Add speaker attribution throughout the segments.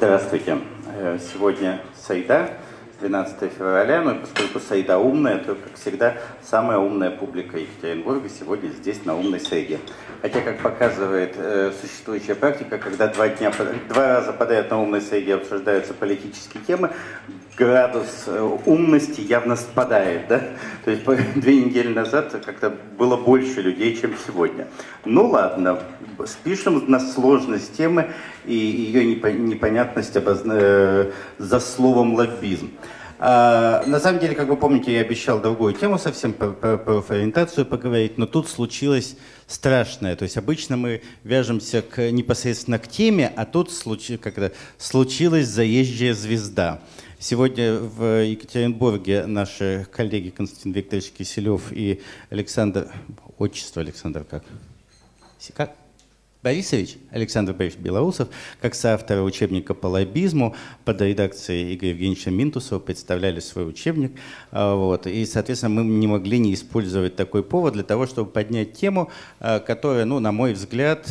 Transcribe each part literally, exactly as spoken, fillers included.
Speaker 1: Здравствуйте. Сегодня Сайда, двенадцатое февраля, но поскольку Сайда умная, то, как всегда, самая умная публика Екатеринбурга сегодня здесь, на умной Сайде. Хотя, как показывает э, существующая практика, когда два, дня, два раза подряд на умной Сайде обсуждаются политические темы, градус э, умности явно спадает, да? То есть две недели назад как-то было больше людей, чем сегодня. Ну ладно, спишем на сложность темы и ее непонятность обозна... э, за словом лоббизм. А, на самом деле, как вы помните, я обещал другую тему совсем про, про, про ориентацию поговорить, но тут случилось страшное. То есть обычно мы вяжемся к, непосредственно к теме, а тут случи, как-то случилась заезжая звезда. Сегодня в Екатеринбурге наши коллеги Константин Викторович Киселев и Александр... Отчество Александр как? Как? Борисович, Александр Борисович Белоусов, как соавторы учебника по лоббизму под редакцией Игоря Евгеньевича Минтусова представляли свой учебник. Вот, и, соответственно, мы не могли не использовать такой повод для того, чтобы поднять тему, которая, ну, на мой взгляд,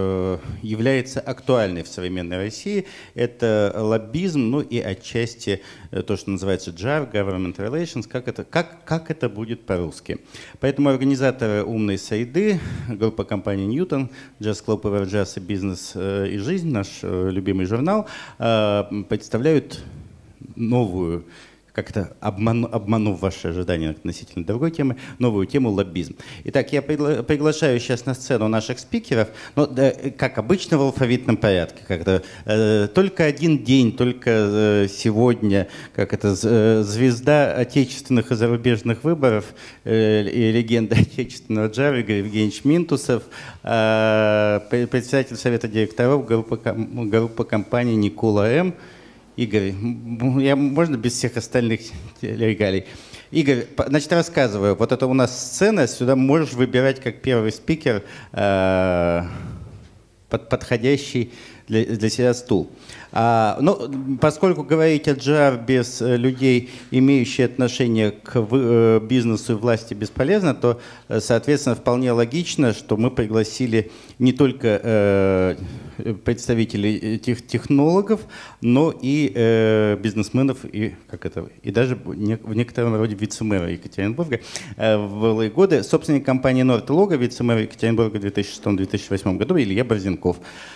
Speaker 1: является актуальной в современной России. Это лоббизм, ну и отчасти то, что называется джей ар, Government Relations, как это, как, как это будет по-русски. Поэтому организаторы «Умной Сайды», группа компании «Ньютон», Jazz Club Джаз и «Бизнес и жизнь», наш любимый журнал, представляют новую, как-то обману, обманув ваши ожидания относительно другой темы, новую тему лоббизм. Итак, я пригла приглашаю сейчас на сцену наших спикеров, но, да, как обычно, в алфавитном порядке. Как-то, э, только один день, только э, сегодня, как это, э, звезда отечественных и зарубежных выборов э, и легенда отечественного джара Игорь Евгеньевич Минтусов, э, председатель совета директоров группы, группы компании «Никола М». Игорь, я, можно без всех остальных регалий? Игорь, значит, рассказываю. Вот это у нас сцена, сюда можешь выбирать как первый спикер э, под, подходящий для, для себя стул. А, ну, поскольку говорить о джей ар без э, людей, имеющих отношение к э, бизнесу и власти, бесполезно, то, э, соответственно, вполне логично, что мы пригласили не только э, представителей тех, технологов, но и э, бизнесменов, и, как это, и даже не, в некотором роде вице-мэра Екатеринбурга э, в былые годы. Собственник компании «Норд-Лого», вице-мэр Екатеринбурга в две тысячи шестом — две тысячи восьмом году, Илья Борзенков.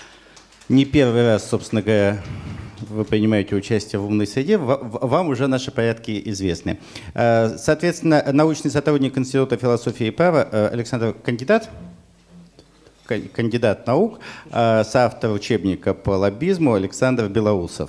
Speaker 1: Не первый раз, собственно говоря, вы принимаете участие в «Умной Сайде», вам уже наши порядки известны. Соответственно, научный сотрудник Института философии и права Александр кандидат, кандидат наук, соавтор учебника по лоббизму Александр Белоусов.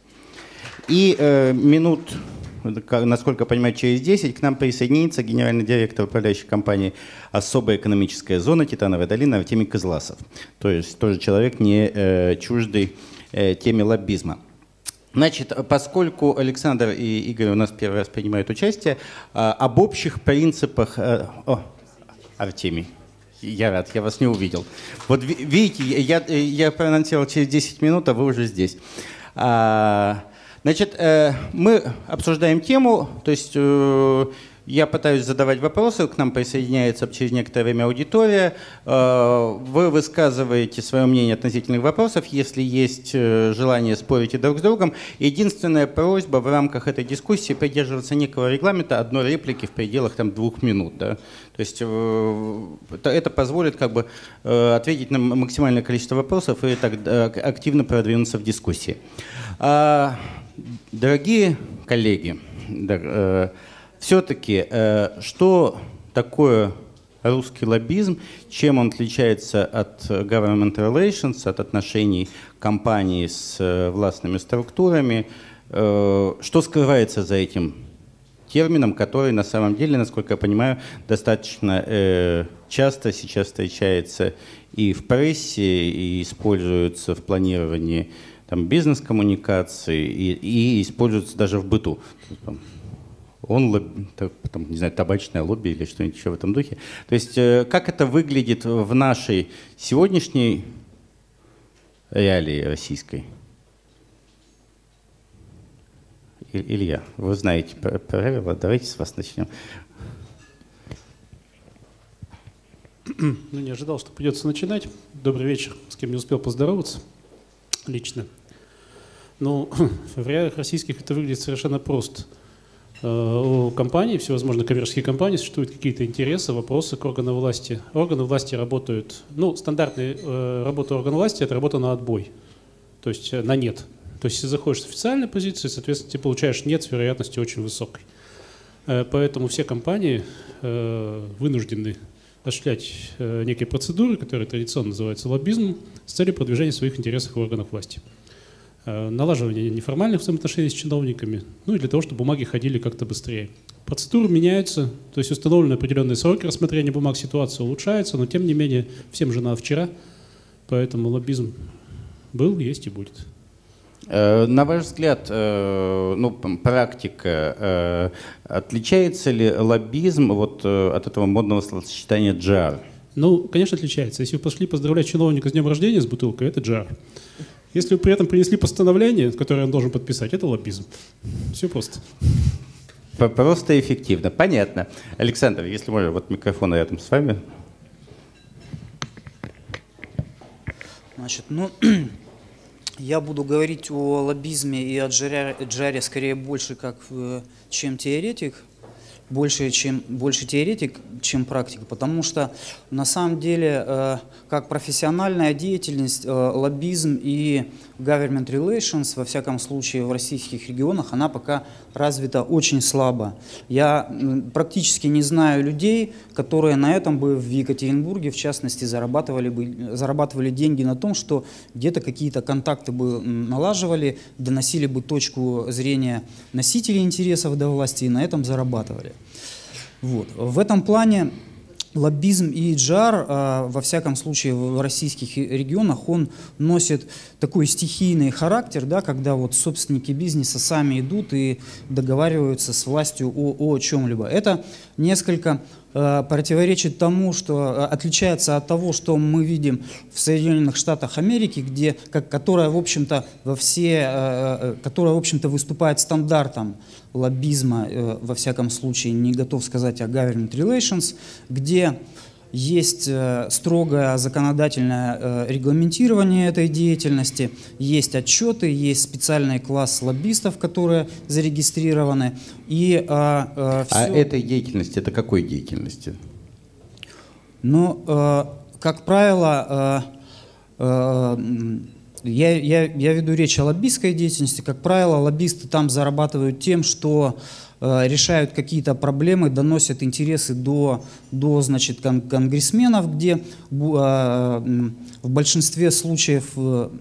Speaker 1: И минут, насколько я понимаю, через десять к нам присоединится генеральный директор управляющей компании «Особая экономическая зона» «Титановая долина» Артемий Козласов. То есть тоже человек, не э, чуждый э, теме лоббизма. Значит, поскольку Александр и Игорь у нас первый раз принимают участие, э, об общих принципах... Э, о, Артемий. Я рад, я вас не увидел. Вот видите, я, я проанонсировал через десять минут, а вы уже здесь. А, значит, мы обсуждаем тему, то есть я пытаюсь задавать вопросы, к нам присоединяется через некоторое время аудитория. Вы высказываете свое мнение относительно вопросов, если есть желание спорить друг с другом. Единственная просьба в рамках этой дискуссии придерживаться некого регламента одной реплики в пределах там, двух минут. Да? То есть это позволит как бы ответить на максимальное количество вопросов и так активно продвинуться в дискуссии. Дорогие коллеги, все-таки, что такое русский лоббизм, чем он отличается от government relations, от отношений компании с властными структурами, что скрывается за этим термином, который на самом деле, насколько я понимаю, достаточно часто сейчас встречается и в прессе, и используется в планировании бизнес-коммуникации, и, и используется даже в быту. Он, там, не знаю, табачное лобби или что-нибудь еще в этом духе. То есть как это выглядит в нашей сегодняшней реалии российской? Илья, вы знаете правила, давайте с вас начнем.
Speaker 2: Ну, не ожидал, что придется начинать. Добрый вечер, с кем не успел поздороваться лично. Ну, в реалиях российских это выглядит совершенно просто. У компаний, всевозможных коммерческих компаний, существуют какие-то интересы, вопросы к органам власти. Органы власти работают, ну, стандартная э, работа органов власти – это работа на отбой, то есть на нет. То есть если заходишь с официальной позиции, соответственно, ты получаешь нет с вероятностью очень высокой. Э, поэтому все компании э, вынуждены осуществлять э, некие процедуры, которые традиционно называются лоббизмом, с целью продвижения своих интересов в органах власти. Налаживание неформальных взаимоотношений с чиновниками, ну и для того, чтобы бумаги ходили как-то быстрее. Процедуры меняются, то есть установлены определенные сроки рассмотрения бумаг, ситуация улучшается, но тем не менее всем же надо вчера, поэтому лоббизм был, есть и будет.
Speaker 1: На ваш взгляд, ну, практика, отличается ли лоббизм вот от этого модного словосочетания джи ар?
Speaker 2: Ну, конечно, отличается. Если вы пошли поздравлять чиновника с днем рождения с бутылкой, это джи ар. Если вы при этом принесли постановление, которое он должен подписать, это лоббизм. Все просто.
Speaker 1: Просто и эффективно. Понятно. Александр, если можно, вот микрофон рядом с вами.
Speaker 3: Значит, ну, я буду говорить о лоббизме и о джи ар скорее больше как чем теоретик. Больше, чем, больше теоретик, чем практик, потому что на самом деле э, как профессиональная деятельность, э, лоббизм и government relations, во всяком случае в российских регионах, она пока развита очень слабо. Я практически не знаю людей, которые на этом бы в Екатеринбурге, в частности, зарабатывали, бы, зарабатывали деньги на том, что где-то какие-то контакты бы налаживали, доносили бы точку зрения носителей интересов до власти и на этом зарабатывали. Вот. В этом плане лоббизм и джи ар, во всяком случае в российских регионах, он носит такой стихийный характер, да, когда вот собственники бизнеса сами идут и договариваются с властью о, о чем-либо. Это несколько э, противоречит тому, что отличается от того, что мы видим в Соединенных Штатах Америки, где, как, которая, в общем-то, во все, э, которая, в общем-то, выступает стандартом лоббизма, э, во всяком случае, не готов сказать о government relations, где есть строгое законодательное регламентирование этой деятельности, есть отчеты, есть специальный класс лоббистов, которые зарегистрированы. И, а,
Speaker 1: все... а этой деятельности, это какой деятельности?
Speaker 3: Ну, как правило, я, я, я веду речь о лоббистской деятельности. Как правило, лоббисты там зарабатывают тем, что решают какие-то проблемы, доносят интересы до, до значит, кон конгрессменов, где в большинстве случаев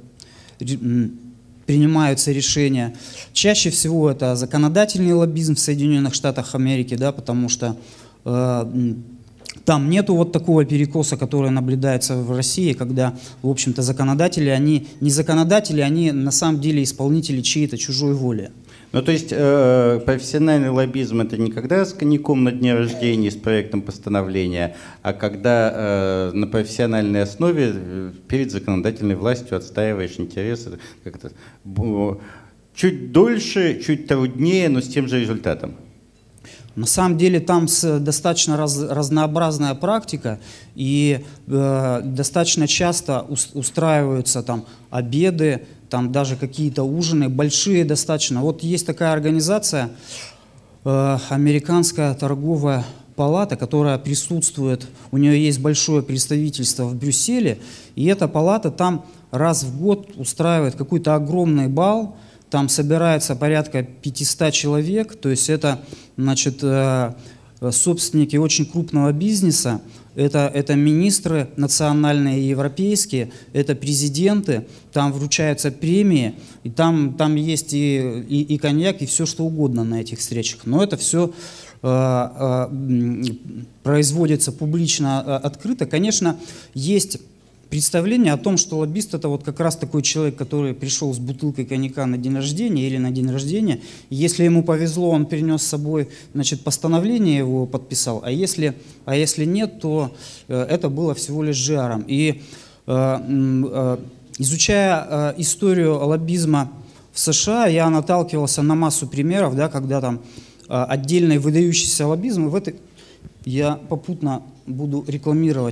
Speaker 3: принимаются решения. Чаще всего это законодательный лоббизм в Соединенных Штатах Америки, да, потому что э, там нету вот такого перекоса, который наблюдается в России, когда, в общем-то, законодатели, они не законодатели, они на самом деле исполнители чьей-то чужой воли.
Speaker 1: Ну, то есть э, профессиональный лоббизм — это не когда с коньяком на дне рождения, с проектом постановления, а когда э, на профессиональной основе перед законодательной властью отстаиваешь интересы как-то чуть дольше, чуть труднее, но с тем же результатом.
Speaker 3: На самом деле там с, достаточно раз, разнообразная практика, и э, достаточно часто ус, устраиваются там обеды, там даже какие-то ужины, большие достаточно. Вот есть такая организация, э, Американская торговая палата, которая присутствует, у нее есть большое представительство в Брюсселе, и эта палата там раз в год устраивает какой-то огромный бал, там собирается порядка пятисот человек, то есть это, значит, э, собственники очень крупного бизнеса, это, это министры национальные и европейские, это президенты, там вручаются премии, и там, там есть и, и, и коньяк, и все что угодно на этих встречах. Но это все э, э, производится публично, э, открыто. Конечно, есть представление о том, что лоббист — это вот как раз такой человек, который пришел с бутылкой коньяка на день рождения или на день рождения. Если ему повезло, он принес с собой, значит, постановление, его подписал, а если, а если нет, то э, это было всего лишь джи ар. И э, э, изучая э, историю лоббизма в США, я наталкивался на массу примеров, да, когда там э, отдельный выдающийся лоббизм, в этой я попутно буду рекламировать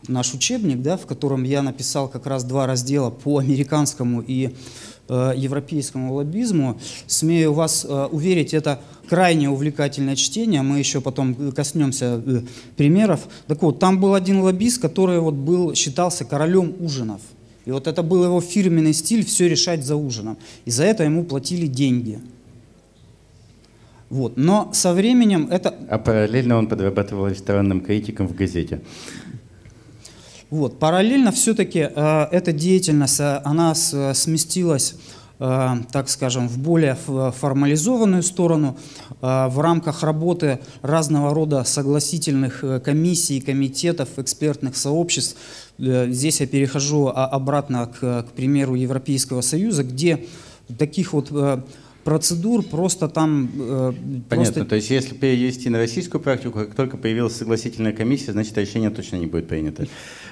Speaker 3: наш учебник, да, в котором я написал как раз два раздела по американскому и э, европейскому лоббизму. Смею вас э, уверить, это крайне увлекательное чтение, мы еще потом коснемся э, примеров. Так вот, там был один лоббист, который вот был, считался королем ужинов. И вот это был его фирменный стиль — все решать за ужином. И за это ему платили деньги. Вот. Но со временем это...
Speaker 1: А параллельно он подрабатывал ресторанным критиком в газете.
Speaker 3: Вот. Параллельно все-таки э, эта деятельность, э, она с, сместилась, э, так скажем, в более формализованную сторону, э, в рамках работы разного рода согласительных э, комиссий, комитетов, экспертных сообществ. Э, здесь я перехожу а, обратно к, к примеру Европейского Союза, где таких вот... Э, процедур просто там... Э,
Speaker 1: Понятно,
Speaker 3: просто...
Speaker 1: то есть если перевести на российскую практику, как только появилась согласительная комиссия, значит решение точно не будет принято.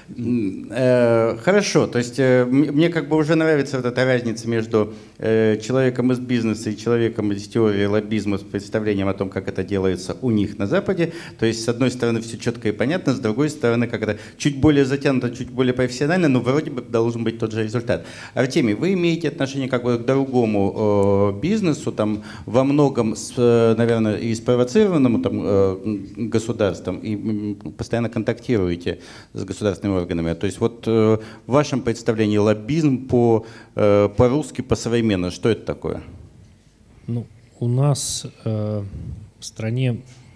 Speaker 1: Э, хорошо, то есть э, мне как бы уже нравится вот эта разница между э, человеком из бизнеса и человеком из теории лоббизма с представлением о том, как это делается у них на Западе. То есть с одной стороны все четко и понятно, с другой стороны как-то чуть более затянуто, чуть более профессионально, но вроде бы должен быть тот же результат. Артемий, вы имеете отношение как бы к другому э, бизнесу, бизнесу, там, во многом, с, наверное, и спровоцированному там, э, государством, и постоянно контактируете с государственными органами. То есть вот э, в вашем представлении лоббизм по, э, по-русски, по-современно, что это такое?
Speaker 4: Ну, у нас э, в стране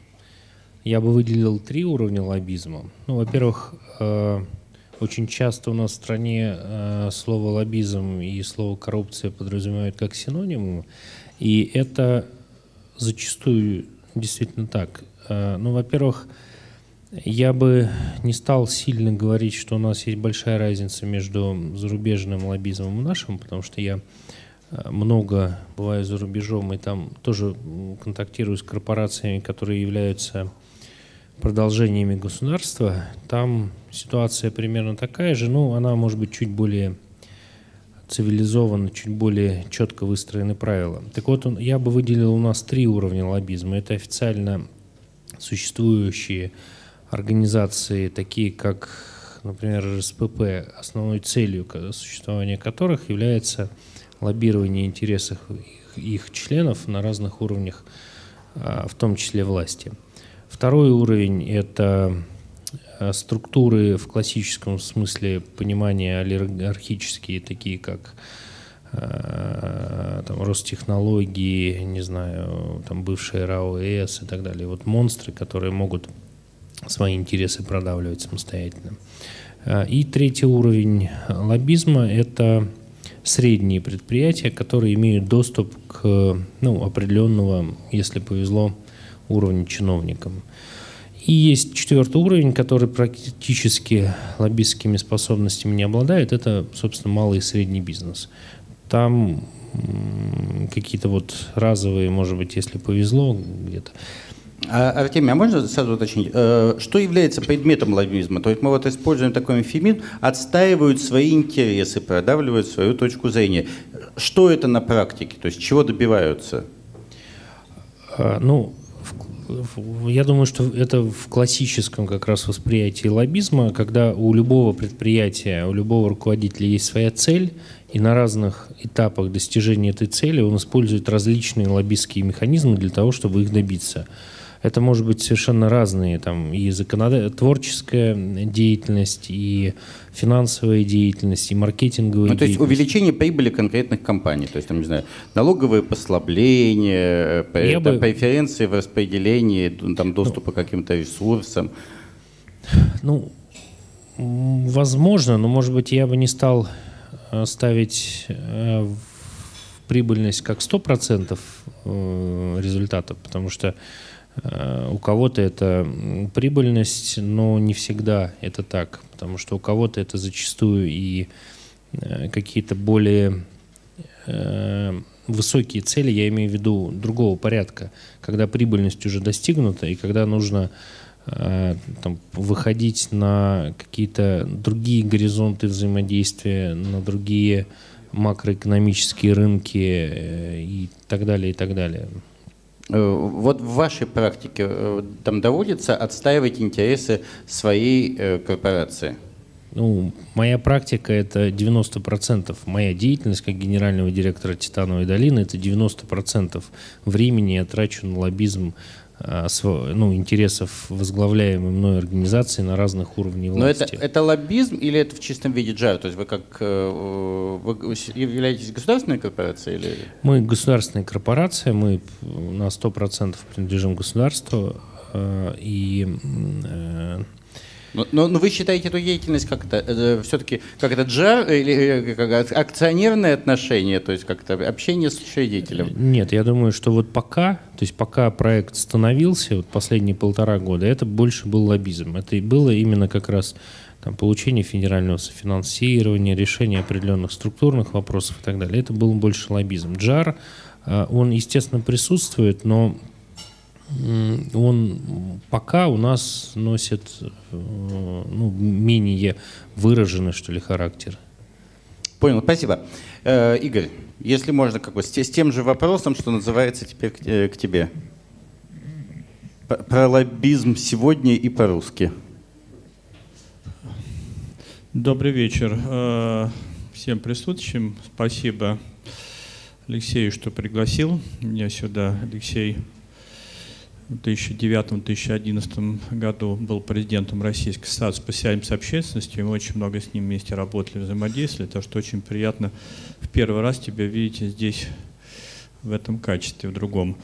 Speaker 4: я бы выделил три уровня лоббизма. Ну, во-первых, э, очень часто у нас в стране э, слово лоббизм и слово коррупция подразумевают как синонимы, и это зачастую действительно так. Э, ну, во-первых, я бы не стал сильно говорить, что у нас есть большая разница между зарубежным лоббизмом и нашим, потому что я много бываю за рубежом и там тоже контактирую с корпорациями, которые являются продолжениями государства. Там ситуация примерно такая же, но она может быть чуть более цивилизованно, чуть более четко выстроены правила. Так вот, он, я бы выделил у нас три уровня лоббизма. Это официально существующие организации, такие как, например, эр эс пэ пэ, основной целью существования которых является лоббирование интересов их, их членов на разных уровнях, в том числе власти. Второй уровень – это структуры в классическом смысле понимания олигархические, такие как там, Ростехнологии, не знаю, там бывшая РАО ЭС и так далее. Вот монстры, которые могут свои интересы продавливать самостоятельно. И третий уровень лоббизма – это средние предприятия, которые имеют доступ к ну, определенного, если повезло, уровня чиновникам. И есть четвертый уровень, который практически лоббистскими способностями не обладает. Это, собственно, малый и средний бизнес. Там какие-то вот разовые, может быть, если повезло, где-то.
Speaker 1: А, Артемий, а можно сразу уточнить, э, что является предметом лоббизма? То есть мы вот используем такой эвфемизм, отстаивают свои интересы, продавливают свою точку зрения. Что это на практике? То есть чего добиваются?
Speaker 4: А, ну, я думаю, что это в классическом как раз восприятии лоббизма, когда у любого предприятия, у любого руководителя есть своя цель, и на разных этапах достижения этой цели он использует различные лоббистские механизмы для того, чтобы их добиться. Это может быть совершенно разные, там, и законодательная, творческая деятельность, и финансовая деятельность, и маркетинговая
Speaker 1: ну, то есть
Speaker 4: деятельность.
Speaker 1: увеличение прибыли конкретных компаний, то есть, там, не знаю, налоговые послабления, это, бы... преференции в распределении там, доступа ну, к каким-то ресурсам.
Speaker 4: Ну, возможно, но, может быть, я бы не стал ставить прибыльность как сто процентов результата, потому что у кого-то это прибыльность, но не всегда это так, потому что у кого-то это зачастую и какие-то более высокие цели, я имею в виду другого порядка, когда прибыльность уже достигнута и когда нужно там, выходить на какие-то другие горизонты взаимодействия, на другие макроэкономические рынки и так далее, и так далее.
Speaker 1: Вот в вашей практике там доводится отстаивать интересы своей корпорации?
Speaker 4: Ну, моя практика — это девяносто процентов. Моя деятельность как генерального директора «Титановой долины» — это девяносто процентов времени я трачу на лоббизм ну, интересов возглавляемой мной организации на разных уровнях власти.
Speaker 1: Но это, это лоббизм или это в чистом виде джар? То есть вы как вы являетесь государственной корпорацией? Или...
Speaker 4: Мы государственная корпорация, мы на сто процентов принадлежим государству. И
Speaker 1: Но, но, но вы считаете эту деятельность как-то э, все-таки как это джар или как акционерное отношение, то есть как-то общение с учредителем?
Speaker 4: Нет, я думаю, что вот пока, то есть пока проект становился, вот последние полтора года, это больше был лоббизм. Это и было именно как раз там, получение федерального софинансирования, решение определенных структурных вопросов и так далее. Это был больше лоббизм. джар, он, естественно, присутствует, но он пока у нас носит ну, менее выраженный, что ли, характер.
Speaker 1: Понял, спасибо. Э, Игорь, если можно, как бы, с, с тем же вопросом, что называется теперь к, э, к тебе. Про, про лоббизм сегодня и по-русски.
Speaker 5: Добрый вечер всем присутствующим. Спасибо Алексею, что пригласил меня сюда. Алексей в две тысячи девятом — две тысячи одиннадцатом году был президентом Российской ассоциации по связям с общественностью, и мы очень много с ним вместе работали, взаимодействовали, так что очень приятно в первый раз тебя видеть здесь в этом качестве, в другом.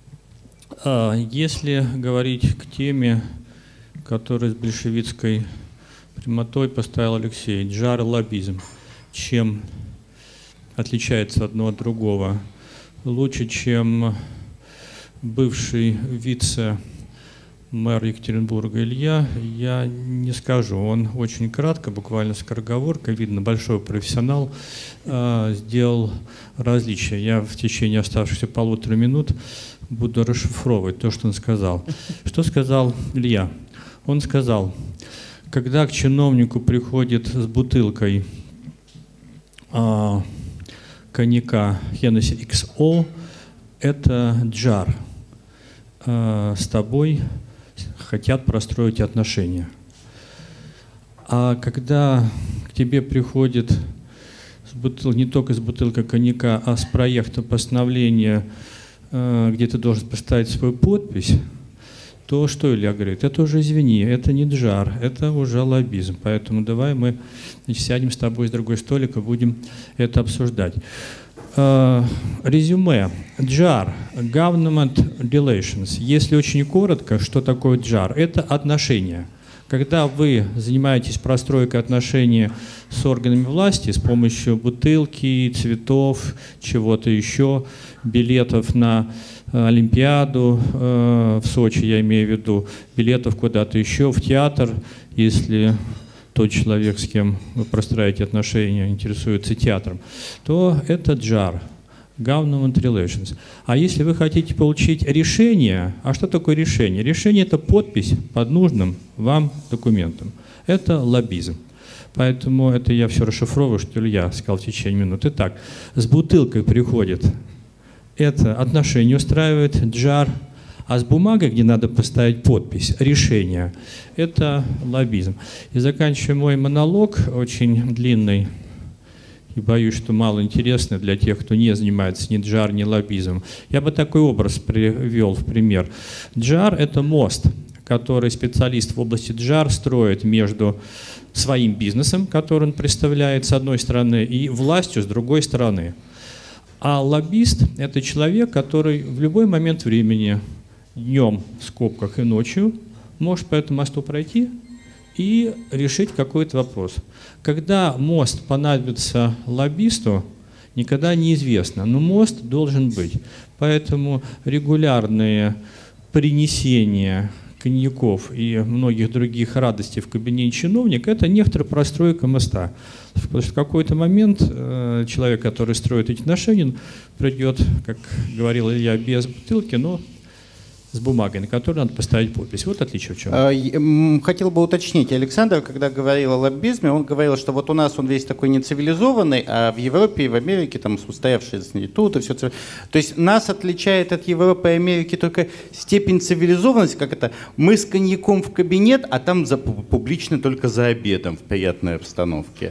Speaker 5: Если говорить к теме, которую с большевистской прямотой поставил Алексей, джар и лоббизм, чем отличается одно от другого? Лучше, чем бывший вице-мэр Екатеринбурга Илья, я не скажу. Он очень кратко, буквально скороговоркой, видно, большой профессионал, сделал различия. Я в течение оставшихся полутора минут буду расшифровывать то, что он сказал. Что сказал Илья? Он сказал, когда к чиновнику приходит с бутылкой а, коньяка Hennessy икс о, это джар. А, с тобой хотят простроить отношения. А когда к тебе приходит с бутыл... не только с бутылкой коньяка, а с проектом постановления, а, где ты должен поставить свою подпись, то что Илья говорит? Это уже, извини, это не джар, это уже лоббизм. Поэтому давай мы, значит, сядем с тобой с другой столика, будем это обсуждать. Uh, резюме. джар, Government Relations. Если очень коротко, что такое джар? Это отношения. Когда вы занимаетесь простройкой отношений с органами власти с помощью бутылки, цветов, чего-то еще, билетов на Олимпиаду э, в Сочи, я имею в виду, билетов куда-то еще, в театр, если тот человек, с кем вы простраиваете отношения, интересуется театром, то это джар, Government Relations. А если вы хотите получить решение, а что такое решение? Решение – это подпись под нужным вам документом. Это лоббизм. Поэтому это я все расшифровываю, что Илья сказал в течение минуты. Итак, с бутылкой приходит, это отношение устраивает, джар, а с бумагой, где надо поставить подпись, решение, это лоббизм. И заканчивая мой монолог, очень длинный, и боюсь, что мало интересный для тех, кто не занимается ни джар, ни лоббизмом, я бы такой образ привел в пример. Джар – это мост, который специалист в области джар строит между своим бизнесом, который он представляет с одной стороны, и властью с другой стороны. А лоббист – это человек, который в любой момент времени, днем в скобках и ночью, может по этому мосту пройти и решить какой-то вопрос. Когда мост понадобится лоббисту, никогда неизвестно, но мост должен быть. Поэтому регулярные принесения коньяков и многих других радостей в кабинете чиновника – это некоторая простройка моста. Потому что в какой-то момент э, человек, который строит эти отношения, придет, как говорил Илья, без бутылки, но с бумагой, на которой надо поставить подпись. Вот отличие в чем.
Speaker 1: Хотел бы уточнить. Александр, когда говорил о лоббизме, он говорил, что вот у нас он весь такой нецивилизованный, а в Европе и в Америке там устоявшиеся институты, все. То есть нас отличает от Европы и Америки только степень цивилизованности, как это, мы с коньяком в кабинет, а там за, публично только за обедом в приятной обстановке.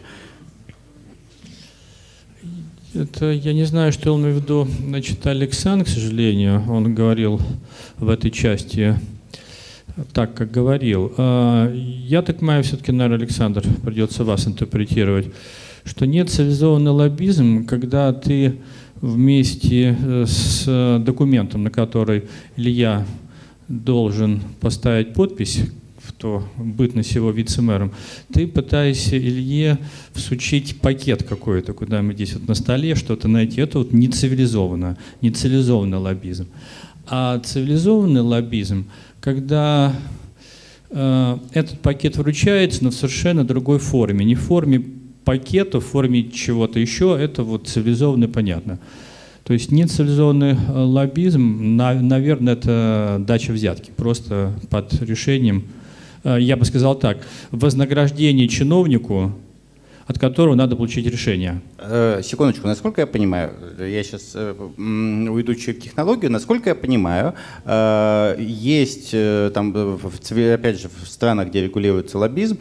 Speaker 5: Это я не знаю, что он имел в виду, значит, Александр, к сожалению, он говорил в этой части так, как говорил. Я так понимаю, все-таки, наверное, Александр, придется вас интерпретировать, что нет цивилизованный лоббизм, когда ты вместе с документом, на который Илья должен поставить подпись, в то бытность его вице-мэром, ты пытаешься Илье всучить пакет какой-то, куда мы здесь вот на столе что-то найти. Это вот не цивилизованно, не цивилизованный лоббизм. А цивилизованный лоббизм, когда э, этот пакет вручается, но в совершенно другой форме. Не в форме пакета, в форме чего-то еще, это вот цивилизованно понятно. То есть нецивилизованный лоббизм, на, наверное, это дача взятки, просто под решением, я бы сказал так, вознаграждение чиновнику, от которого надо получить решение.
Speaker 1: Э, секундочку, насколько я понимаю, я сейчас э, уйду чуть в технологию, насколько я понимаю, э, есть э, там, в, опять же, в странах, где регулируется лоббизм,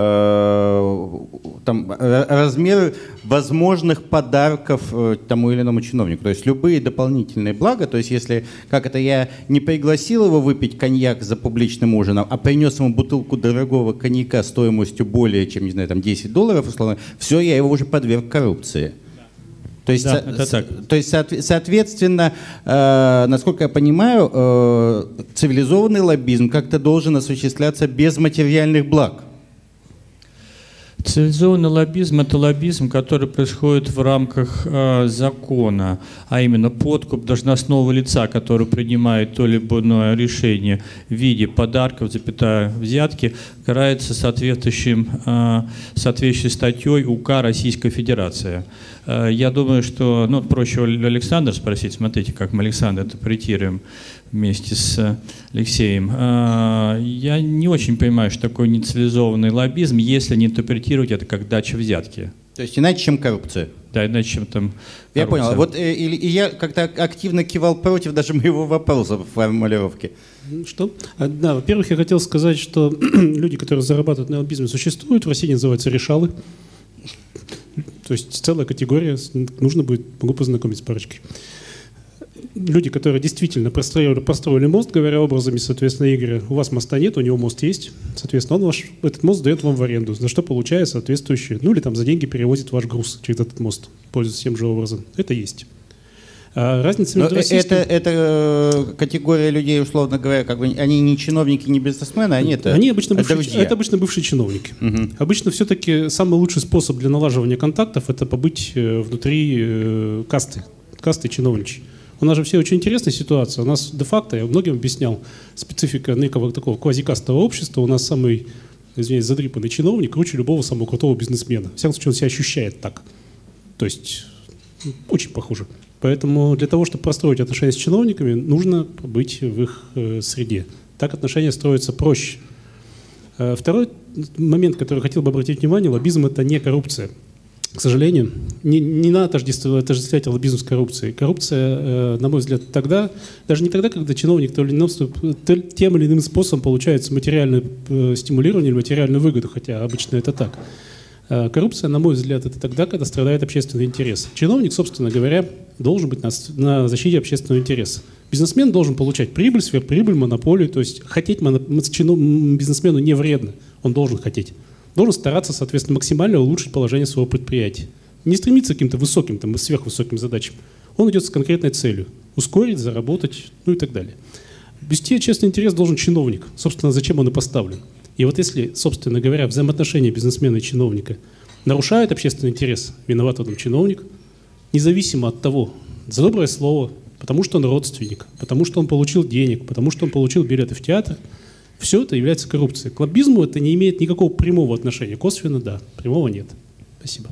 Speaker 1: э, там размеры возможных подарков э, тому или иному чиновнику, то есть любые дополнительные блага, то есть если, как это, я не пригласил его выпить коньяк за публичным ужином, а принес ему бутылку дорогого коньяка стоимостью более чем, не знаю, там десять долларов, условно, все, я его уже подверг коррупции. То есть,
Speaker 5: да,
Speaker 1: со, с, то есть соответственно, э, насколько я понимаю, э, цивилизованный лоббизм как-то должен осуществляться без материальных благ.
Speaker 5: Цивилизованный лоббизм – это лоббизм, который происходит в рамках э, закона, а именно подкуп должностного лица, который принимает то либо иное решение в виде подарков, запятая, взятки, карается соответствующим, э, соответствующей статьей УК Российской Федерации. Э, я думаю, что, ну, проще Александра спросить, смотрите, как мы Александра интерпретируем вместе с Алексеем. Я не очень понимаю, что такое нецивилизованный лоббизм, если не интерпретировать это как дача взятки.
Speaker 1: То есть иначе, чем коррупция.
Speaker 5: Да, иначе, чем там коррупция.
Speaker 1: Я понял. Вот и, и я как-то активно кивал против даже моего вопроса в формулировке.
Speaker 2: Что? Да, во-первых, я хотел сказать, что люди, которые зарабатывают на лоббизме, существуют. В России называются решалы. То есть целая категория. Нужно будет, могу познакомить с парочкой. Люди, которые действительно построили, построили мост, говоря образами, соответственно, Игоря, у вас моста нет, у него мост есть, соответственно, он ваш, этот мост дает вам в аренду, за что получает соответствующие, ну или там за деньги перевозит ваш груз через этот мост, пользуясь тем же образом. Это есть. А разница между российским...
Speaker 1: это, это категория людей, условно говоря, как бы они не чиновники, не бизнесмены, они это
Speaker 2: Они обычно бывшие, это обычно бывшие чиновники. Угу. Обычно все-таки самый лучший способ для налаживания контактов – это побыть внутри касты, касты чиновничьей. У нас же все очень интересная ситуация. У нас де-факто, я многим объяснял, специфика некого такого квазикастового общества. У нас самый, извиняюсь, задрипанный чиновник круче любого самого крутого бизнесмена. В всяком случае, он себя ощущает так. То есть очень похоже. Поэтому для того, чтобы простроить отношения с чиновниками, нужно быть в их э, среде. Так отношения строятся проще. Э, второй момент, который хотел бы обратить внимание, лоббизм – это не коррупция. К сожалению, не, не надо отождествлять лоббизм с коррупцией. Коррупция, э, на мой взгляд, тогда, даже не тогда, когда чиновник то или иным, то, тем или иным способом получает материальное э, стимулирование или материальную выгоду, хотя обычно это так. Э, коррупция, на мой взгляд, это тогда, когда страдает общественный интерес. Чиновник, собственно говоря, должен быть на, на защите общественного интереса. Бизнесмен должен получать прибыль, сверхприбыль, монополию, то есть хотеть моно, бизнесмену не вредно, он должен хотеть. Должен стараться, соответственно, максимально улучшить положение своего предприятия. Не стремиться к каким-то высоким, там, сверхвысоким задачам. Он идет с конкретной целью. Ускорить, заработать, ну и так далее. Вести общественный интерес должен чиновник. Собственно, зачем он и поставлен. И вот если, собственно говоря, взаимоотношения бизнесмена и чиновника нарушают общественный интерес, виноват в этом чиновник, независимо от того, за доброе слово, потому что он родственник, потому что он получил денег, потому что он получил билеты в театр, все это является коррупцией. К лоббизму это не имеет никакого прямого отношения. Косвенно, да. Прямого нет. Спасибо.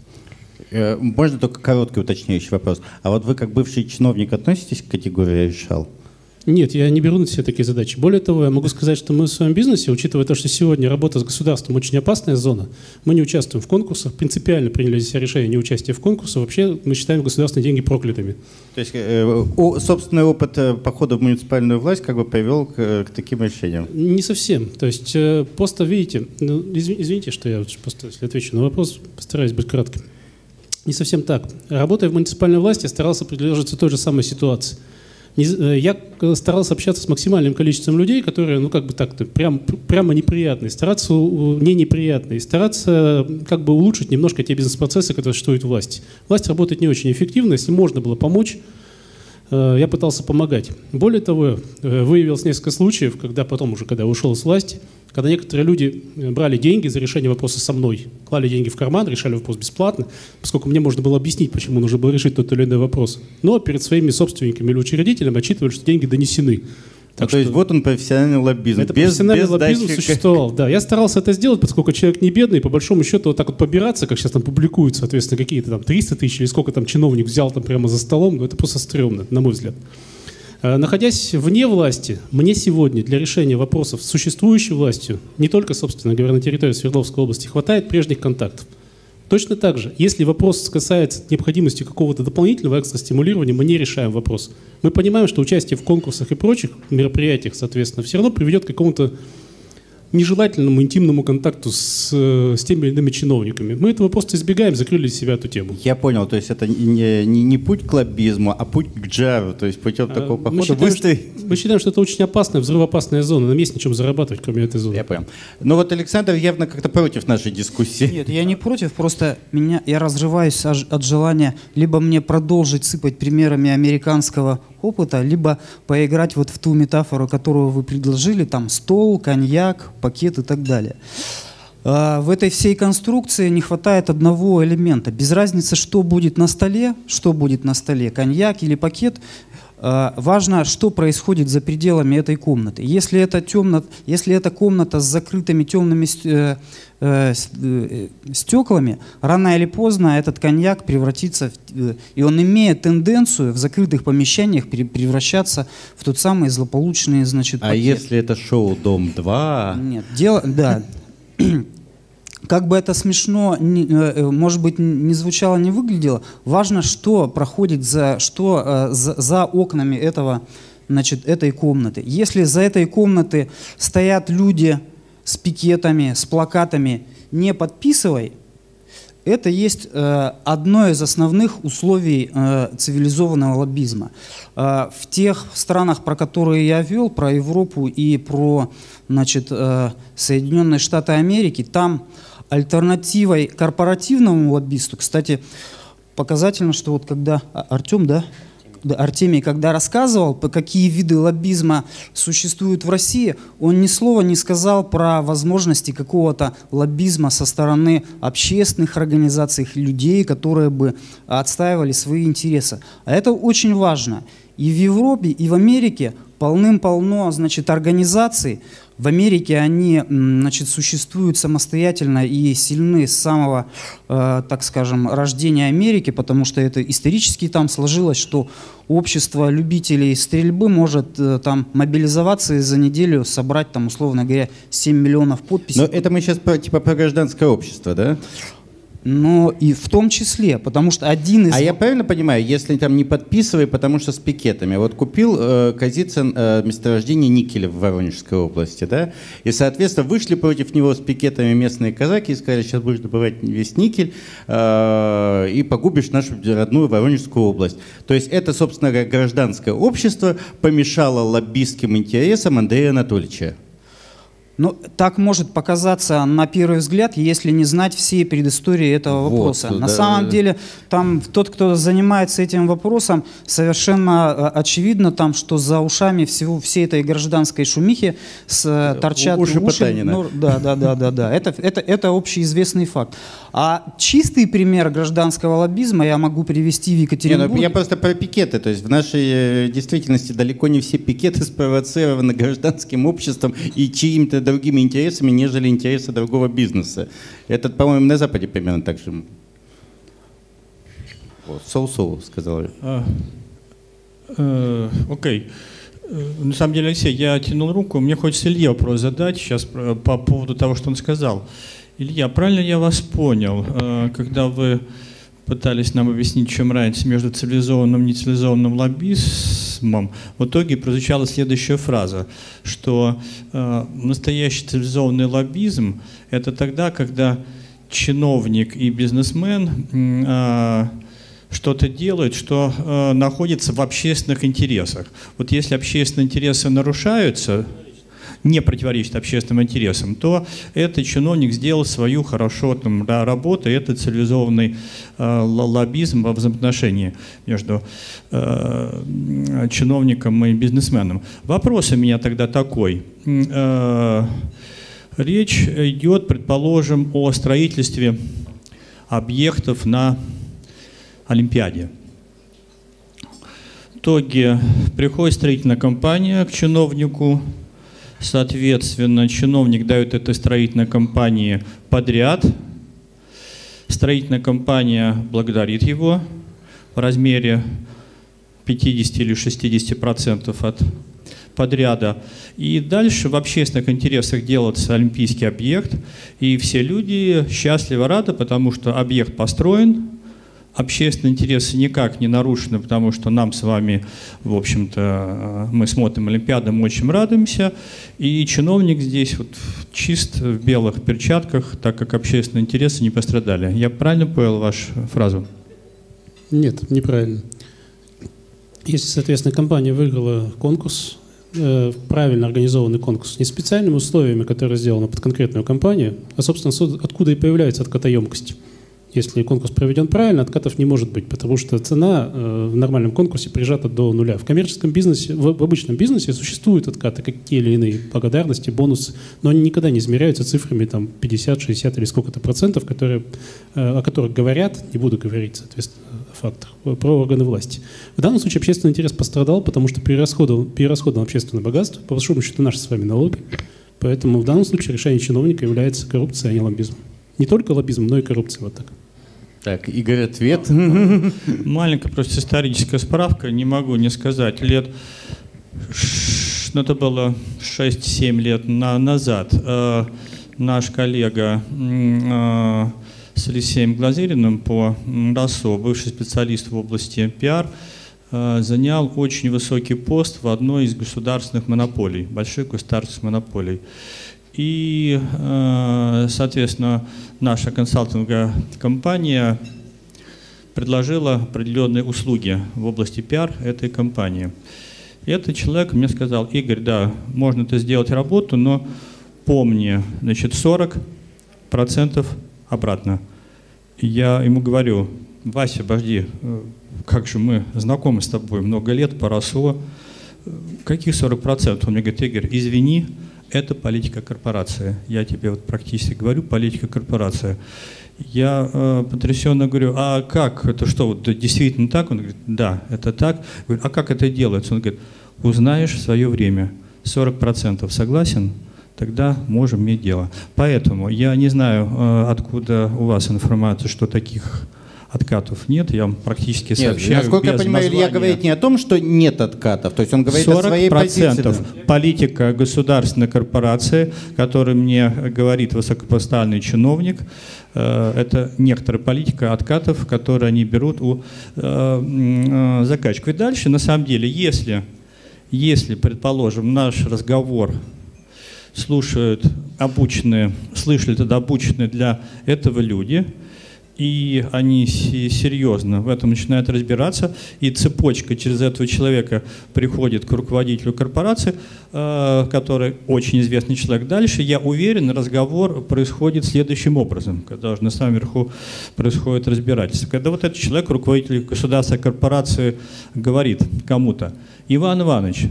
Speaker 1: Можно только короткий уточняющий вопрос. А вот вы, как бывший чиновник, относитесь к категории решал?
Speaker 2: Нет, я не беру на себя такие задачи. Более того, я могу сказать, что мы в своем бизнесе, учитывая то, что сегодня работа с государством очень опасная зона, мы не участвуем в конкурсах, принципиально приняли для себя решение не участия в конкурсах. Вообще мы считаем государственные деньги проклятыми.
Speaker 1: То есть э, о, собственный опыт э, похода в муниципальную власть как бы привел к, к таким решениям?
Speaker 2: Не совсем. То есть э, просто, видите, ну, извините, что я просто если отвечу на вопрос, постараюсь быть кратким. Не совсем так. Работая в муниципальной власти, я старался придерживаться той же самой ситуации. Я старался общаться с максимальным количеством людей, которые, ну, как бы так-то, прям, прямо неприятные, стараться не неприятные, стараться как бы улучшить немножко те бизнес-процессы, которые существуют в власти. Власть работает не очень эффективно, если можно было помочь, я пытался помогать. Более того, выявилось несколько случаев, когда потом уже, когда я ушел с власти, когда некоторые люди брали деньги за решение вопроса со мной, клали деньги в карман, решали вопрос бесплатно, поскольку мне можно было объяснить, почему нужно было решить тот или иной вопрос. Но перед своими собственниками или учредителями отчитывали, что деньги донесены.
Speaker 1: Так а то есть вот он профессиональный лоббизм.
Speaker 2: Это
Speaker 1: без,
Speaker 2: профессиональный
Speaker 1: без
Speaker 2: лоббизм
Speaker 1: дачи...
Speaker 2: существовал. Да, я старался это сделать, поскольку человек не бедный, по большому счету вот так вот побираться, как сейчас там публикуют, соответственно, какие-то там триста тысяч или сколько там чиновник взял там прямо за столом, ну это просто стрёмно, на мой взгляд. Находясь вне власти, мне сегодня для решения вопросов с существующей властью, не только, собственно говоря, на территории Свердловской области, хватает прежних контактов. Точно так же, если вопрос касается необходимости какого-то дополнительного экстра-стимулирования, мы не решаем вопрос. Мы понимаем, что участие в конкурсах и прочих мероприятиях, соответственно, все равно приведет к какому-то нежелательному интимному контакту с, с теми или иными чиновниками. Мы этого просто избегаем, закрыли для себя эту тему.
Speaker 1: Я понял, то есть это не, не, не путь к лоббизму, а путь к джару, то есть путем а, такого похода.
Speaker 2: Мы считаем, что, мы считаем, что это очень опасная, взрывоопасная зона, нам есть ничем зарабатывать, кроме этой зоны.
Speaker 1: Я понял. Но вот Александр явно как-то против нашей дискуссии.
Speaker 3: Нет, я не против, просто меня, я разрываюсь от желания либо мне продолжить сыпать примерами американского опыта, либо поиграть вот в ту метафору, которую вы предложили, там стол, коньяк, пакет и так далее. В этой всей конструкции не хватает одного элемента. Без разницы, что будет на столе, что будет на столе, коньяк или пакет, важно, что происходит за пределами этой комнаты. Если это, темно, если это комната с закрытыми темными стеклами, рано или поздно этот коньяк превратится, в, и он имеет тенденцию в закрытых помещениях превращаться в тот самый злополучный, значит, пакет.
Speaker 1: А если это шоу «Дом-два»?
Speaker 3: Нет, дело, да. Как бы это смешно, может быть, не звучало, не выглядело, важно, что проходит за, что, за, за окнами этого, значит, этой комнаты. Если за этой комнатой стоят люди с пикетами, с плакатами «не подписывай», это есть э, одно из основных условий э, цивилизованного лоббизма. Э, в тех странах, про которые я вел, про Европу и про, значит, э, Соединенные Штаты Америки, там альтернативой корпоративному лоббисту, кстати, показательно, что вот когда Артем, да, Артемий, когда рассказывал, какие виды лоббизма существуют в России, он ни слова не сказал про возможности какого-то лоббизма со стороны общественных организаций, людей, которые бы отстаивали свои интересы. А это очень важно. И в Европе, и в Америке полным-полно, значит, организаций. В Америке они, значит, существуют самостоятельно и сильны с самого, э, так скажем, рождения Америки, потому что это исторически там сложилось, что общество любителей стрельбы может э, там мобилизоваться и за неделю собрать, там, условно говоря, семь миллионов подписей.
Speaker 1: Но это мы сейчас про, типа про гражданское общество, да?
Speaker 3: Но и в том числе, потому что один из...
Speaker 1: А я правильно понимаю, если там не подписывай, потому что с пикетами. Вот купил э, Казицын э, месторождение никеля в Воронежской области, да? И, соответственно, вышли против него с пикетами местные казаки и сказали, сейчас будешь добывать весь никель э, и погубишь нашу родную Воронежскую область. То есть это, собственно говоря, гражданское общество помешало лоббистским интересам Андрея Анатольевича.
Speaker 3: Ну, так может показаться на первый взгляд, если не знать всей предыстории этого вот, вопроса. На да, самом да. деле, там тот, кто занимается этим вопросом, совершенно очевидно, там, что за ушами всего, всей этой гражданской шумихи с, торчат
Speaker 1: уши.
Speaker 3: уши ну, да, да, да, да, да. Это, это, это общеизвестный факт. А чистый пример гражданского лоббизма я могу привести в Екатеринбурге.
Speaker 1: Не, ну, я просто про пикеты. То есть в нашей действительности далеко не все пикеты спровоцированы гражданским обществом и чьими-то другими интересами, нежели интересы другого бизнеса. Это, по-моему, на Западе примерно так же. Соу-соу, сказал я.
Speaker 5: Окей. На самом деле, Алексей, я тянул руку, мне хочется Илье вопрос задать сейчас по поводу того, что он сказал. Илья, правильно я вас понял, когда вы пытались нам объяснить, в чем разница между цивилизованным и нецивилизованным лоббизмом, в итоге прозвучала следующая фраза, что настоящий цивилизованный лоббизм – это тогда, когда чиновник и бизнесмен что-то делают, что э, находится в общественных интересах. Вот если общественные интересы нарушаются, не противоречит общественным интересам, то этот чиновник сделал свою хорошо там, да, работу, и это цивилизованный э, лоббизм во взаимоотношении между э, чиновником и бизнесменом. Вопрос у меня тогда такой. Э, речь идет, предположим, о строительстве объектов на Олимпиаде. В итоге приходит строительная компания к чиновнику, соответственно, чиновник дает этой строительной компании подряд, строительная компания благодарит его в размере пятидесяти или шестидесяти процентов от подряда. И дальше в общественных интересах делается олимпийский объект, и все люди счастливы, рады, потому что объект построен, общественные интересы никак не нарушены, потому что нам с вами, в общем-то, мы смотрим Олимпиаду, мы очень радуемся. И чиновник здесь вот чист в белых перчатках, так как общественные интересы не пострадали. Я правильно понял вашу фразу?
Speaker 2: Нет, неправильно. Если, соответственно, компания выиграла конкурс, э, правильно организованный конкурс, не специальными условиями, которые сделаны под конкретную компанию, а, собственно, откуда и появляется откатоемкость. Если конкурс проведен правильно, откатов не может быть, потому что цена э, в нормальном конкурсе прижата до нуля. В коммерческом бизнесе, в, в обычном бизнесе существуют откаты, какие или иные благодарности, бонусы, но они никогда не измеряются цифрами там, пятьдесят, шестьдесят или сколько-то процентов, которые, э, о которых говорят, не буду говорить, соответственно, о фактах, про органы власти. В данном случае общественный интерес пострадал, потому что перерасходовал, перерасходовал общественное богатство, по большому счету наши с вами налоги, поэтому в данном случае решение чиновника является коррупцией, а не лоббизмом. Не только лоббизм, но и коррупция. Вот так.
Speaker 1: Так, Игорь, ответ.
Speaker 5: Маленькая просто историческая справка, не могу не сказать. Лет, ну, это было шесть-семь лет на, назад, э, наш коллега э, с Алексеем Глазериным по РАСО, бывший специалист в области пиар, э, занял очень высокий пост в одной из государственных монополий, больших государственных монополий. И, соответственно, наша консалтинговая компания предложила определенные услуги в области пиар этой компании. И этот человек мне сказал: Игорь, да, можно это сделать работу, но помни, значит, сорок процентов обратно. И я ему говорю: Вася, подожди, как же мы знакомы с тобой много лет по РАСО, каких сорок процентов? Он мне говорит: Игорь, извини, это политика корпорации. Я тебе вот практически говорю, политика корпорации. Я э, потрясенно говорю: а как, это что, вот, действительно так? Он говорит: да, это так. Я говорю: а как это делается? Он говорит: узнаешь в свое время. сорок процентов согласен? Тогда можем иметь дело. Поэтому я не знаю, э, откуда у вас информация, что таких откатов нет, я вам практически сообщаю.
Speaker 1: Нет, насколько
Speaker 5: без
Speaker 1: я понимаю,
Speaker 5: названия.
Speaker 1: Илья говорит не о том, что нет откатов, то есть он говорит о своей позиции.
Speaker 5: Политика государственной корпорации, которую мне говорит высокопоставленный чиновник, это некоторая политика откатов, которые они берут у заказчиков. И дальше, на самом деле, если, если, предположим, наш разговор слушают обученные, слышали тогда обученные для этого люди, и они серьезно в этом начинают разбираться, и цепочка через этого человека приходит к руководителю корпорации, который очень известный человек. Дальше, я уверен, разговор происходит следующим образом, когда уже на самом верху происходит разбирательство. Когда вот этот человек, руководитель государственной корпорации, говорит кому-то: Иван Иванович,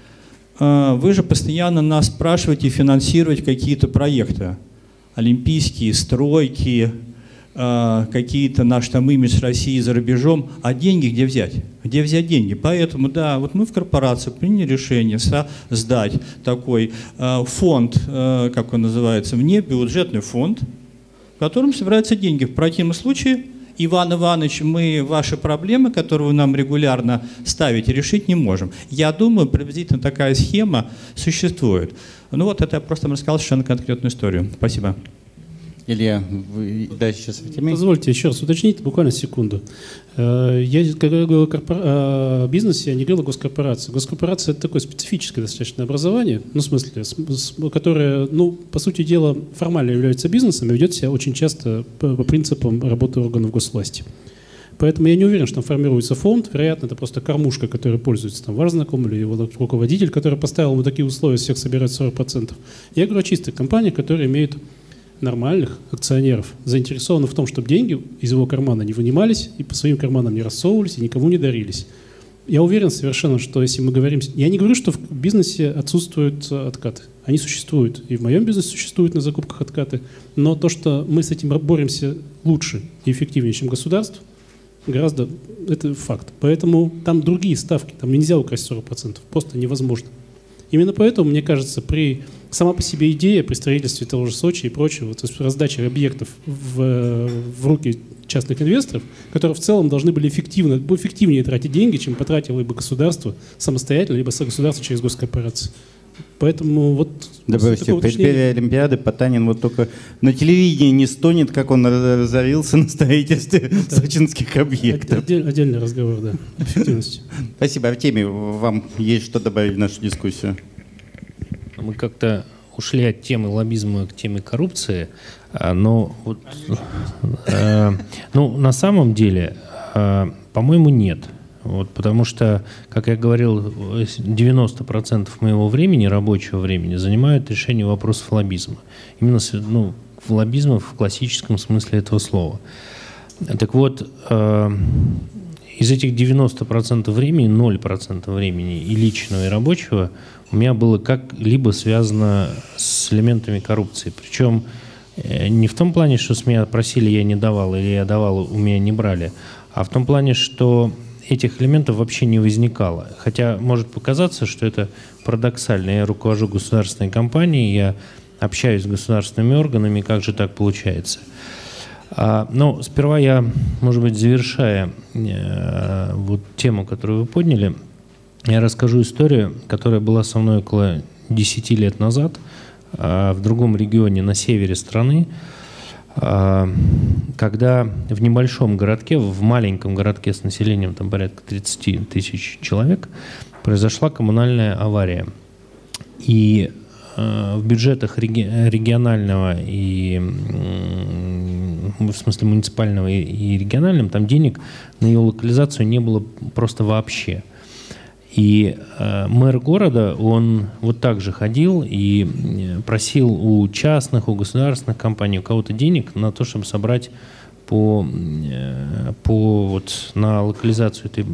Speaker 5: вы же постоянно нас спрашиваете финансировать какие-то проекты, олимпийские, стройки, какие-то наш там имидж России за рубежом, а деньги где взять? Где взять деньги? Поэтому, да, вот мы в корпорации приняли решение создать такой фонд, как он называется, внебюджетный фонд, в котором собираются деньги. В противном случае Иван Иванович, мы ваши проблемы, которые вы нам регулярно ставите, решить не можем. Я думаю, приблизительно такая схема существует. Ну вот это я просто вам рассказал совершенно конкретную историю. Спасибо.
Speaker 1: Илья, вы дальше сейчас в теме?
Speaker 2: Позвольте еще раз уточнить, буквально секунду. Я, когда говорил о бизнесе, я не говорил о госкорпорации. Госкорпорация – это такое специфическое достаточно образование, ну, в смысле, которое, ну, по сути дела, формально является бизнесом и ведет себя очень часто по, по принципам работы органов госвласти. Поэтому я не уверен, что там формируется фонд. Вероятно, это просто кормушка, которой пользуется там ваш знакомый или его руководитель, который поставил ему такие условия, всех собирать сорок процентов. Я говорю о чистых компаниях, которые имеют нормальных акционеров, заинтересованных в том, чтобы деньги из его кармана не вынимались и по своим карманам не рассовывались и никому не дарились. Я уверен совершенно, что если мы говорим... Я не говорю, что в бизнесе отсутствуют откаты. Они существуют. И в моем бизнесе существуют на закупках откаты. Но то, что мы с этим боремся лучше и эффективнее, чем государство, гораздо... Это факт. Поэтому там другие ставки. Там нельзя украсть сорок процентов. Просто невозможно. Именно поэтому, мне кажется, при сама по себе идея при строительстве того же Сочи и прочего, то есть раздача объектов в, в руки частных инвесторов, которые в целом должны были эффективно, эффективнее тратить деньги, чем потратило либо государство самостоятельно, либо государство через госкорпорации. Поэтому вот...
Speaker 1: Добавьте, в преддверии Олимпиады Потанин вот только на телевидении не стонет, как он разорился на строительстве да. сочинских объектов.
Speaker 2: Отдель, отдельный разговор, да, эффективности.
Speaker 1: Спасибо. А в теме вам есть что добавить в нашу дискуссию?
Speaker 4: Мы как-то ушли от темы лоббизма к теме коррупции, но вот, э, ну, на самом деле, э, по-моему, нет. Вот, потому что, как я говорил, девяносто процентов моего времени, рабочего времени, занимают решение вопросов лоббизма. Именно ну, лоббизма в классическом смысле этого слова. Так вот, э, из этих девяноста процентов времени, ноль процентов времени и личного, и рабочего у меня было как-либо связано с элементами коррупции. Причем э, не в том плане, что с меня просили, я не давал, или я давал, у меня не брали, а в том плане, что этих элементов вообще не возникало. Хотя может показаться, что это парадоксально. Я руковожу государственной компанией, я общаюсь с государственными органами, как же так получается? А, но сперва я, может быть, завершая э, вот тему, которую вы подняли, я расскажу историю, которая была со мной около десяти лет назад э, в другом регионе на севере страны, когда в небольшом городке, в маленьком городке с населением там порядка тридцати тысяч человек, произошла коммунальная авария. И э, в бюджетах реги регионального и, в смысле муниципального и, и региональном, там денег на ее локализацию не было просто вообще. И э, мэр города, он вот так же ходил и просил у частных, у государственных компаний, у кого-то денег на то, чтобы собрать по, э, по вот, на локализацию этой,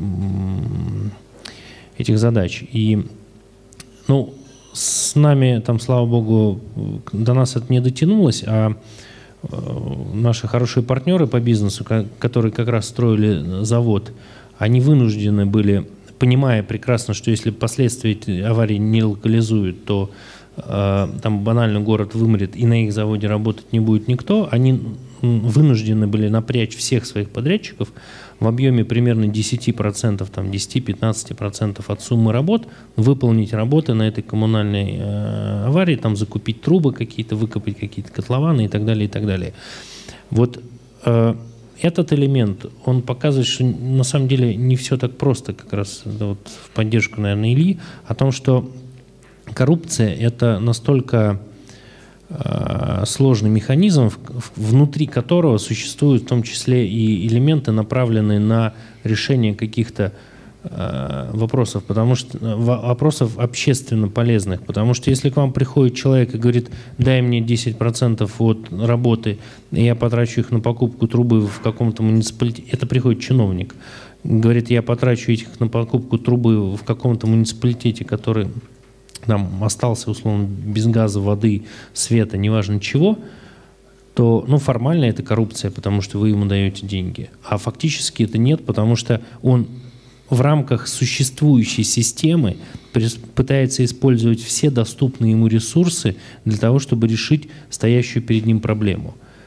Speaker 4: этих задач. И ну, с нами, там, слава богу, до нас это не дотянулось, а э, наши хорошие партнеры по бизнесу, которые как раз строили завод, они вынуждены были, понимая прекрасно, что если последствия этой аварии не локализуют, то э, там банально город вымрет и на их заводе работать не будет никто, они вынуждены были напрячь всех своих подрядчиков в объеме примерно десяти процентов, там десяти-пятнадцати процентов от суммы работ, выполнить работы на этой коммунальной э, аварии, там закупить трубы какие-то, выкопать какие-то котлованы и так далее, и так далее. Вот э, этот элемент, он показывает, что на самом деле не все так просто, как раз вот в поддержку, наверное, Ильи, о том, что коррупция – это настолько э, сложный механизм, в, внутри которого существуют в том числе и элементы, направленные на решение каких-то э, вопросов, потому что, вопросов общественно полезных. Потому что если к вам приходит человек и говорит, дай мне десять процентов от работы, и я потрачу их на покупку трубы в каком-то муниципалитете, это приходит чиновник, говорит, я потрачу их на покупку трубы в каком-то муниципалитете, который там остался, условно, без газа, воды, света, неважно чего, то, ну, формально это коррупция, потому что вы ему даете деньги. А фактически это нет, потому что он в рамках существующей системы пытается использовать все доступные ему ресурсы для того, чтобы решить стоящую перед ним проблему.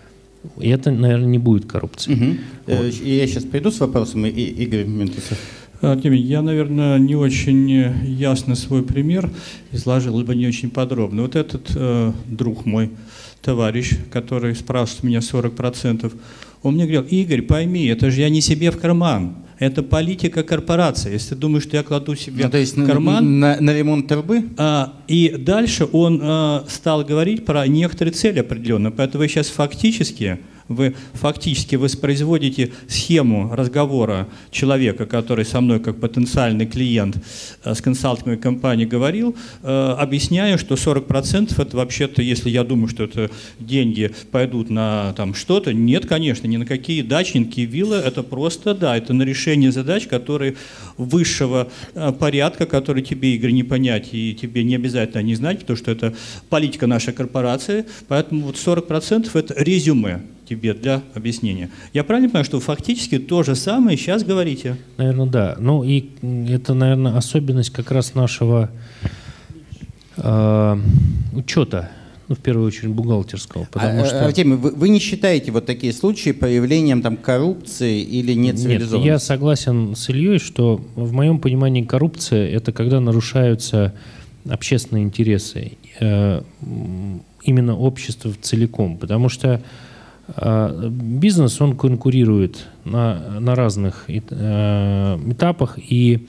Speaker 4: И это, наверное, не будет коррупции.
Speaker 1: Угу.
Speaker 4: Вот.
Speaker 1: Я сейчас приду с вопросом, и Игорь Ментусов.
Speaker 5: Артемий, я, наверное, не очень ясно свой пример изложил, либо не очень подробно. Вот этот э, друг мой, товарищ, который спрашивает меня сорок процентов, он мне говорил: Игорь, пойми, это же я не себе в карман, это политика корпорации. Если ты думаешь, что я кладу себе
Speaker 1: ну, то есть
Speaker 5: в карман…
Speaker 1: На, на, на ремонт трубы?
Speaker 5: А, и дальше он а, стал говорить про некоторые цели определенные. Поэтому вы сейчас фактически… Вы фактически воспроизводите схему разговора человека, который со мной как потенциальный клиент э, с консалтинговой компанией говорил, э, объясняя, что сорок процентов это вообще-то, если я думаю, что это деньги пойдут на там что-то, нет, конечно, ни на какие дачи, ни на какие виллы, это просто, да, это на решение задач, которые высшего э, порядка, которые тебе, Игорь, не понять и тебе не обязательно не знать, потому что это политика нашей корпорации, поэтому вот сорок процентов это резюме тебе для объяснения. Я правильно понимаю, что фактически то же самое сейчас говорите?
Speaker 4: Наверное, да. Ну и это, наверное, особенность как раз нашего э, учета, ну, в первую очередь бухгалтерского. Потому
Speaker 1: а,
Speaker 4: что...
Speaker 1: Артемий, вы, вы не считаете вот такие случаи проявлением там, коррупции или нецивилизованности?
Speaker 4: Нет, я согласен с Ильей, что в моем понимании коррупция – это когда нарушаются общественные интересы, э, именно общества целиком, потому что бизнес, он конкурирует на, на разных э, этапах, и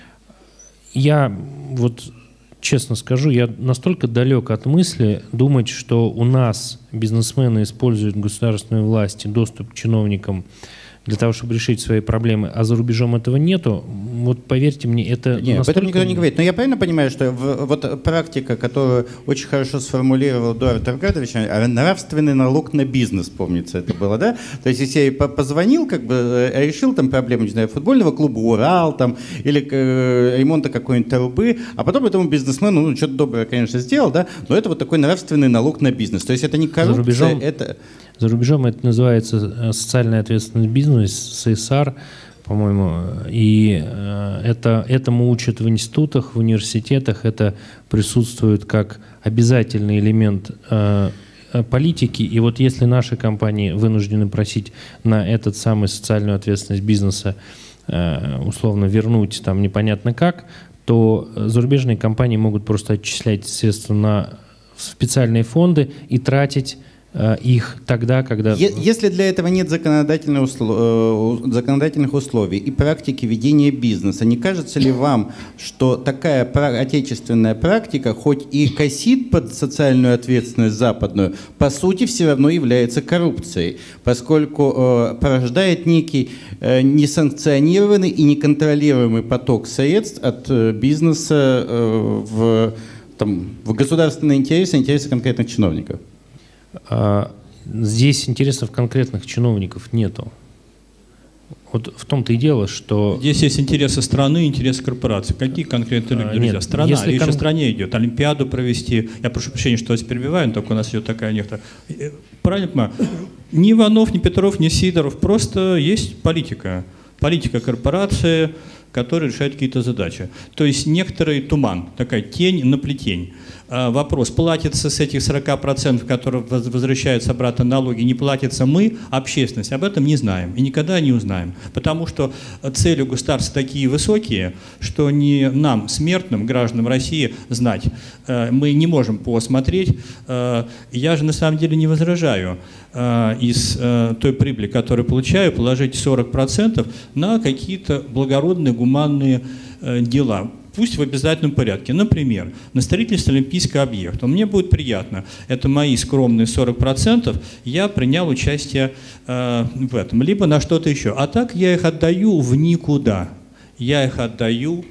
Speaker 4: я, вот честно скажу, я настолько далек от мысли думать, что у нас бизнесмены используют государственные власти, доступ к чиновникам для того, чтобы решить свои проблемы, а за рубежом этого нету, вот поверьте мне, это
Speaker 1: Нет,
Speaker 4: настолько...
Speaker 1: об этом никто не говорит. Но я правильно понимаю, что в, вот практика, которую очень хорошо сформулировал Эдуард Равгатович, нравственный налог на бизнес, помнится, это было, да? То есть, если я позвонил, как бы решил там проблему, не знаю, футбольного клуба «Урал» там, или э, ремонта какой-нибудь трубы, а потом этому бизнесмену, ну, что-то доброе, конечно, сделал, да? Но это вот такой нравственный налог на бизнес. То есть, это не коррупция,
Speaker 4: за рубежом,
Speaker 1: это...
Speaker 4: За рубежом это называется социальная ответственность бизнеса, си эс ар, по-моему, и э, это, этому учат в институтах, в университетах, это присутствует как обязательный элемент э, политики, и вот если наши компании вынуждены просить на этот самый социальную ответственность бизнеса э, условно вернуть там непонятно как, то зарубежные компании могут просто отчислять средства на специальные фонды и тратить их тогда, когда...
Speaker 1: Если для этого нет законодательных, услов... законодательных условий и практики ведения бизнеса, не кажется ли вам, что такая отечественная практика, хоть и косит под социальную ответственность западную, по сути все равно является коррупцией, поскольку э, порождает некий э, несанкционированный и неконтролируемый поток средств от э, бизнеса э, в, там, в государственные интересы, интересы конкретных чиновников?
Speaker 4: Здесь интересов конкретных чиновников нету. Вот в том-то и дело, что...
Speaker 5: Здесь есть интересы страны, интересы корпорации. Какие конкретные люди, друзья? Нет, Страна, если речь кон... о стране идет. Олимпиаду провести. Я прошу прощения, что вас перебиваю, но только у нас идет такая некоторая... Правильно понимаю? Ни Иванов, ни Петров, ни Сидоров. Просто есть политика. Политика корпорации, которая решает какие-то задачи. То есть некоторый туман, такая тень на плетень. Вопрос, платится с этих сорока процентов, которые возвращаются обратно налоги, не платится мы, общественность, об этом не знаем и никогда не узнаем. Потому что цели у государства такие высокие, что не нам, смертным гражданам России, знать. Мы не можем посмотреть. Я же на самом деле не возражаю из той прибыли, которую получаю, положить сорок процентов на какие-то благородные, гуманные дела. Пусть в обязательном порядке. Например, на строительстве олимпийского объекта. Мне будет приятно. Это мои скромные сорок процентов. Я принял участие э, в этом. Либо на что-то еще. А так я их отдаю в никуда. Я их отдаю...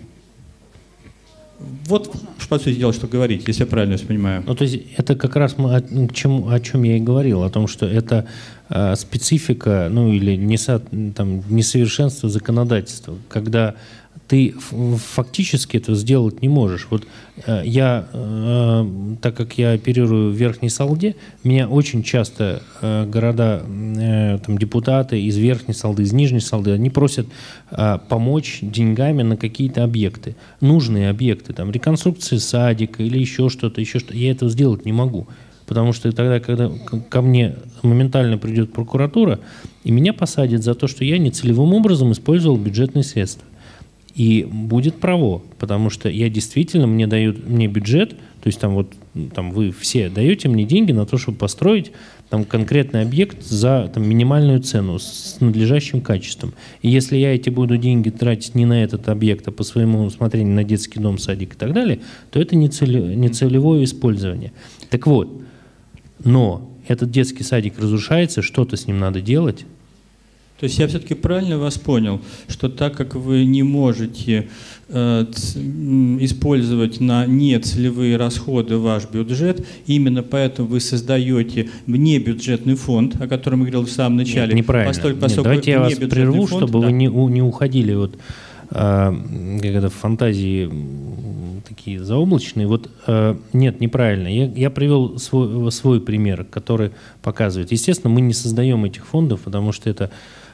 Speaker 5: Вот, по сути дела, что говорить, если я правильно понимаю.
Speaker 4: Ну, то есть это как раз мы о, к чему, о чем я и говорил. О том, что это э, специфика, ну или несо, там, несовершенство законодательства. Когда ты фактически этого сделать не можешь. Вот э, я, э, так как я оперирую в Верхней Салде, меня очень часто э, города, э, там, депутаты из Верхней Салды, из Нижней Салды, они просят э, помочь деньгами на какие-то объекты, нужные объекты, там, реконструкции садика или еще что-то, еще что-то. Я этого сделать не могу, потому что тогда, когда ко мне моментально придет прокуратура, и меня посадят за то, что я нецелевым образом использовал бюджетные средства. И будет право, потому что я действительно, мне дают мне бюджет, то есть там вот там вы все даете мне деньги на то, чтобы построить там конкретный объект за там, минимальную цену с надлежащим качеством. И если я эти буду деньги тратить не на этот объект, а по своему усмотрению на детский дом, садик и так далее, то это не, целе, не целевое использование. Так вот, но этот детский садик разрушается, что-то с ним надо делать.
Speaker 5: То есть я все-таки правильно вас понял, что так как вы не можете э, использовать на нецелевые расходы ваш бюджет, именно поэтому вы создаете внебюджетный фонд, о котором я говорил в самом начале.
Speaker 4: Нет, неправильно.
Speaker 5: Поскольку,
Speaker 4: Нет, давайте я вас прерву,
Speaker 5: фонд,
Speaker 4: чтобы
Speaker 5: да.
Speaker 4: вы не, не уходили вот, э, как это, в фантазии такие заоблачные. Вот, э, нет, неправильно. Я, я привел свой, свой пример, который показывает. Естественно, мы не создаем этих фондов, потому что это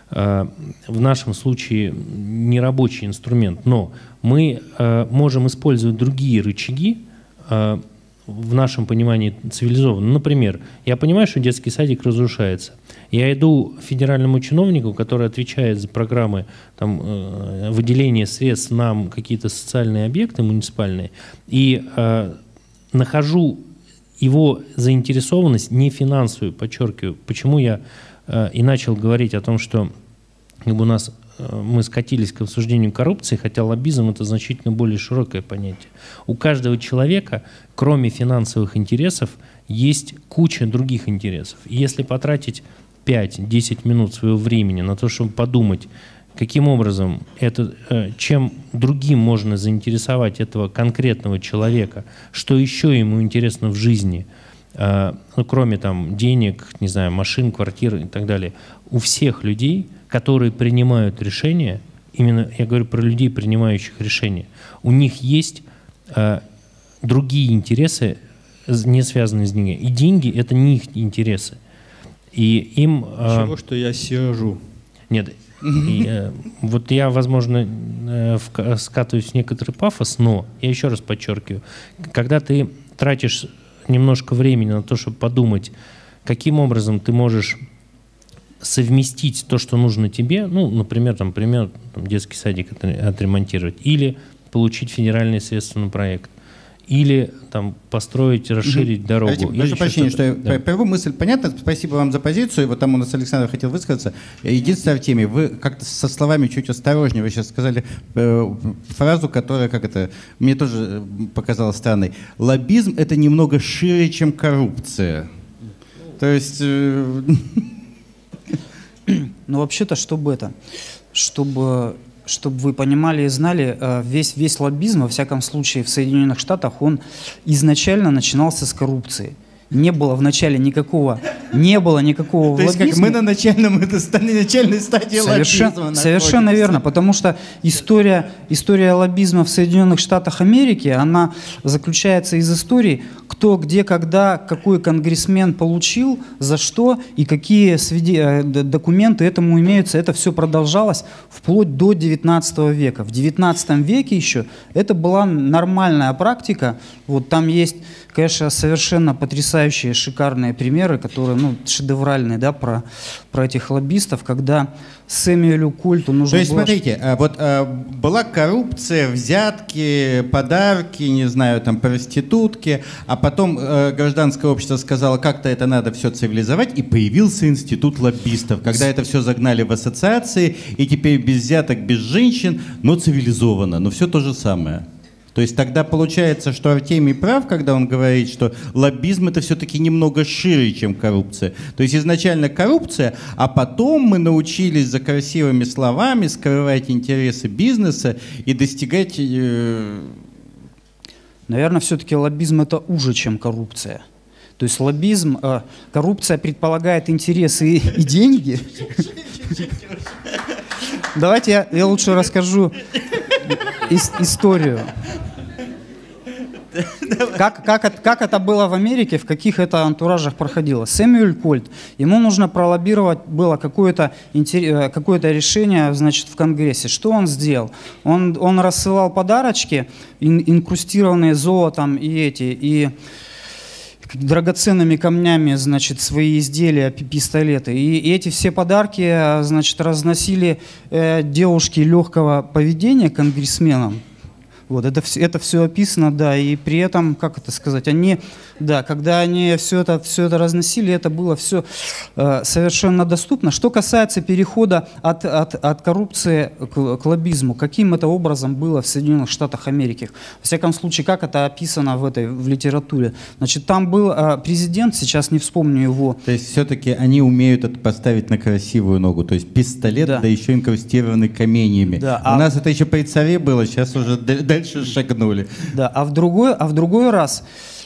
Speaker 4: в нашем случае не рабочий инструмент, но мы э, можем использовать другие рычаги э, в нашем понимании цивилизованно. Например, я понимаю, что детский садик разрушается. Я иду к федеральному чиновнику, который отвечает за программы там, э, выделения средств на какие-то социальные объекты муниципальные, и э, нахожу его заинтересованность не финансовую, подчеркиваю, почему я и начал говорить о том, что как бы у нас мы скатились к обсуждению коррупции, хотя лоббизм – это значительно более широкое понятие. У каждого человека, кроме финансовых интересов, есть куча других интересов. И если потратить пять-десять минут своего времени на то, чтобы подумать, каким образом, это, чем другим можно заинтересовать этого конкретного человека, что еще ему интересно в жизни – ну, кроме там денег, не знаю, машин, квартир и так далее, у всех людей, которые принимают решения, именно я говорю про людей, принимающих решения, у них есть э, другие интересы, не связанные с деньгами. И деньги – это не их интересы. И им… Э,
Speaker 5: Чего, что я сижу?
Speaker 4: Нет. И, э, вот я, возможно, э, в, скатываюсь в некоторый пафос, но я еще раз подчеркиваю, когда ты тратишь немножко времени на то, чтобы подумать, каким образом ты можешь совместить то, что нужно тебе, ну, например, там, пример, там, детский садик отремонтировать, или получить федеральные средства на проект, или там, построить, расширить угу. дорогу.
Speaker 1: Давайте, прошу прощения, что я да. первую мысль понятна. Спасибо вам за позицию. Вот там у нас Александр хотел высказаться. Единственное в теме, вы как-то со словами чуть осторожнее. Вы сейчас сказали э, фразу, которая, как это, мне тоже показалась странной. Лоббизм – это немного шире, чем коррупция. То есть… Э,
Speaker 3: ну, вообще-то, чтобы это… Чтобы… Чтобы вы понимали и знали, весь, весь лоббизм, во всяком случае, в Соединенных Штатах, он изначально начинался с коррупции. Не было в начале никакого, не было никакого
Speaker 1: То есть
Speaker 3: лоббизма.
Speaker 1: Как мы на начальном, это стали начальной стадии
Speaker 3: совершенно,
Speaker 1: лоббизма.
Speaker 3: Совершенно верно, потому что история, история лоббизма в Соединенных Штатах Америки, она заключается из истории, кто, где, когда, какой конгрессмен получил, за что и какие свиде... документы этому имеются. Это все продолжалось вплоть до девятнадцатого века. В девятнадцатом веке еще это была нормальная практика. Вот там есть, конечно, совершенно потрясающие, шикарные примеры, которые, ну, шедевральные, да, про, про этих лоббистов, когда Сэмюэлю Кольту нужно
Speaker 1: То есть,
Speaker 3: было...
Speaker 1: смотрите, вот была коррупция, взятки, подарки, не знаю, там, проститутки, а потом гражданское общество сказало, как-то это надо все цивилизовать, и появился институт лоббистов, когда это все загнали в ассоциации, и теперь без взяток, без женщин, но цивилизованно, но все то же самое. То есть тогда получается, что Артемий прав, когда он говорит, что лоббизм это все-таки немного шире, чем коррупция. То есть изначально коррупция, а потом мы научились за красивыми словами скрывать интересы бизнеса и достигать… Э...
Speaker 3: Наверное, все-таки лоббизм это уже, чем коррупция. То есть лоббизм, э, коррупция предполагает интересы и, и деньги. Давайте я, я лучше расскажу ис- историю. Как, как, как это было в Америке, в каких это антуражах проходило. Сэмюэль Кольт, ему нужно пролоббировать было какое-то, какое-то решение, значит, в Конгрессе. Что он сделал? Он, он рассылал подарочки, ин, инкрустированные золотом и эти, и драгоценными камнями, значит, свои изделия, пистолеты. И, и эти все подарки, значит, разносили э, девушки легкого поведения конгрессменам. Вот, это, это все описано, да, и при этом, как это сказать, они, да, когда они все это, все это разносили, это было все э, совершенно доступно. Что касается перехода от, от, от коррупции к, к лоббизму, каким это образом было в Соединенных Штатах Америки? Во всяком случае, как это описано в этой в литературе? Значит, там был э, президент, сейчас не вспомню его.
Speaker 1: То есть все-таки они умеют это поставить на красивую ногу, то есть пистолет, да, да еще инкрустированный каменьями. Да, У а... нас это еще при царе было, сейчас уже дальше шагнули.
Speaker 3: Да, а в другой, а в другой раз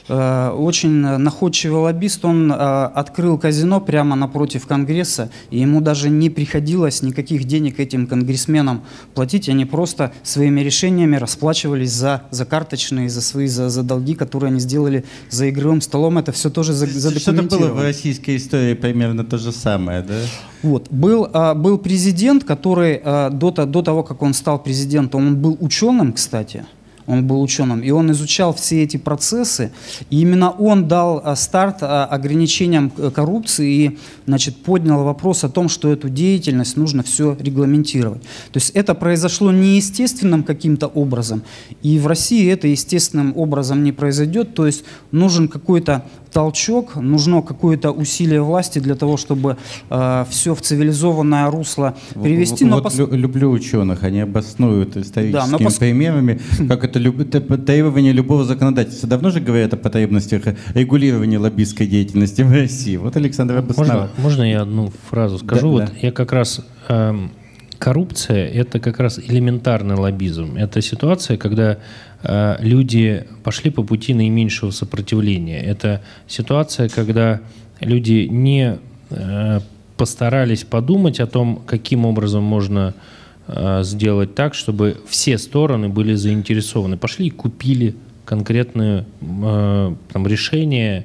Speaker 3: э, очень находчивый лоббист, он э, открыл казино прямо напротив Конгресса, и ему даже не приходилось никаких денег этим конгрессменам платить, они просто своими решениями расплачивались за, за карточные, за свои за, за долги, которые они сделали за игровым столом. Это все тоже задокументировано.
Speaker 1: Что-то было в российской истории примерно то же самое, да?
Speaker 3: Вот. Был, а, был президент, который а, до, до того, как он стал президентом, он был ученым, кстати. Он был ученым, и он изучал все эти процессы. И именно он дал а, старт а, ограничениям коррупции и, значит, поднял вопрос о том, что эту деятельность нужно все регламентировать. То есть это произошло неестественным каким-то образом, и в России это естественным образом не произойдет. То есть нужен какой-то толчок, нужно какое-то усилие власти для того, чтобы э, все в цивилизованное русло привести.
Speaker 1: Вот, но вот пос... люблю ученых, они обоснуют историческими да, пос... примерами, как это, люб... это требование любого законодательства. Давно же говорят о потребностях регулирования лоббистской деятельности в России. Вот Александр обосновал.
Speaker 4: Можно, можно я одну фразу скажу? Да, вот да. Я как раз... Эм... Коррупция – это как раз элементарный лоббизм. Это ситуация, когда э, люди пошли по пути наименьшего сопротивления. Это ситуация, когда люди не э, постарались подумать о том, каким образом можно э, сделать так, чтобы все стороны были заинтересованы. Пошли и купили конкретное э, там, решение,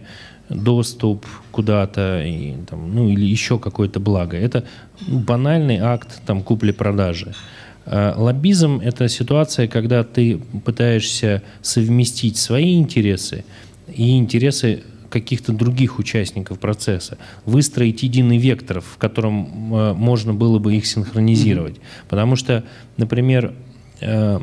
Speaker 4: доступ куда-то, и, там, ну, или еще какое-то благо. Это ну, банальный акт там, купли-продажи. А лоббизм – это ситуация, когда ты пытаешься совместить свои интересы и интересы каких-то других участников процесса, выстроить единый вектор, в котором э, можно было бы их синхронизировать. Mm-hmm. Потому что, например, э,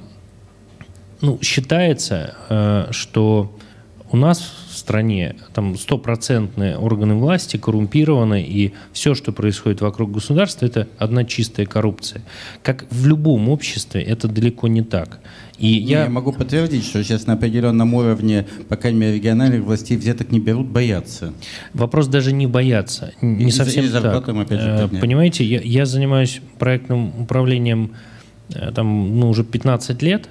Speaker 4: ну, считается, э, что у нас в стране там стопроцентные органы власти коррумпированы, и все, что происходит вокруг государства, это одна чистая коррупция. Как в любом обществе, это далеко не так. И я...
Speaker 1: я могу подтвердить, что сейчас на определенном уровне, по крайней мере, региональных властей взяток не берут, боятся.
Speaker 4: Вопрос даже не бояться, не и совсем так. Опять же, понимаете, я, я занимаюсь проектным управлением там, ну, уже пятнадцать лет,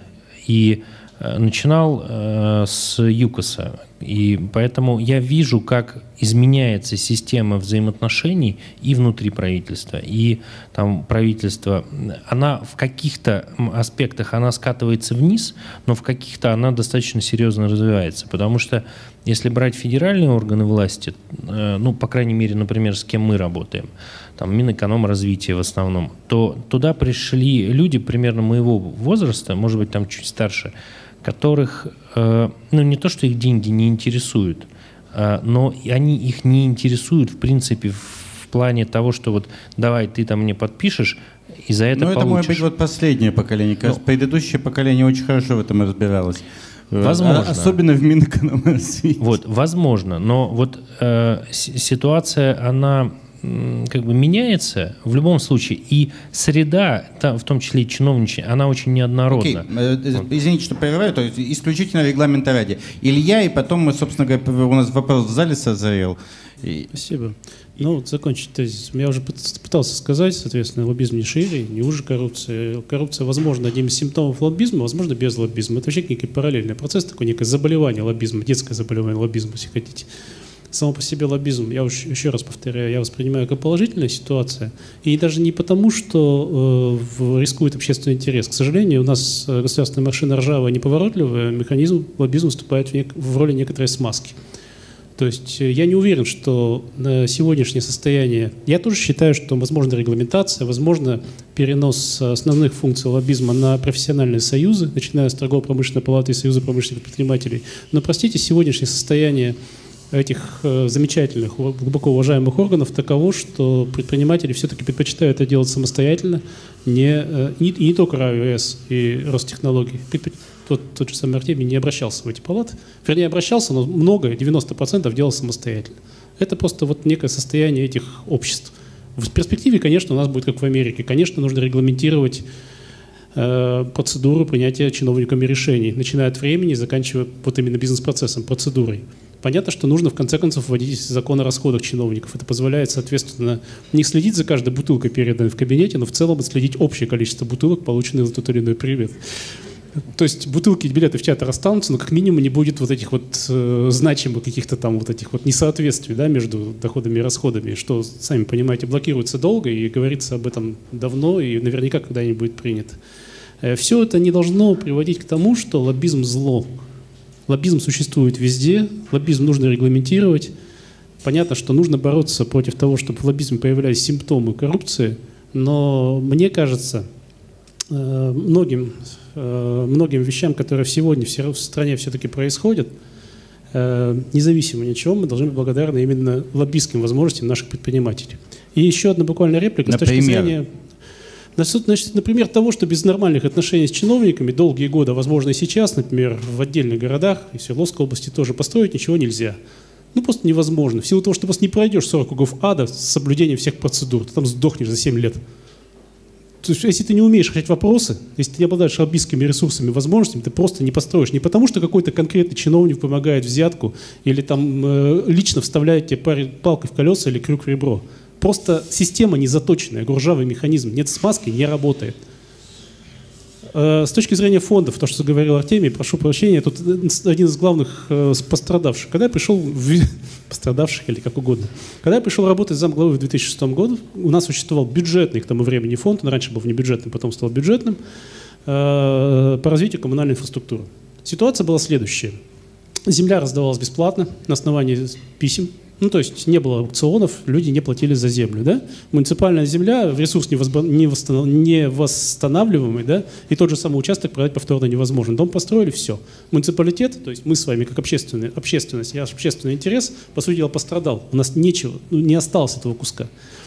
Speaker 4: и начинал э, с ЮКОСа, и поэтому я вижу, как изменяется система взаимоотношений и внутри правительства, и там правительство, она в каких-то аспектах она скатывается вниз, но в каких-то она достаточно серьезно развивается, потому что если брать федеральные органы власти, э, ну, по крайней мере, например, с кем мы работаем, там Минэкономразвития в основном, то туда пришли люди примерно моего возраста, может быть, там чуть старше, которых, э, ну, не то, что их деньги не интересуют, э, но они их не интересуют, в принципе, в, в плане того, что вот давай ты там мне подпишешь, и за это
Speaker 1: ну,
Speaker 4: получишь.
Speaker 1: Это может быть вот последнее поколение. Кажется, ну, предыдущее поколение очень хорошо в этом разбиралось.
Speaker 4: Возможно.
Speaker 1: А, особенно в Минэкономразвитии.
Speaker 4: Вот, возможно. Но вот э, ситуация, она как бы меняется в любом случае, и среда, там, в том числе и чиновничья, она очень неоднородна.
Speaker 1: Okay. Вот. Извините, что прерываю, то есть исключительно регламента ради. Илья, и потом мы, собственно говоря, у нас вопрос в зале созрел. И...
Speaker 2: Спасибо. Ну, вот закончить тезис. Я уже пытался сказать, соответственно, лоббизм не шире, не уже коррупция. Коррупция, возможно, одним из симптомов лоббизма, возможно, без лоббизма. Это вообще некий параллельный процесс, такое некое заболевание лоббизма, детское заболевание лоббизма, если хотите. Само по себе лоббизм, я уж, еще раз повторяю, я воспринимаю как положительная ситуация. И даже не потому, что э, рискует общественный интерес. К сожалению, у нас государственная машина ржавая, неповоротливая, механизм лоббизма выступает в, нек- в роли некоторой смазки. То есть я не уверен, что на сегодняшнее состояние... Я тоже считаю, что возможна регламентация, возможно перенос основных функций лоббизма на профессиональные союзы, начиная с торгово-промышленной палаты и союза промышленных предпринимателей. Но, простите, сегодняшнее состояние этих э, замечательных, глубоко уважаемых органов таково, что предприниматели все-таки предпочитают это делать самостоятельно, не, э, не, не только РАО-ЕС и Ростехнологии. Тот, тот же самый Артемий не обращался в эти палаты. Вернее, обращался, но многое, девяносто процентов делал самостоятельно. Это просто вот некое состояние этих обществ. В перспективе, конечно, у нас будет как в Америке. Конечно, нужно регламентировать э, процедуру принятия чиновниками решений, начиная от времени и заканчивая вот именно бизнес-процессом, процедурой. Понятно, что нужно в конце концов вводить закон о расходах чиновников. Это позволяет, соответственно, не следить за каждой бутылкой, переданной в кабинете, но в целом отследить общее количество бутылок, полученных за тот или иной предмет. То есть бутылки и билеты в театр останутся, но как минимум не будет вот этих вот э, значимых каких-то там вот этих вот несоответствий, да, между доходами и расходами, что, сами понимаете, блокируется долго и говорится об этом давно и наверняка когда-нибудь будет принято. Э, все это не должно приводить к тому, что лоббизм зло. Лоббизм существует везде, лоббизм нужно регламентировать. Понятно, что нужно бороться против того, чтобы в лоббизме появлялись симптомы коррупции, но мне кажется, э, многим многим вещам, которые сегодня в стране все-таки происходят, независимо ни от чего, мы должны быть благодарны именно лоббистским возможностям наших предпринимателей. И еще одна буквально реплика. Например? С точки зрения, значит, например, того, что без нормальных отношений с чиновниками долгие годы, возможно и сейчас, например, в отдельных городах, и в Свердловской области тоже построить ничего нельзя. Ну, просто невозможно. В силу того, что просто не пройдешь сорок кругов ада с соблюдением всех процедур, ты там сдохнешь за семь лет. То есть, если ты не умеешь решать вопросы, если ты не обладаешь лоббистскими ресурсами, возможностями, ты просто не построишь. Не потому, что какой-то конкретный чиновник помогает взятку или там э, лично вставляет тебе палкой в колеса или крюк в ребро. Просто система не заточенная, ржавый механизм, нет смазки, не работает. Э, с точки зрения фондов, то, что говорил Артемий, прошу прощения, тут один из главных э, пострадавших. Когда я пришел, в... пострадавших или как угодно, когда я пришел работать замглавы в две тысячи шестом году, у нас существовал бюджетный к тому времени фонд, он раньше был внебюджетным, потом стал бюджетным, э, по развитию коммунальной инфраструктуры. Ситуация была следующая. Земля раздавалась бесплатно на основании писем. Ну, то есть не было аукционов, люди не платили за землю, да? Муниципальная земля, ресурс невосстанавливаемый, да? И тот же самый участок продать повторно невозможно. Дом построили, все. Муниципалитет, то есть мы с вами как общественная, общественность, я общественный интерес, по сути дела, пострадал. У нас нечего, ну, не осталось этого куска.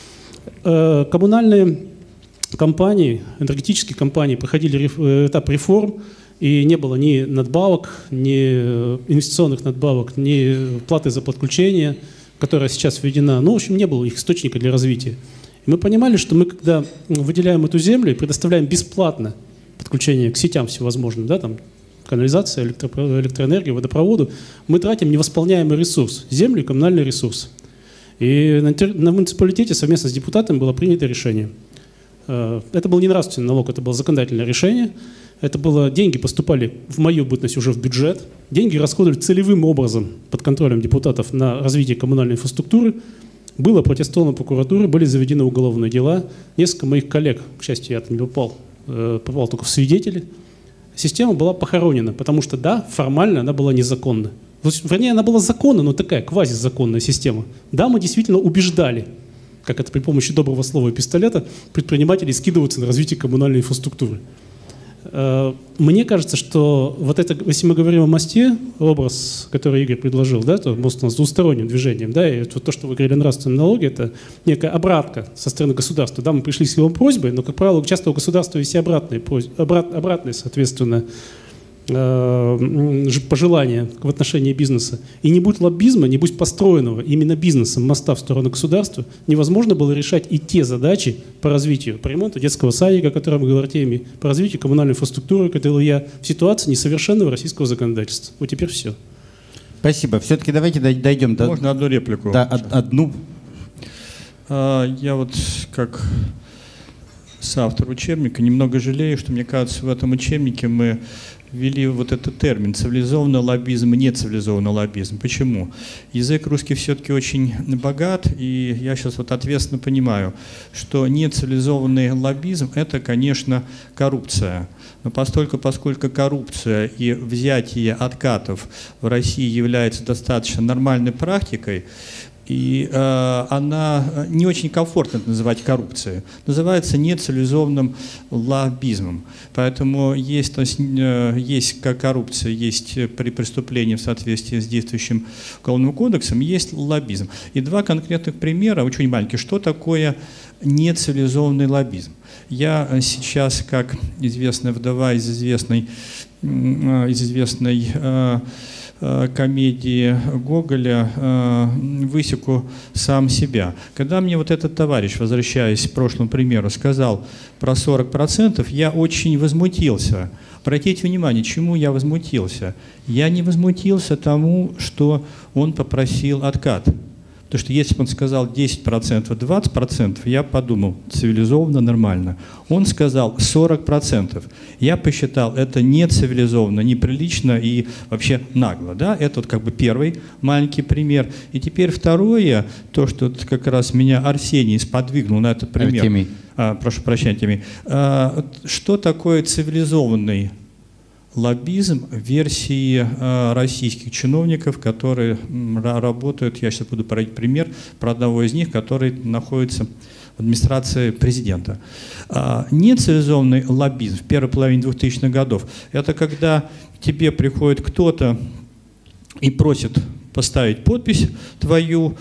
Speaker 2: Э, коммунальные компании, энергетические компании проходили реф, этап реформ, и не было ни надбавок, ни инвестиционных надбавок, ни платы за подключение, которая сейчас введена. Ну, в общем, не было их источника для развития. И мы понимали, что мы, когда выделяем эту землю и предоставляем бесплатно подключение к сетям всевозможным, да, там, канализация, электро, электроэнергия, водопроводу, мы тратим невосполняемый ресурс, землю и коммунальный ресурс. И на, на муниципалитете совместно с депутатами было принято решение. Это был не нравственный налог, это было законодательное решение. Это было, деньги поступали в мою бытность уже в бюджет. Деньги расходовали целевым образом под контролем депутатов на развитие коммунальной инфраструктуры. Было протестовано прокуратурой, были заведены уголовные дела. Несколько моих коллег, к счастью, я там не попал, попал только в свидетели. Система была похоронена, потому что, да, формально она была незаконна. Вернее, она была законна, но такая квазизаконная система. Да, мы действительно убеждали, как это при помощи доброго слова и пистолета, предпринимателей скидываться на развитие коммунальной инфраструктуры. Мне кажется, что вот это, если мы говорим о мосте, образ, который Игорь предложил, да, то мост у нас с двусторонним движением, да, и вот то, что вы говорили о нравственной налоге, это некая обратка со стороны государства. Да, мы пришли с его просьбой, но, как правило, часто у государства есть и обратные, обрат, обратные, соответственно, пожелания в отношении бизнеса. И не будь лоббизма, не будь построенного именно бизнесом моста в сторону государства, невозможно было решать и те задачи по развитию, по ремонту детского садика, о котором говорил Артемий, по развитию коммунальной инфраструктуры, которую я в ситуации несовершенного российского законодательства. Вот теперь все.
Speaker 6: Спасибо. Все-таки давайте дойдем до...
Speaker 5: Можно одну реплику?
Speaker 6: Да, одну.
Speaker 5: Я вот как соавтор учебника немного жалею, что, мне кажется, в этом учебнике мы ввели вот этот термин «цивилизованный лоббизм» и «нецивилизованный лоббизм». Почему? Язык русский все-таки очень богат, и я сейчас вот ответственно понимаю, что нецивилизованный лоббизм – это, конечно, коррупция. Но поскольку, поскольку коррупция и взятие откатов в России является достаточно нормальной практикой, И э, она не очень комфортно называть коррупцией. Называется нецивилизованным лоббизмом. Поэтому есть, то есть, э, есть как коррупция, есть при преступлении в соответствии с действующим уголовным кодексом, есть лоббизм. И два конкретных примера, очень маленькие. Что такое нецивилизованный лоббизм? Я сейчас, как известная вдова из известной, из известной э, комедии Гоголя высеку сам себя. Когда мне вот этот товарищ, возвращаясь к прошлому примеру, сказал про сорок процентов, я очень возмутился. Обратите внимание, чему я возмутился. Я не возмутился тому, что он попросил откат. Потому что если бы он сказал десять процентов, двадцать процентов, я подумал, цивилизованно, нормально. Он сказал сорок процентов. Я посчитал, это не цивилизованно, неприлично и вообще нагло. Да? Это вот как бы первый маленький пример. И теперь второе, то, что как раз меня Арсений сподвигнул на этот пример.
Speaker 6: Артемий.
Speaker 5: А, прошу прощения, Артемий. А, что такое цивилизованный лоббизм в версии э, российских чиновников, которые м, работают, я сейчас буду приводить пример про одного из них, который находится в администрации президента. А, нецивилизованный лоббизм в первой половине двухтысячных годов – это когда к тебе приходит кто-то и просит поставить подпись твою,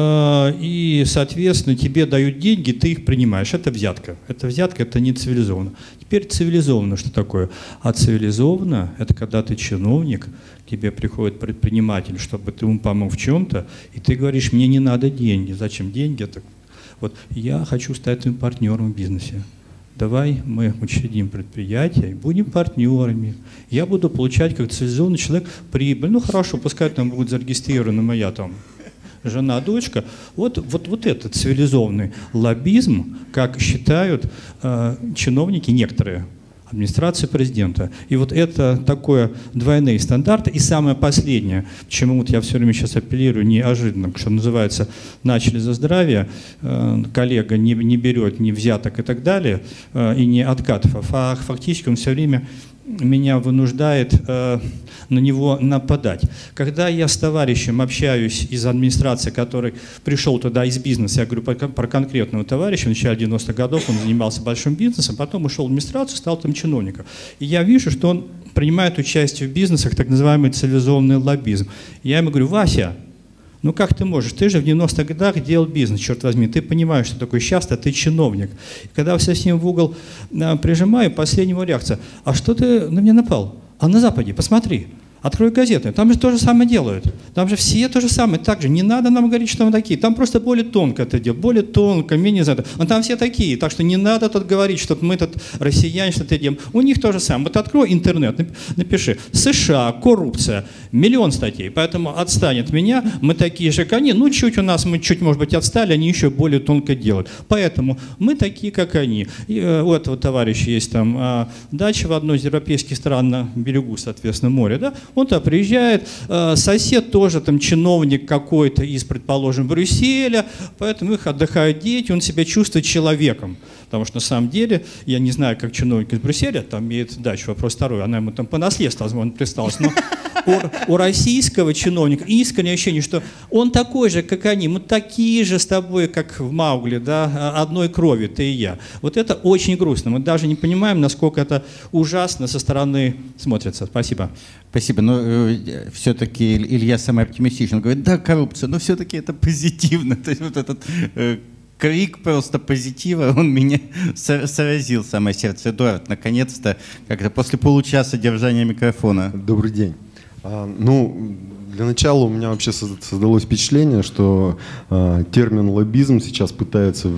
Speaker 5: и, соответственно, тебе дают деньги, ты их принимаешь. Это взятка. Это взятка, это не цивилизованно. Теперь цивилизованно что такое? А цивилизованно – это когда ты чиновник, к тебе приходит предприниматель, чтобы ты ему помог в чем-то, и ты говоришь, мне не надо деньги. Зачем деньги? Это... Вот я хочу стать твоим партнером в бизнесе. Давай мы учредим предприятие и будем партнерами. Я буду получать как цивилизованный человек прибыль. Ну хорошо, пускай там будет зарегистрирована моя там жена, дочка. Вот, вот, вот этот цивилизованный лоббизм, как считают э, чиновники некоторые, администрации президента. И вот это такое двойные стандарты. И самое последнее, чему вот я все время сейчас апеллирую неожиданно, что называется, начали за здравие, э, коллега не, не берет ни взяток и так далее, э, и не откатов, а фактически он все время меня вынуждает э, на него нападать. Когда я с товарищем общаюсь из администрации, который пришел туда из бизнеса, я говорю про, про конкретного товарища, в начале девяностых годов он занимался большим бизнесом, потом ушел в администрацию, стал там чиновником. И я вижу, что он принимает участие в бизнесах, так называемый цивилизованный лоббизм. Я ему говорю, Вася, ну как ты можешь? Ты же в девяностых годах делал бизнес, черт возьми. Ты понимаешь, что такое сейчас-то, ты чиновник. И когда я все с ним в угол а, прижимаю, последняя его реакция. А что ты на меня напал? А на Западе, посмотри. Открой газеты, там же то же самое делают. Там же все то же самое. Так же не надо нам говорить, что мы такие. Там просто более тонко это делают. Более тонко, менее за это. Но там все такие. Так что не надо тут говорить, что мы тут россияне что-то делаем. У них то же самое. Вот открой интернет, напиши. США, коррупция. Миллион статей. Поэтому отстань от меня. Мы такие же, как они. Ну, чуть у нас, мы чуть, может быть, отстали. Они еще более тонко делают. Поэтому мы такие, как они. И, э, у этого товарища есть там э, дача в одной из европейских стран на берегу, соответственно, моря, да? Он туда приезжает, сосед тоже там чиновник какой-то из, предположим, Брюсселя, поэтому их отдыхают дети, он себя чувствует человеком. Потому что на самом деле, я не знаю, как чиновник из Брюсселя, там имеет дачу, вопрос второй, она ему там по наследству, возможно, присталась, но у, у российского чиновника искреннее ощущение, что он такой же, как они, мы такие же с тобой, как в Маугли, да, одной крови, ты и я. Вот это очень грустно, мы даже не понимаем, насколько это ужасно со стороны смотрится. Спасибо.
Speaker 6: Спасибо, но э, все-таки Илья самый оптимистичный, он говорит, да, коррупция, но все-таки это позитивно, то есть вот этот э, крик просто позитива, он меня сразил в самое сердце. Эдуард, наконец-то, как-то после получаса держания микрофона.
Speaker 7: Добрый день. А, ну, для начала у меня вообще создалось впечатление, что а, термин лоббизм сейчас пытается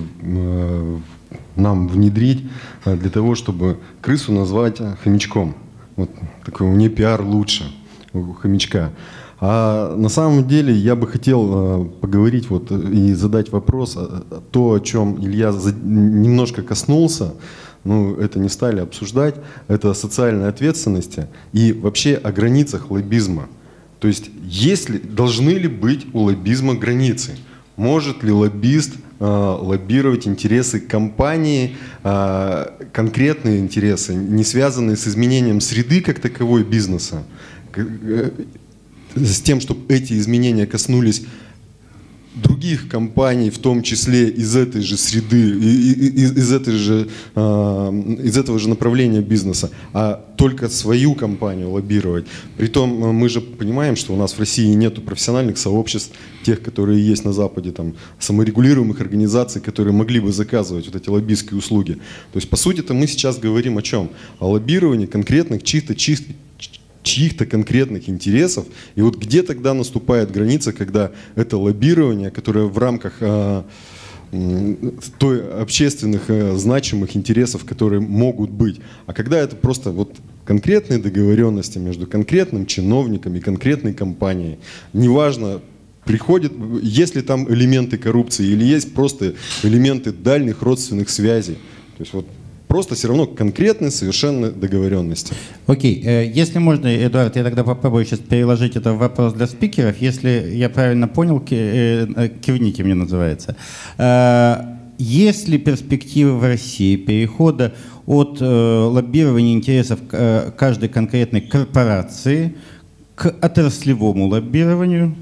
Speaker 7: а, нам внедрить а, для того, чтобы крысу назвать хомячком. Вот такой у нее пиар лучше, у хомячка. А на самом деле я бы хотел э, поговорить вот, и задать вопрос, то, о чем Илья за, немножко коснулся, ну, это не стали обсуждать, это о социальной ответственности и вообще о границах лоббизма. То есть, есть ли, должны ли быть у лоббизма границы? Может ли лоббист э, лоббировать интересы компании, э, конкретные интересы, не связанные с изменением среды как таковой бизнеса, с тем, чтобы эти изменения коснулись других компаний, в том числе из этой же среды, из, из, этой же, из этого же направления бизнеса, а только свою компанию лоббировать. Притом мы же понимаем, что у нас в России нет профессиональных сообществ, тех, которые есть на Западе, там, саморегулируемых организаций, которые могли бы заказывать вот эти лоббистские услуги. То есть, по сути-то, мы сейчас говорим о чем? О лоббировании конкретных чисто чистых чьих-то конкретных интересов. И вот где тогда наступает граница, когда это лоббирование, которое в рамках а, той общественных а, значимых интересов, которые могут быть, а когда это просто вот конкретные договоренности между конкретным чиновником и конкретной компанией. Неважно, приходит, есть ли там элементы коррупции или есть просто элементы дальних родственных связей. То есть вот просто все равно конкретные совершенно договоренности.
Speaker 6: Окей, okay. Если можно, Эдуард, я тогда попробую сейчас переложить это в вопрос для спикеров. Если я правильно понял, кивники мне называется. Есть ли перспективы в России перехода от лоббирования интересов каждой конкретной корпорации к отраслевому лоббированию?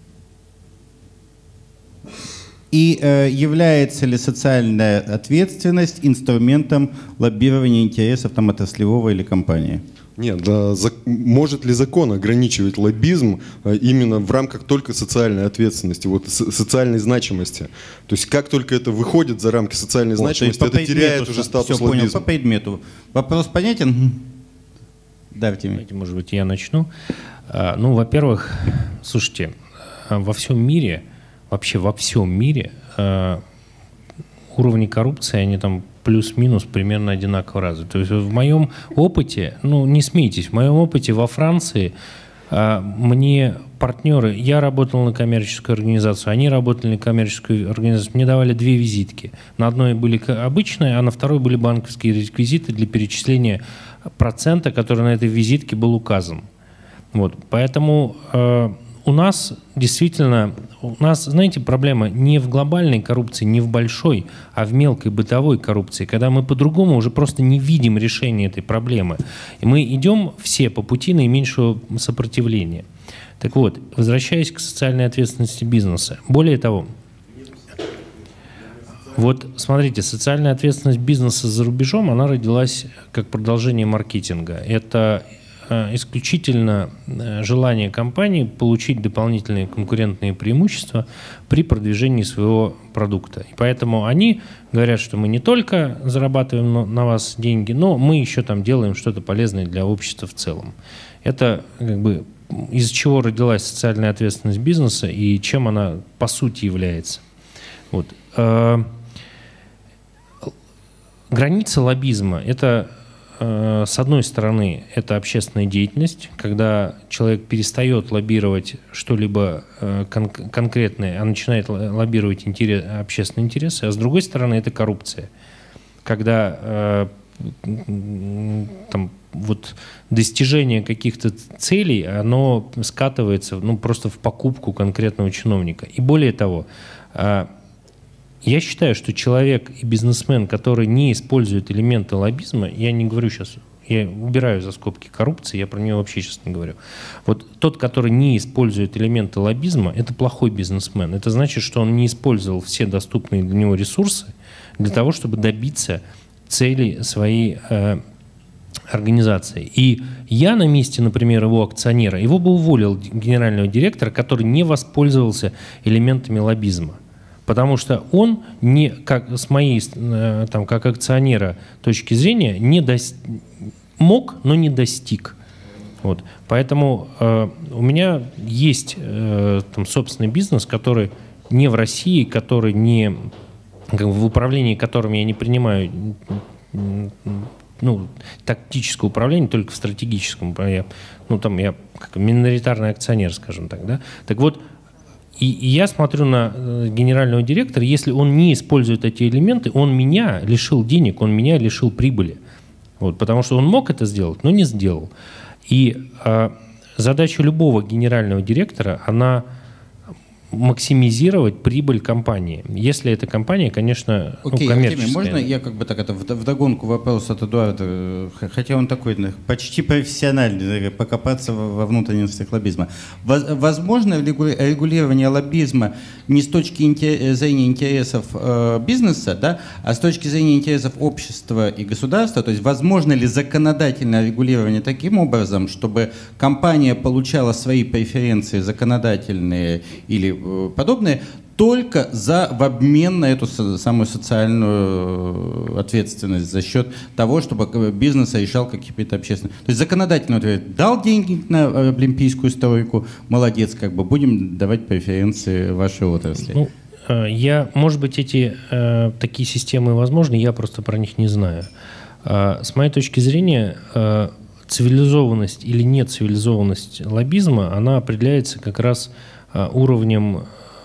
Speaker 6: И э, является ли социальная ответственность инструментом лоббирования интересов там, отраслевого или компании?
Speaker 7: Нет, да, за, может ли закон ограничивать лоббизм а, именно в рамках только социальной ответственности, вот, со, социальной значимости? То есть как только это выходит за рамки социальной вот, значимости, это теряет уже статус
Speaker 6: все
Speaker 7: лоббизма.
Speaker 6: Понял, по предмету. Вопрос понятен? Да, Артемий.
Speaker 4: Может быть, я начну. А, ну, во-первых, слушайте, во всем мире Вообще во всем мире э, уровни коррупции, они там плюс-минус примерно одинаково развиты. То есть в моем опыте, ну не смейтесь, в моем опыте во Франции э, мне партнеры, я работал на коммерческую организацию, они работали на коммерческую организацию, мне давали две визитки. На одной были обычные, а на второй были банковские реквизиты для перечисления процента, который на этой визитке был указан. Вот, поэтому э, у нас действительно, у нас, знаете, проблема не в глобальной коррупции, не в большой, а в мелкой бытовой коррупции, когда мы по-другому уже просто не видим решения этой проблемы. И мы идем все по пути наименьшего сопротивления. Так вот, возвращаясь к социальной ответственности бизнеса. Более того, вот смотрите, социальная ответственность бизнеса за рубежом, она родилась как продолжение маркетинга. Это исключительно желание компании получить дополнительные конкурентные преимущества при продвижении своего продукта. И поэтому они говорят, что мы не только зарабатываем на вас деньги, но мы еще там делаем что-то полезное для общества в целом. Это как бы из чего родилась социальная ответственность бизнеса и чем она по сути является. Вот. Граница лоббизма – это, с одной стороны, это общественная деятельность, когда человек перестает лоббировать что-либо кон конкретное, а начинает лоббировать интерес, общественные интересы, а с другой стороны, это коррупция, когда там, вот, достижение каких-то целей, оно скатывается ну, просто в покупку конкретного чиновника. И более того, я считаю, что человек и бизнесмен, который не использует элементы лоббизма, я не говорю сейчас, я убираю за скобки коррупции, я про нее вообще сейчас не говорю. Вот тот, который не использует элементы лоббизма, это плохой бизнесмен. Это значит, что он не использовал все доступные для него ресурсы для того, чтобы добиться целей своей э, организации. И я на месте, например, его акционера, его бы уволил генерального директора, который не воспользовался элементами лоббизма. Потому что он, не, как, с моей, там, как акционера точки зрения, не дос... мог, но не достиг. Вот. Поэтому э, у меня есть э, там, собственный бизнес, который не в России, который не, как бы, в управлении которым я не принимаю ну, тактическое управление, только в стратегическом. Я, ну, там я как миноритарный акционер, скажем так. Да? Так вот, И, и я смотрю на генерального директора, если он не использует эти элементы, он меня лишил денег, он меня лишил прибыли. Вот, потому что он мог это сделать, но не сделал. И э, задача любого генерального директора, она максимизировать прибыль компании. Если эта компания, конечно,
Speaker 6: Окей,
Speaker 4: ну, коммерческая.
Speaker 6: Артемий, можно я как бы так это вдогонку вопрос от Эдуарда, хотя он такой почти профессиональный, покопаться во внутренностях лоббизма. Возможно регулирование лоббизма не с точки зрения интересов бизнеса, да, а с точки зрения интересов общества и государства? То есть возможно ли законодательное регулирование таким образом, чтобы компания получала свои преференции законодательные или подобные только за в обмен на эту самую социальную ответственность за счет того, чтобы бизнес решал какие-то общественные. То есть законодательно ответ дал деньги на олимпийскую стройку, молодец, как бы будем давать преференции вашей отрасли.
Speaker 4: Ну, я, может быть, эти э, такие системы возможны, я просто про них не знаю. Э, с моей точки зрения, э, цивилизованность или нецивилизованность лоббизма, она определяется как раз э, уровнем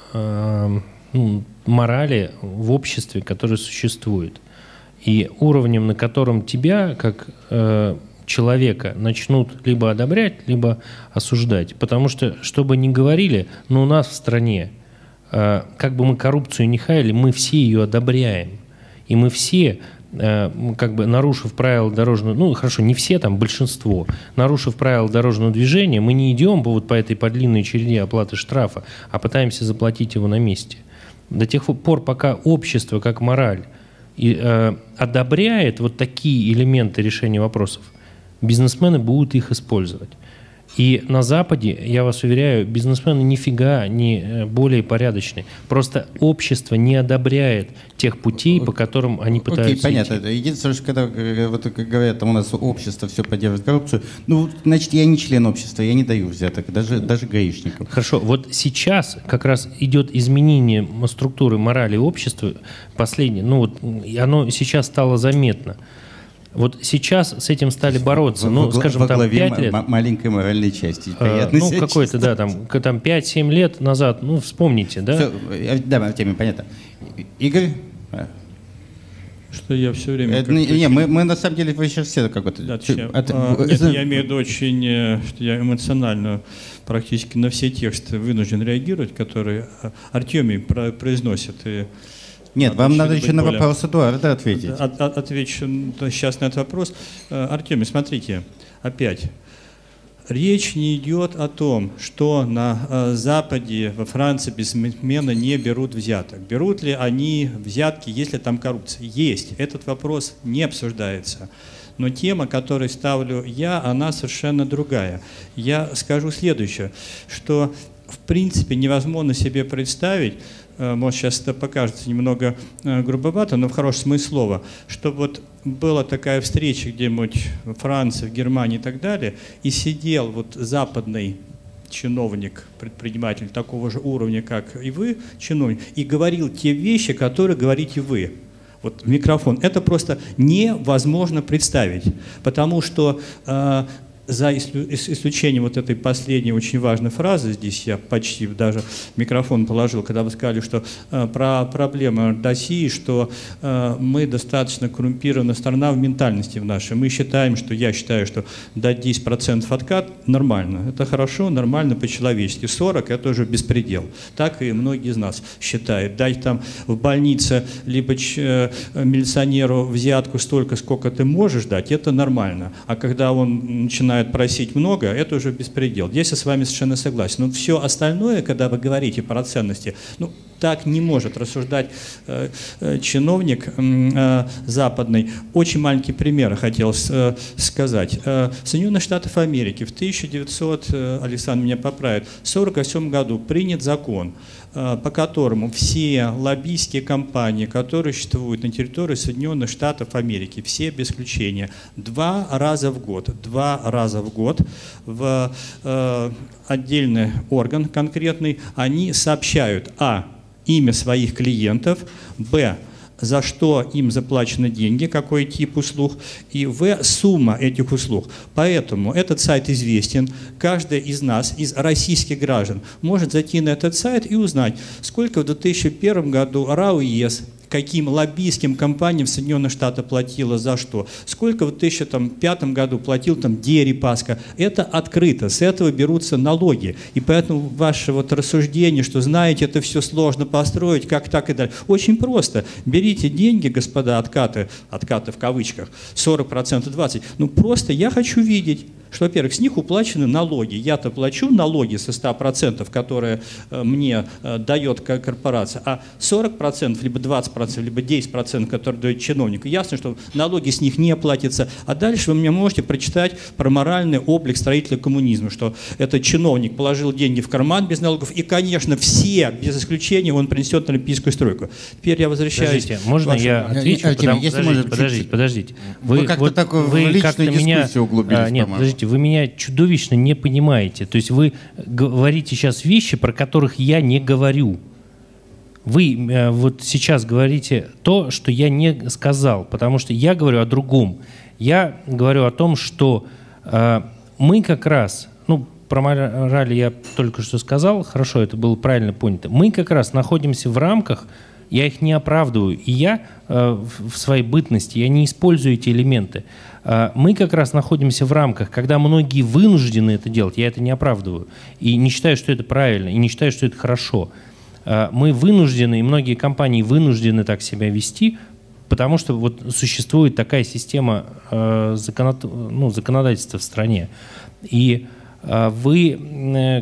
Speaker 4: ну, морали в обществе, которое существует. И уровнем, на котором тебя, как э, человека, начнут либо одобрять, либо осуждать. Потому что, что бы ни говорили, но у нас в стране, э, как бы мы коррупцию не хаяли, мы все ее одобряем. И мы все, э, как бы нарушив правила дорожного, ну хорошо, не все, там большинство, нарушив правила дорожного движения, мы не идем вот по этой по длинной череде оплаты штрафа, а пытаемся заплатить его на месте. До тех пор, пока общество, как мораль, и, э, одобряет вот такие элементы решения вопросов, бизнесмены будут их использовать. И на Западе, я вас уверяю, бизнесмены нифига не более порядочные. Просто общество не одобряет тех путей, по которым они пытаются
Speaker 6: Окей, понятно.
Speaker 4: идти.
Speaker 6: Единственное, что когда вот, говорят, там у нас общество все поддерживает коррупцию, ну, значит, я не член общества, я не даю взяток, даже, даже гаишникам.
Speaker 4: Хорошо, вот сейчас как раз идет изменение структуры морали общества, последнее, ну вот оно сейчас стало заметно. Вот сейчас с этим стали бороться, ну, скажем, там пять лет.
Speaker 6: Маленькой моральной части.
Speaker 4: Э, ну, какой-то, да, там, там пять-семь лет назад, ну, вспомните, да?
Speaker 6: Все, да, теме понятно. Игорь?
Speaker 5: Что я все время...
Speaker 6: Это, не, не, мы, мы на самом деле вы сейчас все как-то...
Speaker 5: Да, от, а, нет, я имею в виду очень, что я эмоционально практически на все тексты вынужден реагировать, которые Артемий произносит. И
Speaker 6: Нет, надо вам надо еще более... на вопрос Эдуарда ответить.
Speaker 5: От, от, отвечу сейчас на этот вопрос. Артемий, смотрите, опять. Речь не идет о том, что на Западе, во Франции бизнесмены не берут взяток. Берут ли они взятки, если там коррупция? Есть. Этот вопрос не обсуждается. Но тема, которую ставлю я, она совершенно другая. Я скажу следующее, что в принципе невозможно себе представить, может, сейчас это покажется немного грубовато, но в хорошем смысле слова, что вот была такая встреча где-нибудь во Франции, в Германии и так далее, и сидел вот западный чиновник, предприниматель такого же уровня, как и вы, чиновник, и говорил те вещи, которые говорите вы. Вот в микрофон. Это просто невозможно представить, потому что э, за исключением вот этой последней очень важной фразы, здесь я почти даже микрофон положил, когда вы сказали, что э, про проблемы России, что э, мы достаточно коррумпированная страна в ментальности в нашей. Мы считаем, что я считаю, что дать десять процентов откат нормально. Это хорошо, нормально по-человечески. сорок это уже беспредел. Так и многие из нас считают. Дать там в больнице либо э, милиционеру взятку столько, сколько ты можешь дать, это нормально. А когда он начинает просить много, это уже беспредел. Здесь я с вами совершенно согласен. Но все остальное, когда вы говорите про ценности, ну, так не может рассуждать э, э, чиновник э, западный. Очень маленький пример хотел э, сказать. Э, Соединенных Штатов Америки в тысяча девятьсот, э, Александр меня поправит, сорок восьмом году принят закон, э, по которому все лоббистские компании, которые существуют на территории Соединенных Штатов Америки, все без исключения, два раза в год, два раза в год в э, отдельный орган конкретный, они сообщают а. имя своих клиентов, б. за что им заплачены деньги, какой тип услуг, и в. сумма этих услуг. Поэтому этот сайт известен. Каждый из нас, из российских граждан, может зайти на этот сайт и узнать, сколько в две тысячи первом году РАО ЕС, каким лоббистским компаниям Соединенных Штатов платила за что. Сколько в две тысячи пятом году платил там Дерипаска. Это открыто, с этого берутся налоги. И поэтому ваше вот рассуждение, что знаете, это все сложно построить, как так и далее. Очень просто. Берите деньги, господа, откаты, откаты в кавычках, сорок процентов, двадцать процентов. Ну просто я хочу видеть, что, во-первых, с них уплачены налоги. Я-то плачу налоги со ста процентов, которые э, мне э, дает корпорация, а сорок процентов, либо двадцать процентов, либо десять процентов, которые дает чиновник. Ясно, что налоги с них не платятся. А дальше вы мне можете прочитать про моральный облик строителя коммунизма, что этот чиновник положил деньги в карман без налогов, и, конечно, все, без исключения, он принесет на олимпийскую стройку. Теперь я возвращаюсь...
Speaker 4: Подождите, можно
Speaker 5: вашему...
Speaker 4: я отвечу?
Speaker 6: Артемий,
Speaker 4: Потому...
Speaker 6: если
Speaker 4: Подождите,
Speaker 6: можно,
Speaker 4: подождите,
Speaker 6: чуть-чуть.
Speaker 4: подождите.
Speaker 6: Вы, вы как-то вот, так в личную
Speaker 4: как
Speaker 6: дискуссию
Speaker 4: меня...
Speaker 6: углубились,
Speaker 4: а, Нет, подождите, вы меня чудовищно не понимаете. То есть вы говорите сейчас вещи, про которых я не говорю. Вы э, вот сейчас говорите то, что я не сказал, потому что я говорю о другом. Я говорю о том, что э, мы как раз, ну, про мораль я только что сказал, хорошо, это было правильно понято. Мы как раз находимся в рамках, я их не оправдываю, и я э, в своей бытности, я не использую эти элементы. Э, мы как раз находимся в рамках, когда многие вынуждены это делать, я это не оправдываю, и не считаю, что это правильно, и не считаю, что это хорошо. Э, мы вынуждены, и многие компании вынуждены так себя вести, потому что вот существует такая система э, законод... ну, законодательства в стране. И э, вы... Э,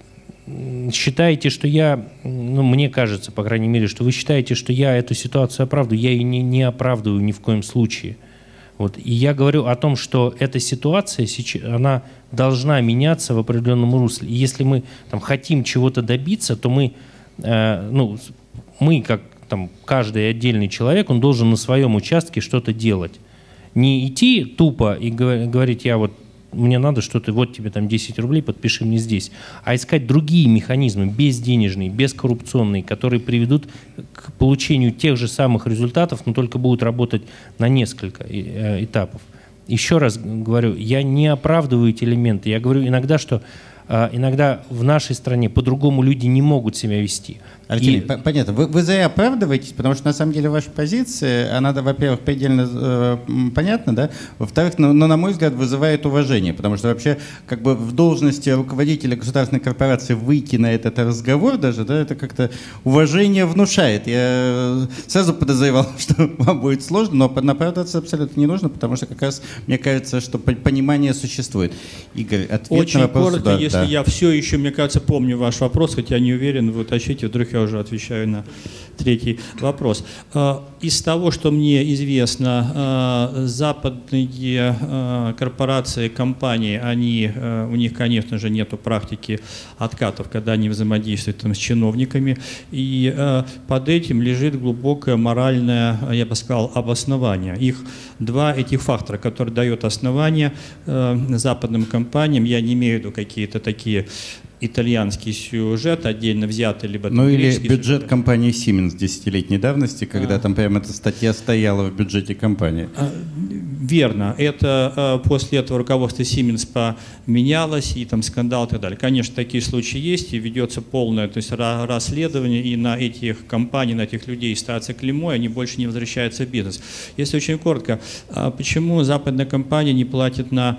Speaker 4: считаете, что я, ну, мне кажется, по крайней мере, что вы считаете, что я эту ситуацию оправдываю, я ее не, не оправдываю ни в коем случае. Вот. И я говорю о том, что эта ситуация, она должна меняться в определенном русле. И если мы там хотим чего-то добиться, то мы, э, ну, мы, как там, каждый отдельный человек, он должен на своем участке что-то делать. Не идти тупо и говорить, я вот мне надо что-то, вот тебе там десять рублей, подпиши мне здесь. А искать другие механизмы, безденежные, бескоррупционные, которые приведут к получению тех же самых результатов, но только будут работать на несколько этапов. Еще раз говорю, я не оправдываю эти элементы. Я говорю иногда, что иногда в нашей стране по-другому люди не могут себя вести.
Speaker 6: Артемий,
Speaker 4: И...
Speaker 6: понятно. Вы, вы зря оправдываетесь, потому что на самом деле ваша позиция, она, во-первых, предельно э, понятна, да, во-вторых, но, но, на мой взгляд, вызывает уважение, потому что вообще как бы в должности руководителя государственной корпорации выйти на этот разговор даже, да, это как-то уважение внушает. Я сразу подозревал, что вам будет сложно, но оправдываться абсолютно не нужно, потому что как раз мне кажется, что понимание существует. Игорь, ответ
Speaker 5: очень
Speaker 6: на вопрос.
Speaker 5: коротко,
Speaker 6: Да,
Speaker 5: если
Speaker 6: да.
Speaker 5: я все еще, мне кажется, помню ваш вопрос, хотя не уверен, вы уточните, вдруг я уже отвечаю на третий вопрос. Из того, что мне известно, западные корпорации, компании, они, у них, конечно же, нет практики откатов, когда они взаимодействуют там, с чиновниками, и под этим лежит глубокое моральное, я бы сказал, обоснование. Их два этих фактора, которые дают основание западным компаниям, я не имею в виду какие-то такие итальянский сюжет, отдельно взятый, либо...
Speaker 6: Ну или бюджет
Speaker 5: сюжет.
Speaker 6: компании Siemens десятилетней давности, когда а. там прямо эта статья стояла в бюджете компании.
Speaker 5: А, верно. Это а, после этого руководство Siemens поменялось, и там скандал и так далее. Конечно, такие случаи есть, и ведется полное, то есть, расследование, и на этих компаний, на этих людей ставится клеймо, и они больше не возвращаются в бизнес. Если очень коротко, а почему западная компания не платит на...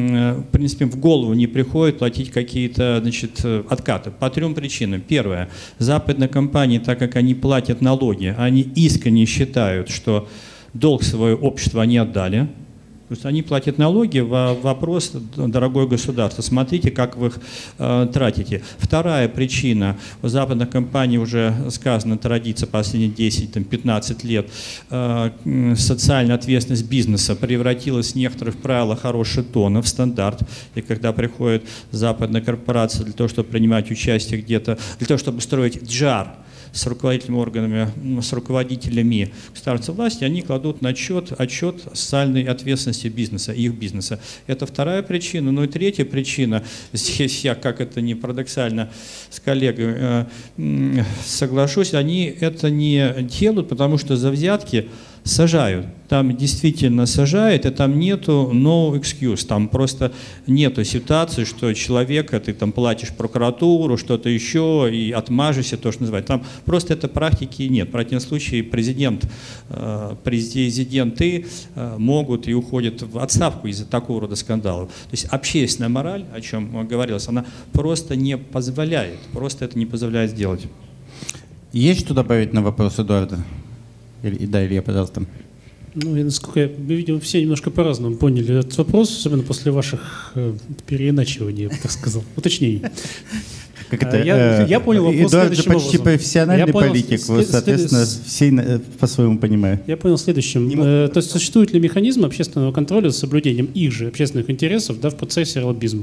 Speaker 5: В принципе, в голову не приходит платить какие-то, значит, откаты? По трем причинам. Первое. Западные компании, так как они платят налоги, они искренне считают, что долг своего общества они отдали. То есть они платят налоги, вопрос, дорогое государство, смотрите, как вы их э, тратите. Вторая причина, у западных компаний уже сказано, традиция последние десять-пятнадцать лет, э, социальная ответственность бизнеса превратилась в некоторых правилах хороший тон, в стандарт. И когда приходит западная корпорация для того, чтобы принимать участие где-то, для того, чтобы строить джар, с руководителями органами, с руководителями государственной власти, они кладут на отчет, отчет социальной ответственности бизнеса, их бизнеса. Это вторая причина. Ну и третья причина, здесь я, как это ни парадоксально, с коллегой э, соглашусь, они это не делают, потому что за взятки сажают. Там действительно сажают, и там нету no excuse, там просто нету ситуации, что человека, ты там платишь прокуратуру, что-то еще, и отмажешься, то, что называют. Там просто этой практики нет. В противном случае президент, президенты могут и уходят в отставку из-за такого рода скандалов. То есть общественная мораль, о чем говорилось, она просто не позволяет, просто это не позволяет сделать.
Speaker 6: Есть что добавить на вопрос Эдуарда? Да, Илья, пожалуйста.
Speaker 2: Ну, и насколько я, видимо, все немножко по-разному поняли этот вопрос, особенно после ваших э, переиначиваний, я бы так сказал, уточнений.
Speaker 6: Как это,
Speaker 2: я, я понял вопрос
Speaker 6: Эдуард же
Speaker 2: следующим
Speaker 6: почти
Speaker 2: образом.
Speaker 6: профессиональный
Speaker 2: понял,
Speaker 6: политик,
Speaker 2: след,
Speaker 6: соответственно,
Speaker 2: след,
Speaker 6: все по-своему понимают.
Speaker 2: Я понял следующим. Э, то есть существует ли механизм общественного контроля с соблюдением их же общественных интересов, да, в процессе лоббизма?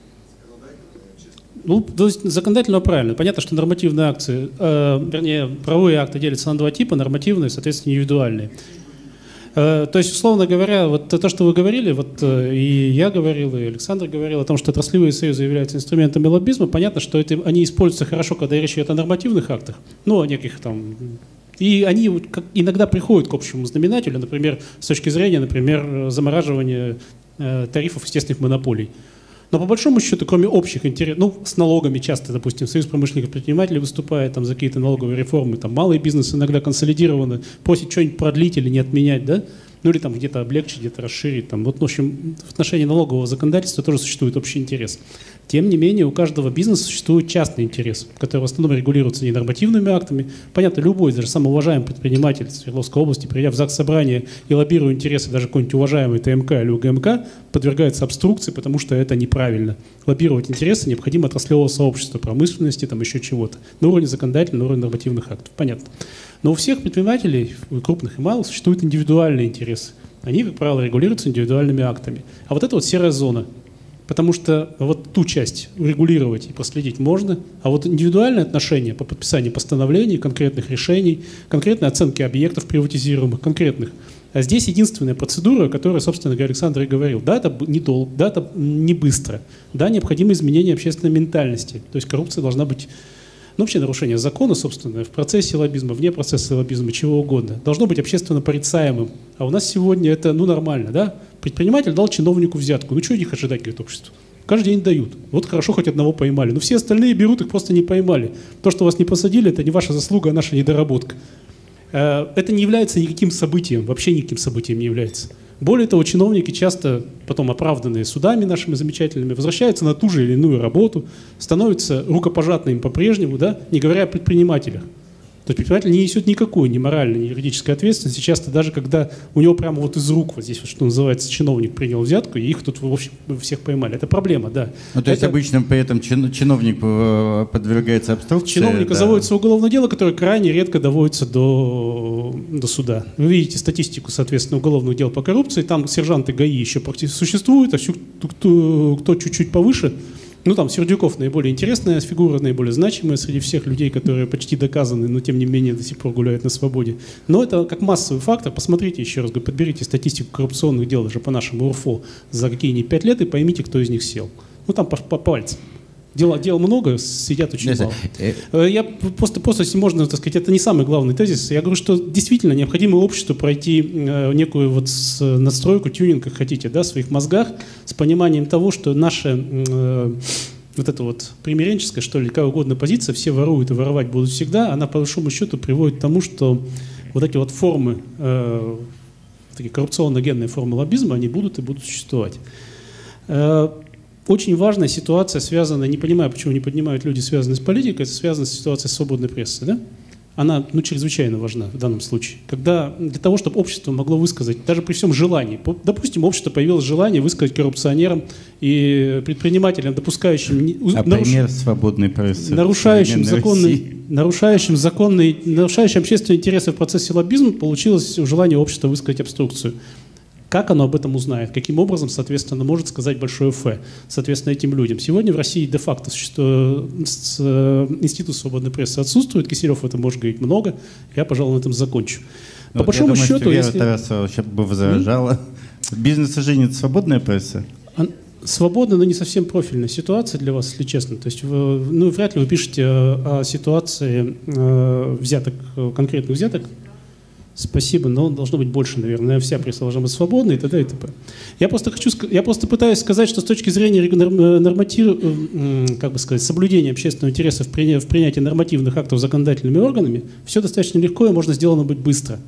Speaker 2: Ну, то есть законодательно правильно. Понятно, что нормативные акции, э, вернее, правовые акты делятся на два типа, нормативные, соответственно, индивидуальные. То есть, условно говоря, вот то, что вы говорили, вот и я говорил, и Александр говорил о том, что отраслевые союзы являются инструментами лоббизма, понятно, что это, они используются хорошо, когда речь идет о нормативных актах, ну, о неких там... И они иногда приходят к общему знаменателю, например, с точки зрения, например, замораживания тарифов естественных монополий. Но по большому счету, кроме общих интересов, ну, с налогами часто, допустим, Союз промышленных предпринимателей выступает там, за какие-то налоговые реформы, там малый бизнес иногда консолидированно просит что-нибудь продлить или не отменять, да, ну или там где-то облегчить, где-то расширить. Там. Вот, в общем, в отношении налогового законодательства тоже существует общий интерес. Тем не менее, у каждого бизнеса существует частный интерес, который в основном регулируется не нормативными актами. Понятно, любой, даже самоуважаемый предприниматель Свердловской области, придя в ЗАГС-собрание и лоббируя интересы даже какой-нибудь уважаемой ТМК или УГМК, подвергается обструкции, потому что это неправильно. Лоббировать интересы необходимо отраслевого сообщества, промышленности, там еще чего-то. На уровне законодательного, на уровне нормативных актов. Понятно. Но у всех предпринимателей, крупных и малых, существуют индивидуальные интересы. Они, как правило, регулируются индивидуальными актами. А вот это вот серая зона. Потому что вот ту часть регулировать и проследить можно, а вот индивидуальные отношения по подписанию постановлений, конкретных решений, конкретной оценки объектов приватизируемых, конкретных. А здесь единственная процедура, о которой, собственно говоря, Александр и говорил. Да, это недолго, да, это не быстро. Да, необходимо изменение общественной ментальности. То есть коррупция должна быть... Ну, вообще нарушение закона, собственно, в процессе лоббизма, вне процесса лоббизма, чего угодно, должно быть общественно порицаемым. А у нас сегодня это, ну, нормально, да? Предприниматель дал чиновнику взятку. Ну, что от них ожидать, говорит общество? Каждый день дают. Вот хорошо, хоть одного поймали. Но все остальные берут, их просто не поймали. То, что вас не посадили, это не ваша заслуга, а наша недоработка. Это не является никаким событием, вообще никаким событием не является. Более того, чиновники, часто потом оправданные судами нашими замечательными, возвращаются на ту же или иную работу, становятся рукопожатными по-прежнему, да, не говоря о предпринимателях. То есть предприниматель не несет никакой ни моральной, ни юридической ответственности. Часто даже когда у него прямо вот из рук, вот здесь вот, что называется, чиновник принял взятку, и их тут, в общем, всех поймали. Это проблема, да.
Speaker 6: Ну, то есть
Speaker 2: это...
Speaker 6: обычно при этом чин, чиновник подвергается обструкции?
Speaker 2: Чиновника
Speaker 6: да.
Speaker 2: заводится уголовное дело, которое крайне редко доводится до, до суда. Вы видите статистику, соответственно, уголовных дел по коррупции. Там сержанты ГАИ еще практически существуют, а все, кто, кто чуть-чуть повыше. Ну, там Сердюков наиболее интересная фигура, наиболее значимая среди всех людей, которые почти доказаны, но тем не менее до сих пор гуляют на свободе. Но это как массовый фактор. Посмотрите еще раз, подберите статистику коррупционных дел даже по нашему УРФО за какие-нибудь пять лет и поймите, кто из них сел. Ну, там по, по пальцам. Дел, дел много, сидят очень мало. Я просто, просто, если можно, так сказать, это не самый главный тезис. Я говорю, что действительно необходимо обществу пройти некую вот надстройку, тюнинг, как хотите, да, в своих мозгах, с пониманием того, что наша э, вот эта вот примиренческая, что ли, какая угодно позиция, все воруют и воровать будут всегда, она по большому счету приводит к тому, что вот эти вот формы, э, такие коррупционно-генные формы лоббизма, они будут и будут существовать. Э, Очень важная ситуация, связанная, не понимаю, почему не поднимают люди, связанные с политикой, это связано с ситуацией свободной прессы. Да? Она ну, чрезвычайно важна в данном случае. Когда для того, чтобы общество могло высказать, даже при всем желании, допустим, общество появилось желание высказать коррупционерам и предпринимателям, допускающим...
Speaker 6: А наруш... пример свободной прессы.
Speaker 2: Нарушающим, законный, нарушающим, законный, нарушающим общественные интересы в процессе лоббизма получилось желание общества высказать обструкцию. Как оно об этом узнает? Каким образом, соответственно, может сказать большое «Ф», соответственно, этим людям? Сегодня в России де-факто институт свободной прессы отсутствует. Киселев в этом может говорить много. Я, пожалуй, на этом закончу. По
Speaker 6: вот
Speaker 2: большому
Speaker 6: я думаю,
Speaker 2: счету...
Speaker 6: Что Вера
Speaker 2: если...
Speaker 6: Тарасова сейчас бы возражала. Бизнес же нет, свободная пресса?
Speaker 2: Свободная, но не совсем профильная ситуация для вас, если честно. То есть, вы, ну, вряд ли вы пишете о, о ситуации э, взяток, конкретных взяток Спасибо, но должно быть больше, наверное. Вся пресса должна быть свободной и т.д. и т.п. Я просто хочу, я просто пытаюсь сказать, что с точки зрения норматив, как бы сказать, соблюдения общественного интереса в принятии нормативных актов законодательными органами, все достаточно легко и можно сделано быть быстро.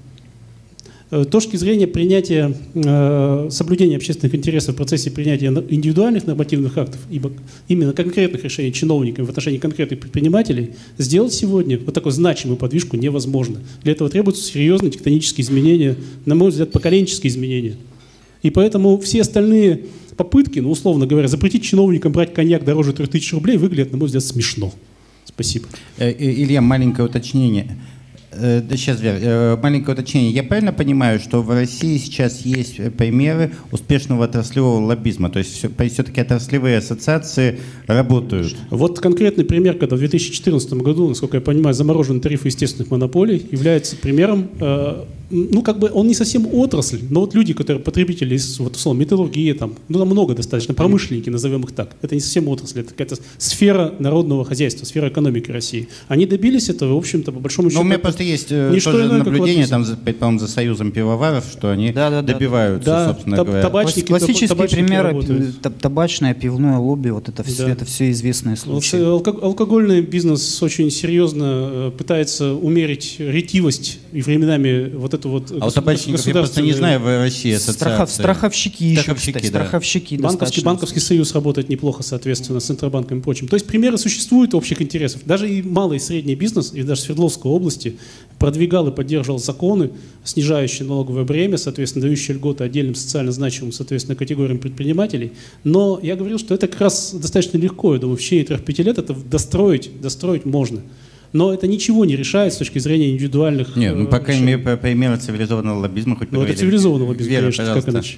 Speaker 2: С точки зрения принятия, э, соблюдения общественных интересов в процессе принятия индивидуальных нормативных актов, ибо именно конкретных решений чиновниками в отношении конкретных предпринимателей, сделать сегодня вот такую значимую подвижку невозможно. Для этого требуются серьезные тектонические изменения, на мой взгляд, поколенческие изменения. И поэтому все остальные попытки, ну, условно говоря, запретить чиновникам брать коньяк дороже трех тысяч рублей выглядят, на мой взгляд, смешно. Спасибо.
Speaker 6: Илья, маленькое уточнение. Да, сейчас, Вера, маленькое уточнение. Я правильно понимаю, что в России сейчас есть примеры успешного отраслевого лоббизма? То есть все-таки отраслевые ассоциации работают?
Speaker 2: Вот конкретный пример, когда в две тысячи четырнадцатом году, насколько я понимаю, заморожены тарифы естественных монополий, является примером, э, ну, как бы он не совсем отрасль, но вот люди, которые потребители из, вот, условно, металлургии, там, ну, там много достаточно, промышленники, назовем их так. Это не совсем отрасль, это какая-то сфера народного хозяйства, сфера экономики России. Они добились этого, в общем-то, по большому счету.
Speaker 6: Есть э, тоже иное, наблюдение там, за, по-моему, за Союзом пивоваров, что они да, да, добиваются,
Speaker 2: да,
Speaker 6: собственно
Speaker 2: таб
Speaker 6: говоря.
Speaker 3: Табачники, классические примеры, табачное, пивное лобби, вот это все, да. это все известные случаи.
Speaker 2: Алко- алкогольный бизнес очень серьезно пытается умерить ретивость и временами вот эту вот...
Speaker 6: А у табачников я просто не знаю в России
Speaker 3: Страхов, страховщики еще, страховщики, кстати, да. страховщики
Speaker 2: банковский, банковский союз работает неплохо, соответственно, с Центробанком и прочим. То есть примеры существуют общих интересов. Даже и малый и средний бизнес, и даже в Свердловской области продвигал и поддерживал законы, снижающие налоговое бремя, соответственно, дающие льготы отдельным социально значимым, соответственно, категориям предпринимателей. Но я говорил, что это как раз достаточно легко. Я думаю, в течение трех-пяти лет это достроить, достроить можно. Но это ничего не решает с точки зрения индивидуальных...
Speaker 6: Нет, ну, по крайней мере, примеры цивилизованного лоббизма хоть
Speaker 2: Ну, это цивилизованный лоббизм,
Speaker 6: Вера,
Speaker 2: конечно,
Speaker 6: пожалуйста.
Speaker 2: как иначе.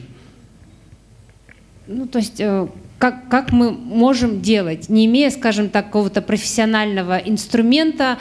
Speaker 8: Ну, то есть, э, как, как мы можем делать, не имея, скажем так, какого-то профессионального инструмента,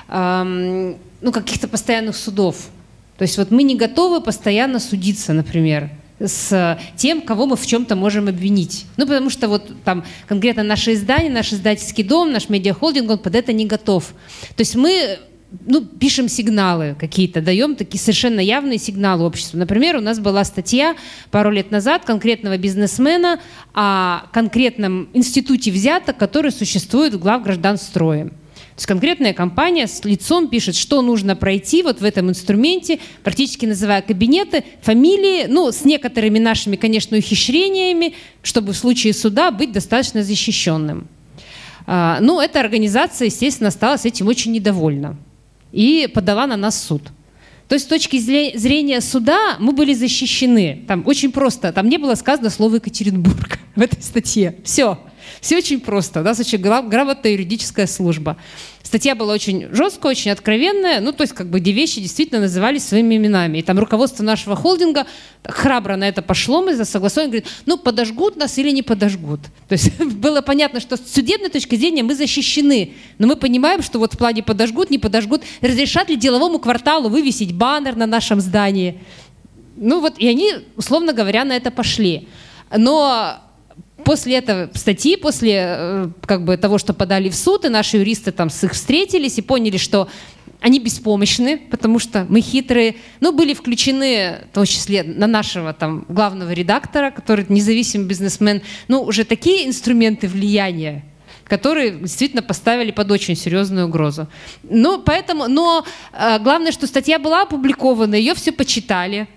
Speaker 8: эм, ну, каких-то постоянных судов. То есть вот мы не готовы постоянно судиться, например, с тем, кого мы в чем-то можем обвинить. Ну, потому что вот там конкретно наше издание, наш издательский дом, наш медиахолдинг, он под это не готов. То есть мы, ну, пишем сигналы какие-то, даем такие совершенно явные сигналы обществу. Например, у нас была статья пару лет назад конкретного бизнесмена о конкретном институте взяток, который существует в главгражданстрое. То есть конкретная компания с лицом пишет, что нужно пройти вот в этом инструменте, практически называя кабинеты, фамилии, ну, с некоторыми нашими, конечно, ухищрениями, чтобы в случае суда быть достаточно защищенным. А, ну, эта организация, естественно, осталась этим очень недовольна и подала на нас в суд. То есть с точки зрения суда мы были защищены. Там очень просто, там не было сказано слово «Екатеринбург» в этой статье. Все. Все очень просто. У нас очень грамотная юридическая служба. Статья была очень жесткая, очень откровенная. Ну, то есть, как бы, где вещи действительно назывались своими именами. И там руководство нашего холдинга храбро на это пошло. Мы согласовали, говорит, ну, подожгут нас или не подожгут. То есть было понятно, что с судебной точки зрения мы защищены. Но мы понимаем, что вот в плане подожгут, не подожгут, разрешат ли деловому кварталу вывесить баннер на нашем здании. Ну, вот, и они, условно говоря, на это пошли. Но... После этой статьи, после как бы, того, что подали в суд, и наши юристы там с их встретились и поняли, что они беспомощны, потому что мы хитрые. Ну, были включены, в том числе, на нашего там, главного редактора, который независимый бизнесмен, ну, уже такие инструменты влияния, которые действительно поставили под очень серьезную угрозу. Ну, поэтому, но э, главное, что статья была опубликована, ее все почитали.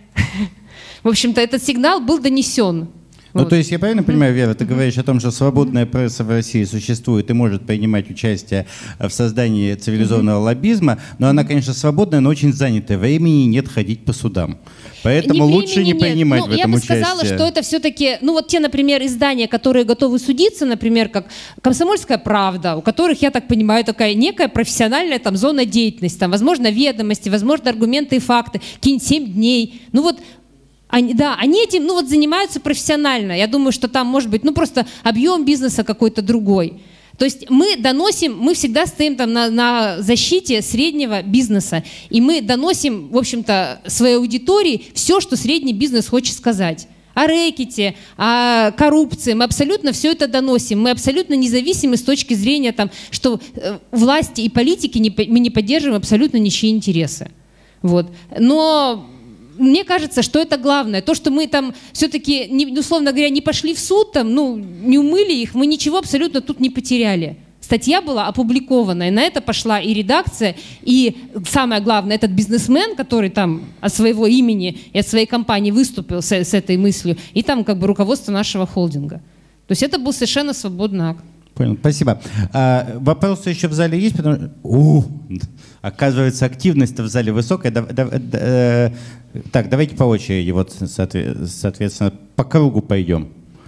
Speaker 8: В общем-то, этот сигнал был донесен.
Speaker 6: Ну,
Speaker 8: Вот.
Speaker 6: то есть я правильно понимаю, Вера, ты говоришь о том, что свободная пресса в России существует и может принимать участие в создании цивилизованного лоббизма, но она, конечно, свободная, но очень занятая. Времени нет ходить по судам. Поэтому
Speaker 8: не
Speaker 6: лучше не
Speaker 8: нет.
Speaker 6: принимать
Speaker 8: ну,
Speaker 6: в этом участие.
Speaker 8: Я бы сказала, что это все-таки, ну вот те, например, издания, которые готовы судиться, например, как «Комсомольская правда», у которых, я так понимаю, такая некая профессиональная там зона деятельности, там, возможно, ведомости, возможно, аргументы и факты, какие-нибудь семь дней. Ну вот Они, да, они этим, ну вот, занимаются профессионально. Я думаю, что там может быть, ну просто объем бизнеса какой-то другой. То есть мы доносим, мы всегда стоим там на, на защите среднего бизнеса, и мы доносим, в общем-то, своей аудитории все, что средний бизнес хочет сказать. О рэкете, о коррупции. Мы абсолютно все это доносим. Мы абсолютно независимы с точки зрения, там, что власти и политики не, мы не поддерживаем абсолютно ничьи интересы. Вот. Но мне кажется, что это главное. То, что мы там все-таки, условно говоря, не пошли в суд, там, ну, не умыли их, мы ничего абсолютно тут не потеряли. Статья была опубликована, и на это пошла и редакция, и самое главное, этот бизнесмен, который там от своего имени и от своей компании выступил с, с этой мыслью, и там как бы руководство нашего холдинга. То есть это был совершенно свободный акт.
Speaker 6: Понял, спасибо. А, вопросы еще в зале есть? Потому что, у, оказывается, активность в зале высокая. Да, да, да, так, давайте по очереди, вот, соответственно, по кругу пойдем.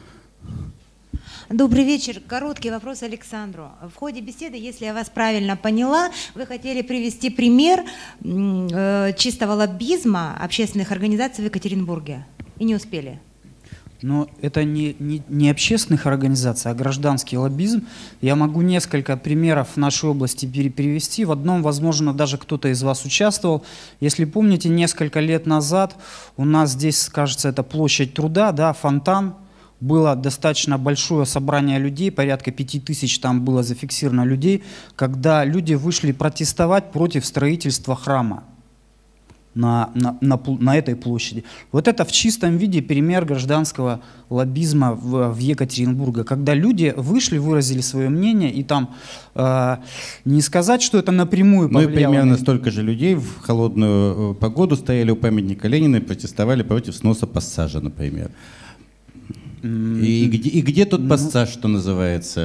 Speaker 9: Добрый вечер. Короткий вопрос Александру. В ходе беседы, если я вас правильно поняла, вы хотели привести пример э, чистого лоббизма общественных организаций в Екатеринбурге и не успели.
Speaker 3: Но это не, не, не общественных организаций, а гражданский лоббизм. Я могу несколько примеров в нашей области перевести. В одном, возможно, даже кто-то из вас участвовал. Если помните, несколько лет назад у нас здесь, кажется, это площадь Труда, да, фонтан. Было достаточно большое собрание людей, порядка пяти тысяч там было зафиксировано людей, когда люди вышли протестовать против строительства храма на, на, на, на этой площади. Вот это в чистом виде пример гражданского лоббизма в, в Екатеринбурге, когда люди вышли, выразили свое мнение, и там э, не сказать, что это напрямую повлияло.
Speaker 6: Ну и примерно столько же людей в холодную погоду стояли у памятника Ленина и протестовали против сноса пассажа, например. И где, и где тут пассаж, что называется?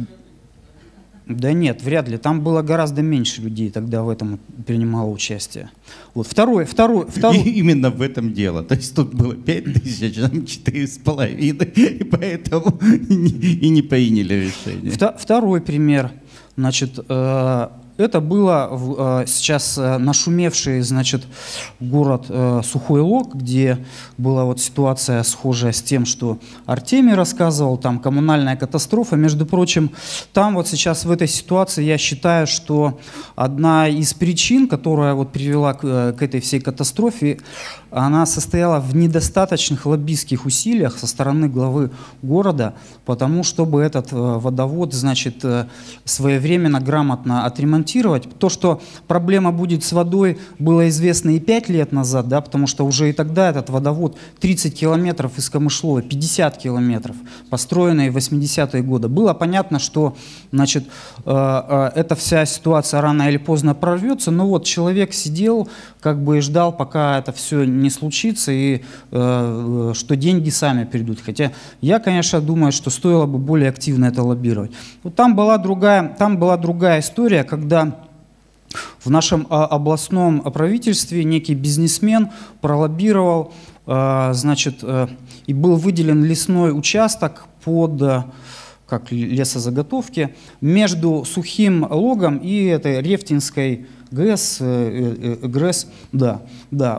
Speaker 3: Да нет, вряд ли. Там было гораздо меньше людей тогда в этом принимало участие. Вот второй, второй, второй.
Speaker 6: И именно в этом дело. То есть тут было пять тысяч, там четыре с половиной, и поэтому и не приняли решение.
Speaker 3: Второй пример. Значит, это было сейчас нашумевший, значит, город Сухой Лог, где была вот ситуация схожая с тем, что Артемий рассказывал, там коммунальная катастрофа. Между прочим, там вот сейчас в этой ситуации я считаю, что одна из причин, которая вот привела к, к этой всей катастрофе, она состояла в недостаточных лоббистских усилиях со стороны главы города, потому чтобы этот водовод, значит, своевременно, грамотно отремонтировать. То, что проблема будет с водой, было известно и пять лет назад, да, потому что уже и тогда этот водовод тридцать километров из Камышлова, пятьдесят километров, построенный в восьмидесятые годы. Было понятно, что, значит, э, э, эта вся ситуация рано или поздно прорвется, но вот человек сидел, как бы и ждал, пока это все не случится, и э, что деньги сами придут. Хотя я, конечно, думаю, что стоило бы более активно это лоббировать. Вот там была другая, там была другая история, когда в нашем областном правительстве некий бизнесмен пролоббировал, значит, и был выделен лесной участок под, как лесозаготовки между Сухим Логом и этой Рефтинской ГЭС, ГРЭС, да, да.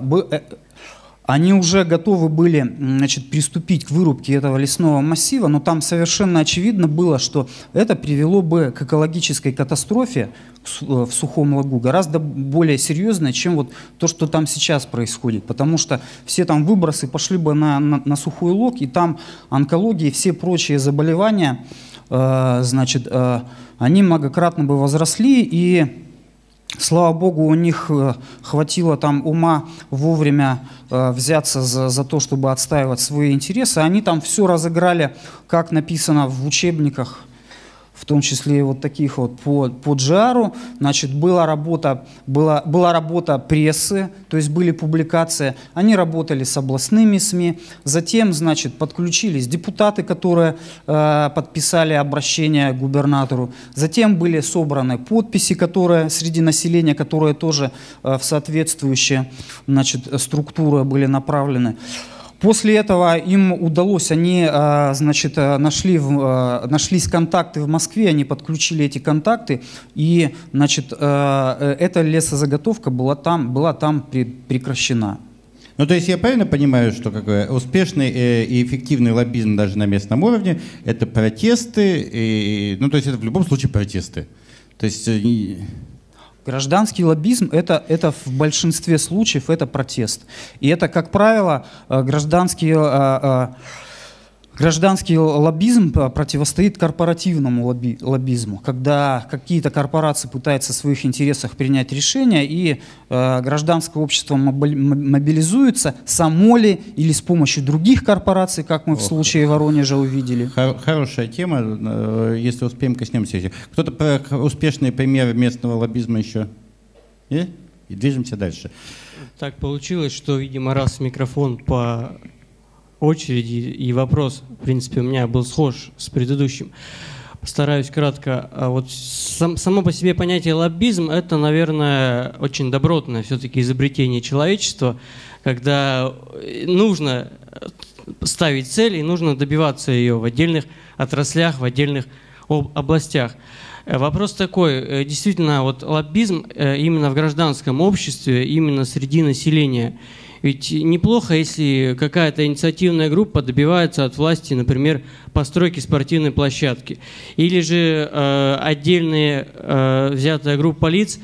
Speaker 3: Они уже готовы были, значит, приступить к вырубке этого лесного массива, но там совершенно очевидно было, что это привело бы к экологической катастрофе в Сухом Логу, гораздо более серьезной, чем вот то, что там сейчас происходит. Потому что все там выбросы пошли бы на, на, на Сухой Лог, и там онкология и все прочие заболевания, э, значит, э, они многократно бы возросли, и слава богу, у них хватило там ума вовремя э, взяться за, за то, чтобы отстаивать свои интересы. Они там все разыграли, как написано в учебниках, в том числе и вот таких вот по, по джи ар. Значит, была работа, была, была работа прессы, то есть были публикации. Они работали с областными СМИ. Затем, значит, подключились депутаты, которые э, подписали обращение к губернатору. Затем были собраны подписи, которые среди населения, которые тоже э, в соответствующие, значит, структуры были направлены. После этого им удалось, они, значит, нашли, нашлись контакты в Москве, они подключили эти контакты, и, значит, эта лесозаготовка была там, была там прекращена.
Speaker 6: Ну, то есть я правильно понимаю, что как бы, успешный и эффективный лоббизм даже на местном уровне – это протесты, и, ну, то есть это в любом случае протесты. То есть…
Speaker 3: Гражданский лоббизм это, – это в большинстве случаев это протест. И это, как правило, гражданские, Гражданский лоббизм противостоит корпоративному лобби, лоббизму, когда какие-то корпорации пытаются в своих интересах принять решения, и э, гражданское общество мобилизуется само ли или с помощью других корпораций, как мы в случае Воронежа увидели.
Speaker 6: Хорошая тема, если успеем, коснемся. Кто-то про успешные примеры местного лоббизма еще? И? И движемся дальше.
Speaker 10: Так получилось, что, видимо, раз микрофон по очереди и вопрос, в принципе, у меня был схож с предыдущим. Постараюсь кратко. Вот сам, само по себе понятие лоббизм – это, наверное, очень добротное все-таки изобретение человечества, когда нужно ставить цель и нужно добиваться ее в отдельных отраслях, в отдельных областях. Вопрос такой, действительно, вот лоббизм именно в гражданском обществе, именно среди населения. Ведь неплохо, если какая-то инициативная группа добивается от власти, например, постройки спортивной площадки. Или же э, отдельная э, взятая группа лиц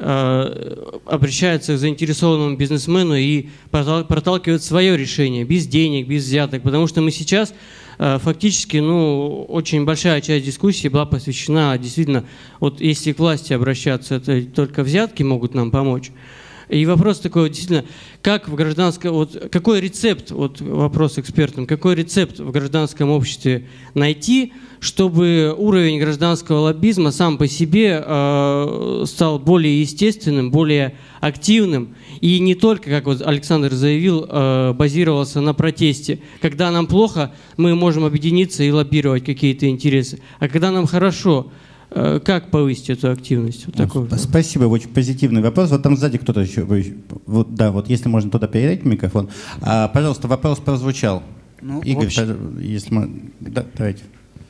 Speaker 10: э, обращается к заинтересованному бизнесмену и проталкивает свое решение, без денег, без взяток. Потому что мы сейчас э, фактически, ну, очень большая часть дискуссии была посвящена действительно, вот если к власти обращаться, это только взятки могут нам помочь. И вопрос такой, действительно, как в гражданском, вот какой рецепт, вот вопрос экспертам, какой рецепт в гражданском обществе найти, чтобы уровень гражданского лоббизма сам по себе э, стал более естественным, более активным и не только, как вот Александр заявил, э, базировался на протесте. Когда нам плохо, мы можем объединиться и лоббировать какие-то интересы, а когда нам хорошо, как повысить эту активность? Вот такой.
Speaker 6: Спасибо, очень позитивный вопрос. Вот там сзади кто-то еще. Вот, да, вот если можно туда передать микрофон. А, пожалуйста, вопрос прозвучал. Ну, Игорь, общем... если мы... Да, давайте.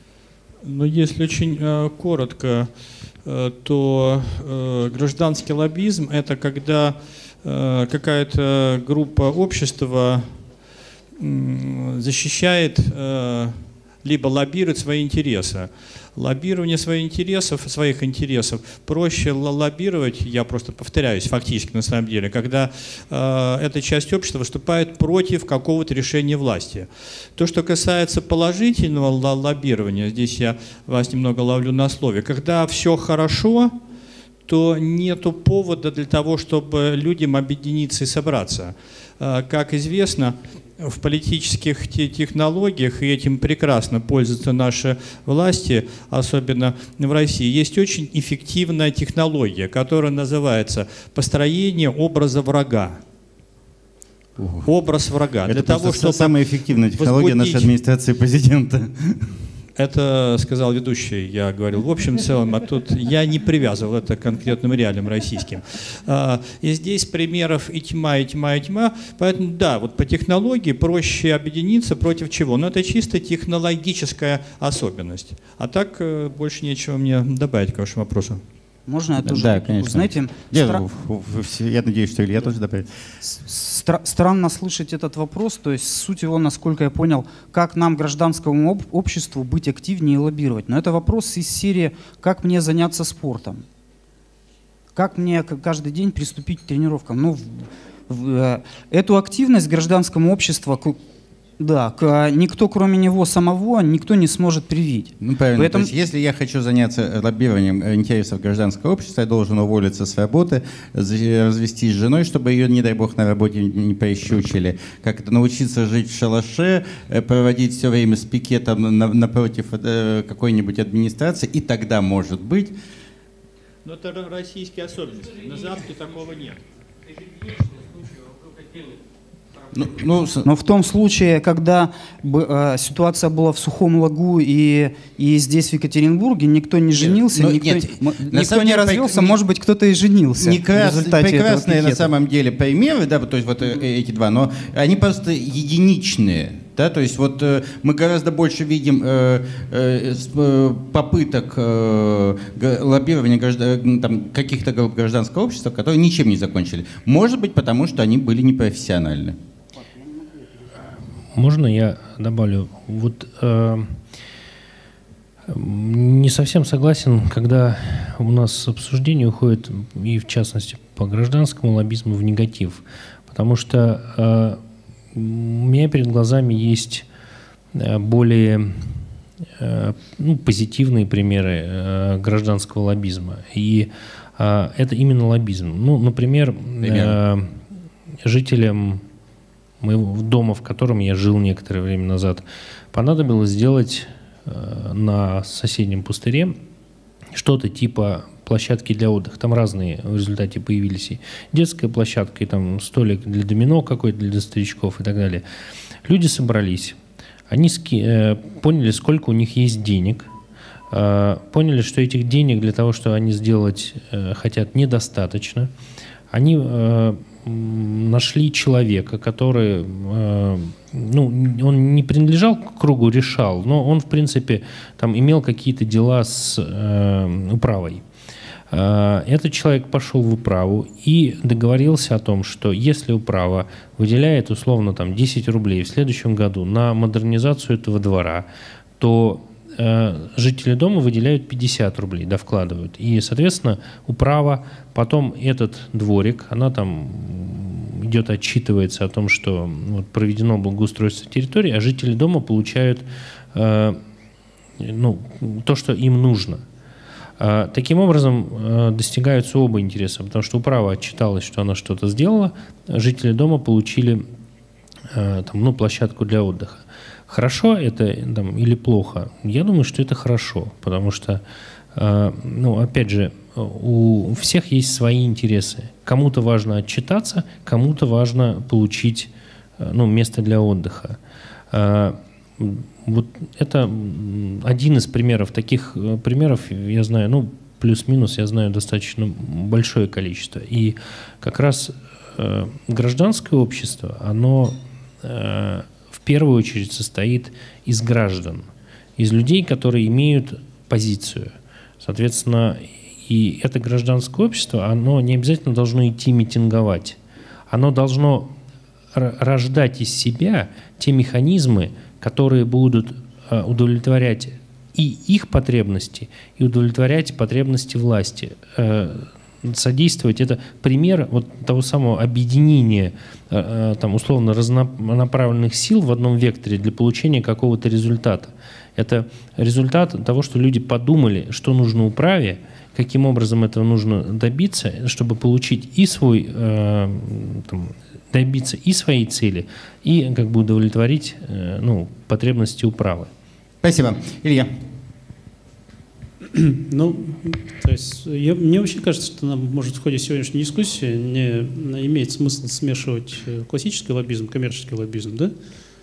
Speaker 5: Ну, если очень э, коротко, э, то э, гражданский лоббизм – это когда э, какая-то группа общества э, защищает, э, либо лоббирует свои интересы. Лоббирование своих интересов, своих интересов проще лоббировать, я просто повторяюсь, фактически на самом деле, когда э, эта часть общества выступает против какого-то решения власти. То, что касается положительного лоббирования, здесь я вас немного ловлю на слове, когда все хорошо, то нету повода для того, чтобы людям объединиться и собраться. Э, как известно, в политических технологиях, и этим прекрасно пользуются наши власти, особенно в России, есть очень эффективная технология, которая называется построение образа врага. Образ врага.
Speaker 6: Это для того, чтобы самая эффективная технология возбудить... нашей администрации президента.
Speaker 5: Это сказал ведущий, я говорил в общем целом, а тут я не привязывал это к конкретным реалиям российским. И здесь примеров и тьма, и тьма, и тьма. Поэтому да, вот по технологии проще объединиться против чего. Но это чисто технологическая особенность. А так больше нечего мне добавить к вашему вопросу.
Speaker 3: Можно я тоже?
Speaker 6: Да, конечно.
Speaker 3: Знаете,
Speaker 6: я,
Speaker 3: стра...
Speaker 6: я надеюсь, что Илья тоже добавит.
Speaker 3: Стра странно слышать этот вопрос, то есть суть его, насколько я понял, как нам, гражданскому об обществу, быть активнее и лоббировать. Но это вопрос из серии «Как мне заняться спортом?» Как мне каждый день приступить к тренировкам? Ну, в, в, эту активность гражданскому обществу, да, к, никто, кроме него самого, никто не сможет привить.
Speaker 6: Ну, правильно. Поэтому... То есть, если я хочу заняться лоббированием интересов гражданского общества, я должен уволиться с работы, развестись с женой, чтобы ее, не дай бог, на работе не прищучили. Как-то научиться жить в шалаше, проводить все время с пикетом напротив какой-нибудь администрации, и тогда, может быть...
Speaker 5: Но это российские особенности. На Западе такого нет.
Speaker 3: Ну, ну, но в том случае, когда бы, э, ситуация была в Сухом Лагу и, и здесь, в Екатеринбурге, никто не женился, нет, никто, нет, никто не развелся, не, может быть, кто-то и женился.
Speaker 6: Прекрасные на самом деле примеры, да, то есть вот эти два, но они просто единичные. Да, то есть вот э, мы гораздо больше видим э, э, попыток э, лоббирования граждан, там, каких-то групп гражданского общества, которые ничем не закончили. Может быть, потому что они были непрофессиональны.
Speaker 4: Можно я добавлю? Вот э, не совсем согласен, когда у нас обсуждение уходит, и в частности по гражданскому лоббизму, в негатив. Потому что э, у меня перед глазами есть более ну, позитивные примеры гражданского лоббизма. И это именно лоббизм. Ну, например, Пример. жителям моего дома, в котором я жил некоторое время назад, понадобилось сделать на соседнем пустыре что-то типа площадки для отдыха. Там разные в результате появились и детская площадка, и там столик для домино какой-то для старичков и так далее. Люди собрались, они ски, э, поняли, сколько у них есть денег, э, поняли, что этих денег для того, что они сделать э, хотят, недостаточно. Они э, нашли человека, который, э, ну, он не принадлежал к кругу решал, но он, в принципе, там имел какие-то дела с э, управой. Э, этот человек пошел в управу и договорился о том, что если управа выделяет условно там десять рублей в следующем году на модернизацию этого двора, то жители дома выделяют пятьдесят рублей, да, вкладывают. И, соответственно, управа, потом этот дворик, она там идет, отчитывается о том, что вот, проведено благоустройство территории, а жители дома получают э, ну, то, что им нужно. Э, таким образом, э, достигаются оба интереса, потому что управа отчиталась, что она что-то сделала, жители дома получили э, там, ну, площадку для отдыха. Хорошо это там, или плохо? Я думаю, что это хорошо, потому что, э, ну, опять же, у всех есть свои интересы. Кому-то важно отчитаться, кому-то важно получить э, ну, место для отдыха. Э, вот это один из примеров. Таких примеров я знаю, ну, плюс-минус, я знаю достаточно большое количество. И как раз э, гражданское общество, оно... Э, в первую очередь состоит из граждан, из людей, которые имеют позицию. Соответственно, и это гражданское общество, оно не обязательно должно идти митинговать. Оно должно рождать из себя те механизмы, которые будут удовлетворять и их потребности, и удовлетворять потребности власти. Содействовать. Это пример вот того самого объединения там, условно разнонаправленных сил в одном векторе для получения какого-то результата. Это результат того, что люди подумали, что нужно управе, каким образом этого нужно добиться, чтобы получить и свой, э, там, добиться и своей цели, и как бы удовлетворить э, ну, потребности управы.
Speaker 6: Спасибо. Илья.
Speaker 2: Ну, то есть, я, мне вообще кажется, что нам, может, в ходе сегодняшней дискуссии не, не имеет смысла смешивать классический лоббизм, коммерческий лоббизм, да,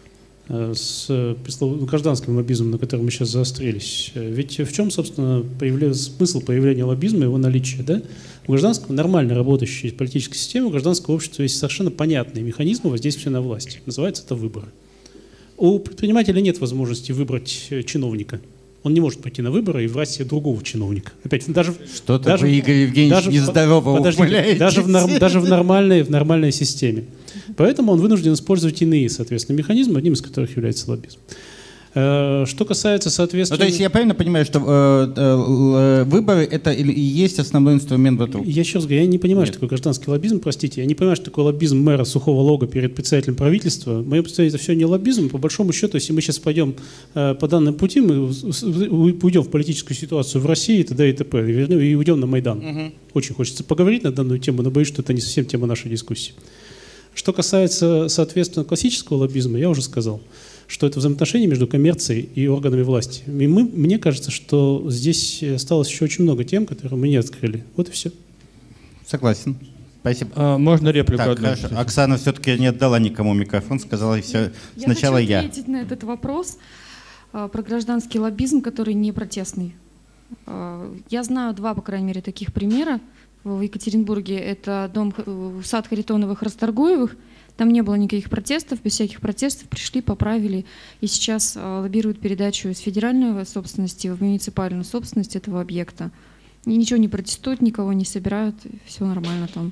Speaker 2: с гражданским лоббизмом, на котором мы сейчас заострились. Ведь в чем, собственно, смысл появления лоббизма, его наличие, да? У гражданского, нормально работающей политической системы, у гражданского общества есть совершенно понятные механизмы воздействия на власть. Называется это выборы. У предпринимателя нет возможности выбрать чиновника. Он не может пойти на выборы и выбрать себе другого чиновника. Опять, даже,
Speaker 6: Что-то
Speaker 2: даже,
Speaker 6: вы, Игорь Евгеньевич,
Speaker 2: даже,
Speaker 6: нездорово ухмыляетесь.
Speaker 2: Даже в, норм, даже в, нормальной, в нормальной системе. Поэтому он вынужден использовать иные, соответственно, механизмы, одним из которых является лоббизм. Что касается, соответственно...
Speaker 6: Ну, то есть я правильно понимаю, что э, э, выборы — это и есть основной инструмент в этом?
Speaker 2: Я еще раз говорю, я не понимаю, Нет. что такое гражданский лоббизм, простите. Я не понимаю, что такое лоббизм мэра Сухого Лога перед председателем правительства. Мое представление, это все не лоббизм. По большому счету, если мы сейчас пойдем э, по данным пути, мы уйдем в политическую ситуацию в России, т.д. и т.п. И уйдем на Майдан. Угу. Очень хочется поговорить на данную тему, но боюсь, что это не совсем тема нашей дискуссии. Что касается, соответственно, классического лоббизма, я уже сказал, что это взаимоотношения между коммерцией и органами власти. И мы, мне кажется, что здесь осталось еще очень много тем, которые мы не открыли. Вот и все.
Speaker 6: Согласен. Спасибо.
Speaker 5: А, можно реплику?
Speaker 6: Так,
Speaker 5: одну?
Speaker 6: хорошо. Оксана все-таки не отдала никому микрофон, сказала все. Сначала я.
Speaker 11: Я хочу ответить на этот вопрос а, про гражданский лоббизм, который не протестный. А, я знаю два, по крайней мере, таких примера в Екатеринбурге. Это дом, сад Харитоновых-Расторгуевых. Там не было никаких протестов, без всяких протестов пришли, поправили. И сейчас а, лоббируют передачу из федеральной собственности в муниципальную собственность этого объекта. И ничего не протестуют, никого не собирают, все нормально там.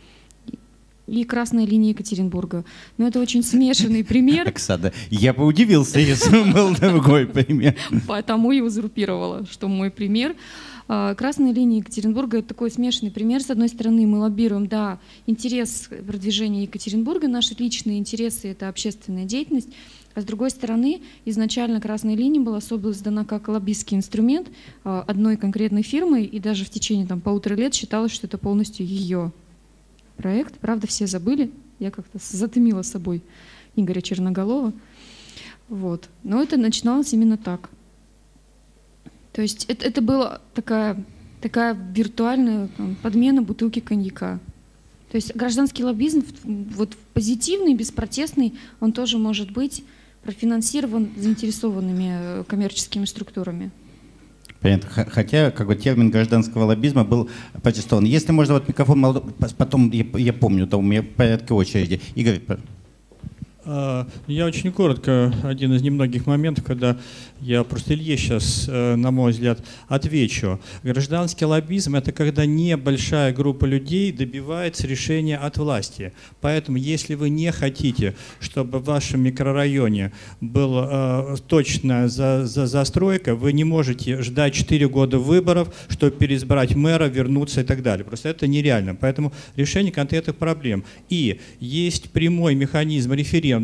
Speaker 11: И красная линия Екатеринбурга. Но это очень смешанный пример.
Speaker 6: Оксана, я бы удивился, если был другой пример.
Speaker 11: Потому и узурпировала, что мой пример. Красная линия Екатеринбурга — это такой смешанный пример. С одной стороны, мы лоббируем, да, интерес продвижения Екатеринбурга, наши личные интересы — это общественная деятельность. А с другой стороны, изначально красная линия была создана как лоббистский инструмент одной конкретной фирмы, и даже в течение там, полутора лет считалось, что это полностью ее проект. Правда, все забыли. Я как-то затмила собой Игоря Черноголова. Вот. Но это начиналось именно так. То есть это, это была такая, такая виртуальная там, подмена бутылки коньяка. То есть гражданский лоббизм, вот позитивный, беспротестный, он тоже может быть профинансирован заинтересованными коммерческими структурами.
Speaker 6: Понятно. Хотя как бы, термин гражданского лоббизма был протестован. Если можно, вот микрофон, потом я, я помню, там у меня в порядке очереди. Игорь,
Speaker 5: я очень коротко, один из немногих моментов, когда я просто Илье сейчас, на мой взгляд, отвечу. Гражданский лоббизм – это когда небольшая группа людей добивается решения от власти. Поэтому, если вы не хотите, чтобы в вашем микрорайоне была точная за, за, застройка, вы не можете ждать четыре года выборов, чтобы переизбрать мэра, вернуться и так далее. Просто это нереально. Поэтому решение конкретных проблем. И есть прямой механизм референдума,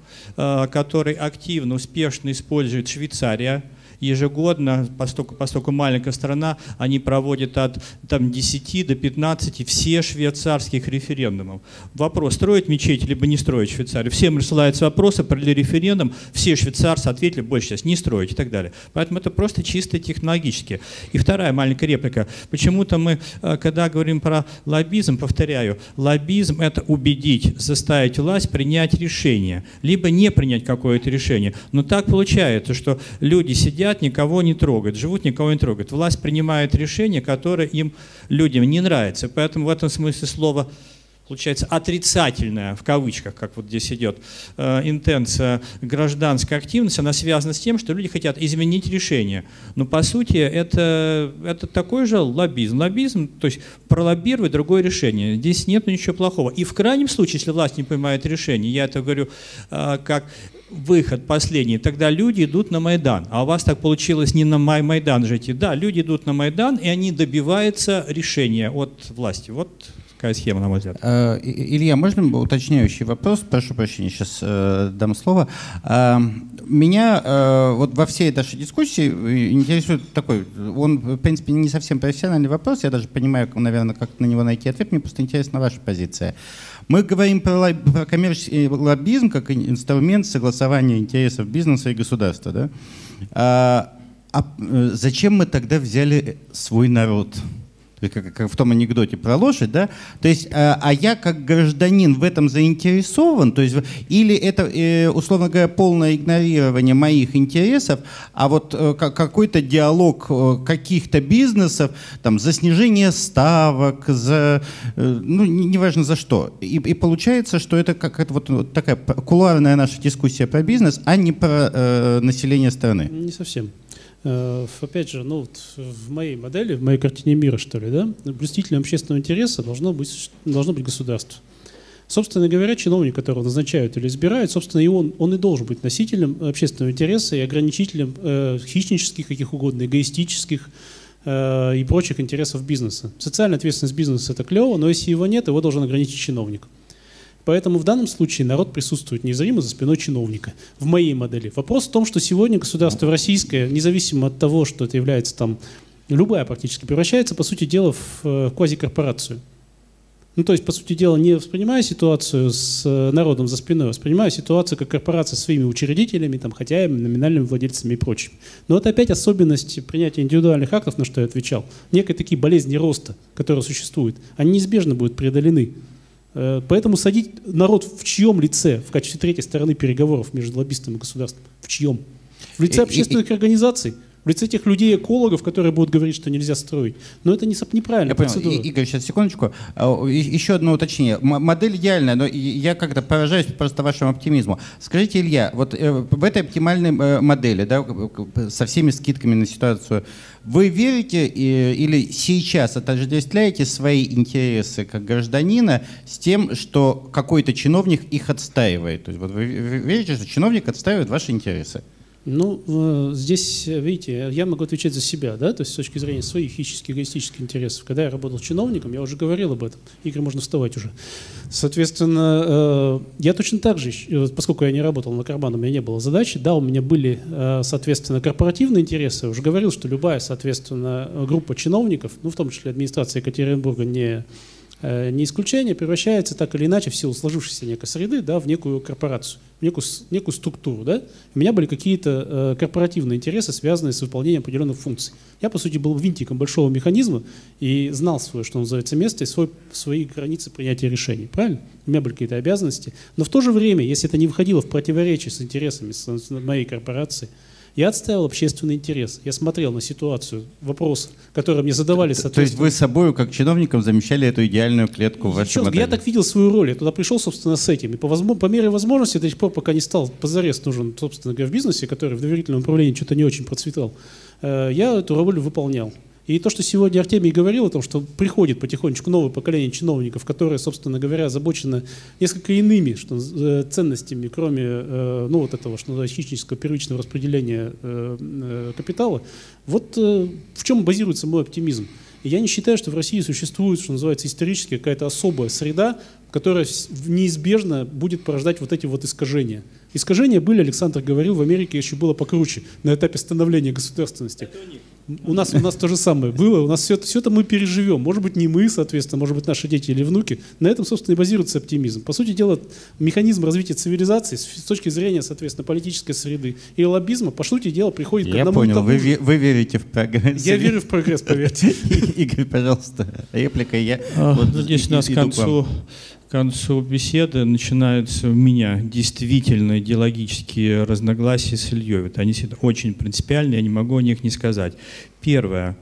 Speaker 5: который активно, успешно использует Швейцария. Ежегодно, поскольку, поскольку маленькая страна, они проводят от там, десяти до пятнадцати все швейцарских референдумов. Вопрос, строить мечеть либо не строить Швейцарию. Всем рассылаются вопросы, провели референдум, все швейцарцы ответили, больше сейчас не строить и так далее. Поэтому это просто чисто технологически. И вторая маленькая реплика. Почему-то мы, когда говорим про лоббизм, повторяю, лоббизм – это убедить, заставить власть принять решение, либо не принять какое-то решение. Но так получается, что люди сидят, никого не трогают, живут, никого не трогают. Власть принимает решения, которые им, людям, не нравятся. Поэтому в этом смысле слово, получается, отрицательная, в кавычках, как вот здесь идет, э, интенция гражданской активности, она связана с тем, что люди хотят изменить решение. Но, по сути, это, это такой же лоббизм. Лоббизм, то есть пролоббировать другое решение. Здесь нет ничего плохого. И в крайнем случае, если власть не принимает решение, я это говорю э, как выход последний, тогда люди идут на Майдан. А у вас так получилось не на Майдан жить. Да, люди идут на Майдан, и они добиваются решения от власти. Вот такая схема, на мой взгляд.
Speaker 6: Илья, можно уточняющий вопрос? Прошу прощения, сейчас э, дам слово. Э, меня э, вот во всей нашей дискуссии интересует такой, он, в принципе, не совсем профессиональный вопрос, я даже понимаю, наверное, как на него найти ответ, мне просто интересна ваша позиция. Мы говорим про, про коммерческий лоббизм как инструмент согласования интересов бизнеса и государства. Да? А, а зачем мы тогда взяли свой народ? Как, как в том анекдоте про лошадь, да? То есть, а, а я как гражданин в этом заинтересован, то есть, или это, э, условно говоря, полное игнорирование моих интересов, а вот э, какой-то диалог э, каких-то бизнесов, там, за снижение ставок, за, э, ну, неважно за что. И, и получается, что это как вот, вот такая кулуарная наша дискуссия про бизнес, а не про э, население страны.
Speaker 2: Не совсем. Опять же, ну, вот в моей модели, в моей картине мира, что ли, да, блюстителем общественного интереса должно быть, должно быть государство. Собственно говоря, чиновник, которого назначают или избирают, собственно, и он, он и должен быть носителем общественного интереса и ограничителем э, хищнических, каких угодно, эгоистических э, и прочих интересов бизнеса. Социальная ответственность бизнеса – это клево, но если его нет, его должен ограничить чиновник. Поэтому в данном случае народ присутствует незримо за спиной чиновника. В моей модели. Вопрос в том, что сегодня государство российское, независимо от того, что это является там, любая практически, превращается, по сути дела, в квазикорпорацию. Ну, то есть, по сути дела, не воспринимая ситуацию с народом за спиной, воспринимая ситуацию как корпорация со своими учредителями, там, хозяевами, номинальными владельцами и прочим. Но это опять особенность принятия индивидуальных актов, на что я отвечал. Некие такие болезни роста, которые существуют, они неизбежно будут преодолены. Поэтому садить народ в чьем лице в качестве третьей стороны переговоров между лоббистом и государством? В чьем? В лице общественных организаций? В лице тех людей-экологов, которые будут говорить, что нельзя строить. Но это не, неправильная процедура.
Speaker 6: И, Игорь, сейчас, секундочку. Еще одно уточнение. Модель идеальная, но я как-то поражаюсь просто вашему оптимизму. Скажите, Илья, вот в этой оптимальной модели, да, со всеми скидками на ситуацию, вы верите или сейчас отождествляете свои интересы как гражданина с тем, что какой-то чиновник их отстаивает? То есть вот вы верите, что чиновник отстаивает ваши интересы?
Speaker 2: Ну, здесь, видите, я могу отвечать за себя, да, то есть с точки зрения своих физических, эгоистических интересов. Когда я работал чиновником, я уже говорил об этом. Игорь, можно вставать уже. Соответственно, я точно так же, поскольку я не работал на карман, у меня не было задачи, да, у меня были, соответственно, корпоративные интересы. Я уже говорил, что любая, соответственно, группа чиновников, ну, в том числе администрация Екатеринбурга, не... не исключение, превращается так или иначе в силу сложившейся некой среды, да, в некую корпорацию, в некую, некую структуру. Да. У меня были какие-то э, корпоративные интересы, связанные с выполнением определенных функций. Я, по сути, был винтиком большого механизма и знал свое, что называется, место и свой, свои границы принятия решений. Правильно? У меня были какие-то обязанности. Но в то же время, если это не входило в противоречие с интересами с, с моей корпорации, я отстаивал общественный интерес. Я смотрел на ситуацию, вопросы, которые мне задавали, соответственно.
Speaker 6: То есть вы собой, как чиновником, замещали эту идеальную клетку в вашей модели?
Speaker 2: Я так видел свою роль. Я туда пришел, собственно, с этим. И по, возможно, по мере возможности, до сих пор, пока не стал позарез нужен, собственно говоря, в бизнесе, который в доверительном управлении что-то не очень процветал, я эту роль выполнял. И то, что сегодня Артемий говорил о том, что приходит потихонечку новое поколение чиновников, которые, собственно говоря, озабочены несколько иными что, ценностями, кроме ну, вот этого, что называется, хищнического первичного распределения капитала. Вот в чем базируется мой оптимизм. И я не считаю, что в России существует, что называется, исторически какая-то особая среда, которая неизбежно будет порождать вот эти вот искажения. Искажения были, Александр говорил, в Америке еще было покруче, на этапе становления государственности. У нас, у нас то же самое было, у нас все это, все это мы переживем. Может быть, не мы, соответственно, может быть, наши дети или внуки. На этом, собственно, и базируется оптимизм. По сути дела, механизм развития цивилизации с точки зрения, соответственно, политической среды и лоббизма, по сути дела, приходит к одному и тому же.
Speaker 6: Я понял, вы верите в прогресс.
Speaker 2: Я верю в прогресс, поверьте.
Speaker 6: Игорь, пожалуйста, реплика. Я
Speaker 5: здесь у нас к концу... К концу беседы начинаются у меня действительно идеологические разногласия с Ильей. Вот они очень принципиальные, я не могу о них не сказать. Первое.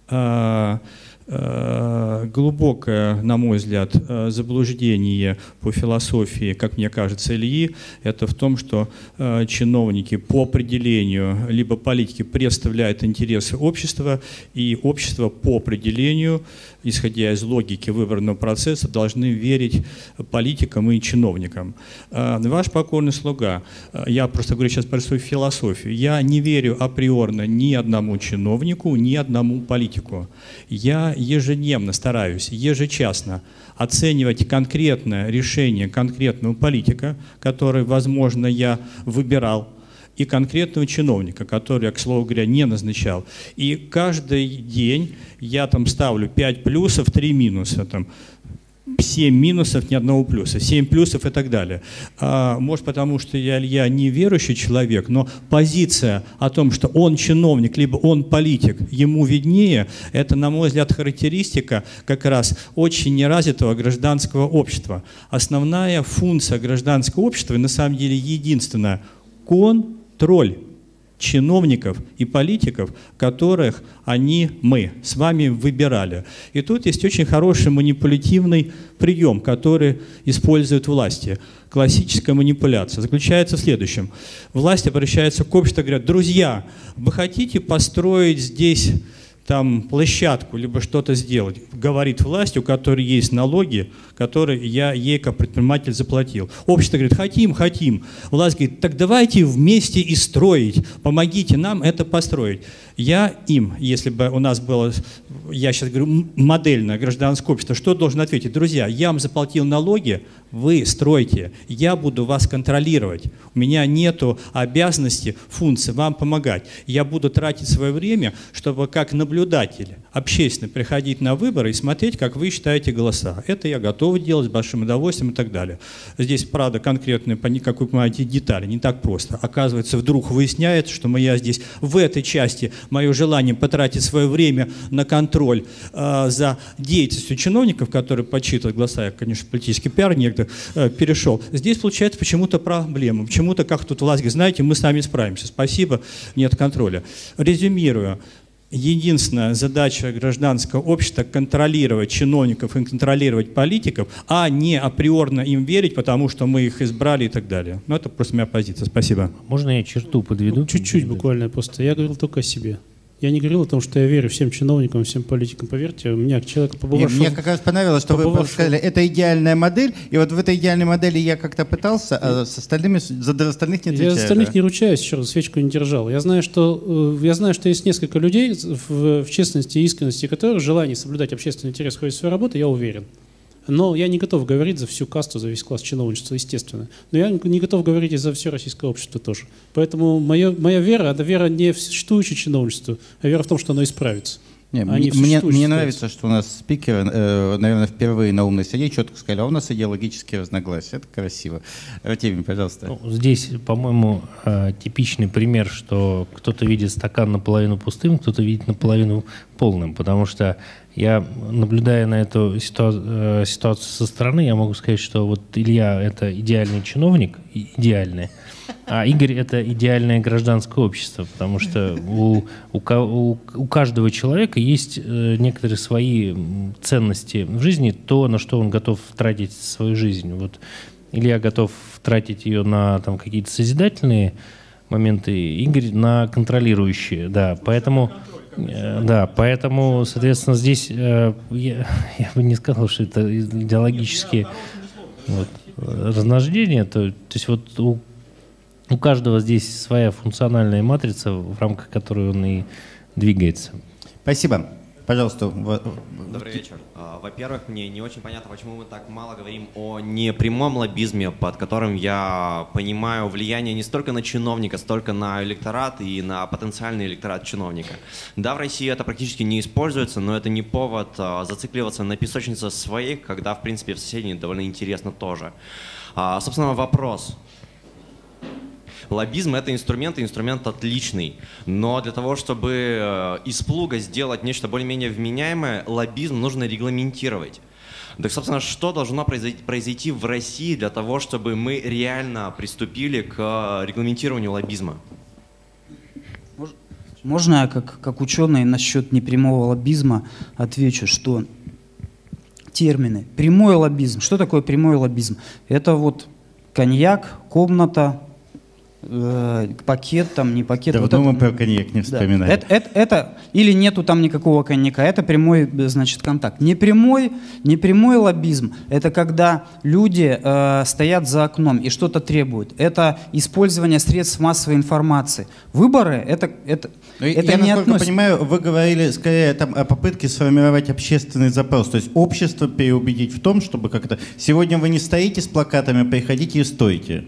Speaker 5: Глубокое, на мой взгляд, заблуждение по философии, как мне кажется, Ильи, это в том, что чиновники по определению, либо политики представляют интересы общества, и общество по определению, исходя из логики выборного процесса, должны верить политикам и чиновникам. Ваш покорный слуга, я просто говорю сейчас про свою философию, я не верю априорно ни одному чиновнику, ни одному политику. Я ежедневно стараюсь, ежечасно оценивать конкретное решение конкретного политика, который, возможно, я выбирал, и конкретного чиновника, который я, к слову говоря, не назначал. И каждый день я там ставлю пять плюсов, три минуса, там, семь минусов, ни одного плюса, семь плюсов и так далее. А, может, потому что я, я не верующий человек, но позиция о том, что он чиновник, либо он политик, ему виднее, это, на мой взгляд, характеристика как раз очень неразвитого гражданского общества. Основная функция гражданского общества, и на самом деле единственная, контроль чиновников и политиков, которых они, мы, с вами выбирали. И тут есть очень хороший манипулятивный прием, который используют власти. Классическая манипуляция заключается в следующем. Власти обращаются к обществу и говорят: друзья, вы хотите построить здесь там площадку, либо что-то сделать, говорит власть, у которой есть налоги, которые я ей как предприниматель заплатил. Общество говорит: хотим, хотим. Власть говорит: так давайте вместе и строить, помогите нам это построить. Я им, если бы у нас было, я сейчас говорю, модельное гражданское общество, что должен ответить? Друзья, я вам заплатил налоги, вы стройте, я буду вас контролировать. У меня нету обязанности, функции вам помогать. Я буду тратить свое время, чтобы как наблюдатель общественно приходить на выборы и смотреть, как вы считаете голоса. Это я готов делать с большим удовольствием и так далее. Здесь, правда, конкретные, как вы понимаете, детали, не так просто. Оказывается, вдруг выясняется, что я здесь в этой части, мое желание потратить свое время на контроль э, за деятельностью чиновников, которые подсчитывают голоса, я, конечно, политический пиар некогда э, перешел. Здесь получается почему-то проблема. Почему-то, как тут власть говорит: знаете, мы сами справимся. Спасибо, нет контроля. Резюмирую. Единственная задача гражданского общества — контролировать чиновников и контролировать политиков, а не априорно им верить, потому что мы их избрали и так далее. Ну, это просто моя позиция. Спасибо.
Speaker 4: Можно я черту подведу?
Speaker 2: Ну, чуть-чуть буквально просто. Я говорил только о себе. Я не говорил о том, что я верю всем чиновникам, всем политикам. Поверьте, у меня человек побывавший...
Speaker 6: Мне как раз понравилось, что вы сказали, это идеальная модель, и вот в этой идеальной модели я как-то пытался, а с остальными, за остальных не отвечаю.
Speaker 2: Я за остальных да? не ручаюсь, еще раз, свечку не держал. Я знаю, что, я знаю, что есть несколько людей, в, в честности и искренности которых желание соблюдать общественный интерес в ходе своей работы, я уверен. Но я не готов говорить за всю касту, за весь класс чиновничества, естественно. Но я не готов говорить и за все российское общество тоже. Поэтому моя, моя вера, это вера не в существующее чиновничество, а вера в том, что оно исправится.
Speaker 6: Не, а мне, мне, мне нравится, что у нас спикеры, э, наверное, впервые на умной среде четко сказали, а у нас идеологические разногласия. Это красиво. Артемий, пожалуйста.
Speaker 4: Ну, здесь, по-моему, э, типичный пример, что кто-то видит стакан наполовину пустым, кто-то видит наполовину полным. Потому что я, наблюдая на эту ситуа- э, ситуацию со стороны, я могу сказать, что вот Илья — это идеальный чиновник, идеальный, а Игорь — это идеальное гражданское общество, потому что у, у, у, у каждого человека есть э, некоторые свои ценности в жизни, то, на что он готов тратить свою жизнь. Вот Илья готов тратить ее на там, какие-то созидательные моменты, Игорь на контролирующие, да, поэтому... Да, поэтому, соответственно, здесь э, я, я бы не сказал, что это идеологические вот, разнождения. То, то есть вот у, у каждого здесь своя функциональная матрица, в рамках которой он и двигается.
Speaker 6: Спасибо. Пожалуйста.
Speaker 12: Добрый вечер. Во-первых, мне не очень понятно, почему мы так мало говорим о непрямом лоббизме, под которым я понимаю влияние не столько на чиновника, столько на электорат и на потенциальный электорат чиновника. Да, в России это практически не используется, но это не повод зацикливаться на песочнице своих, когда, в принципе, в соседней довольно интересно тоже. Собственно, вопрос. Лоббизм — это инструмент, и инструмент отличный. Но для того, чтобы из плуга сделать нечто более-менее вменяемое, лоббизм нужно регламентировать. Так, собственно, что должно произойти, произойти в России для того, чтобы мы реально приступили к регламентированию лоббизма?
Speaker 3: Можно я как, как ученый насчет непрямого лоббизма отвечу, что термины. Прямой лоббизм. Что такое прямой лоббизм? Это вот коньяк, комната, пакет, там, не пакет.
Speaker 6: Да, вот мы про коньяк не вспоминаем.
Speaker 3: Да. Это, это, это, или нету там никакого коньяка, это прямой, значит, контакт. Непрямой, непрямой лоббизм — это когда люди э, стоят за окном и что-то требуют. Это использование средств массовой информации. Выборы — это, это,
Speaker 6: это
Speaker 3: я,
Speaker 6: не насколько
Speaker 3: относится...
Speaker 6: понимаю, вы говорили скорее там, о попытке сформировать общественный запрос, то есть общество переубедить в том, чтобы как-то... Сегодня вы не стоите с плакатами, приходите и стойте.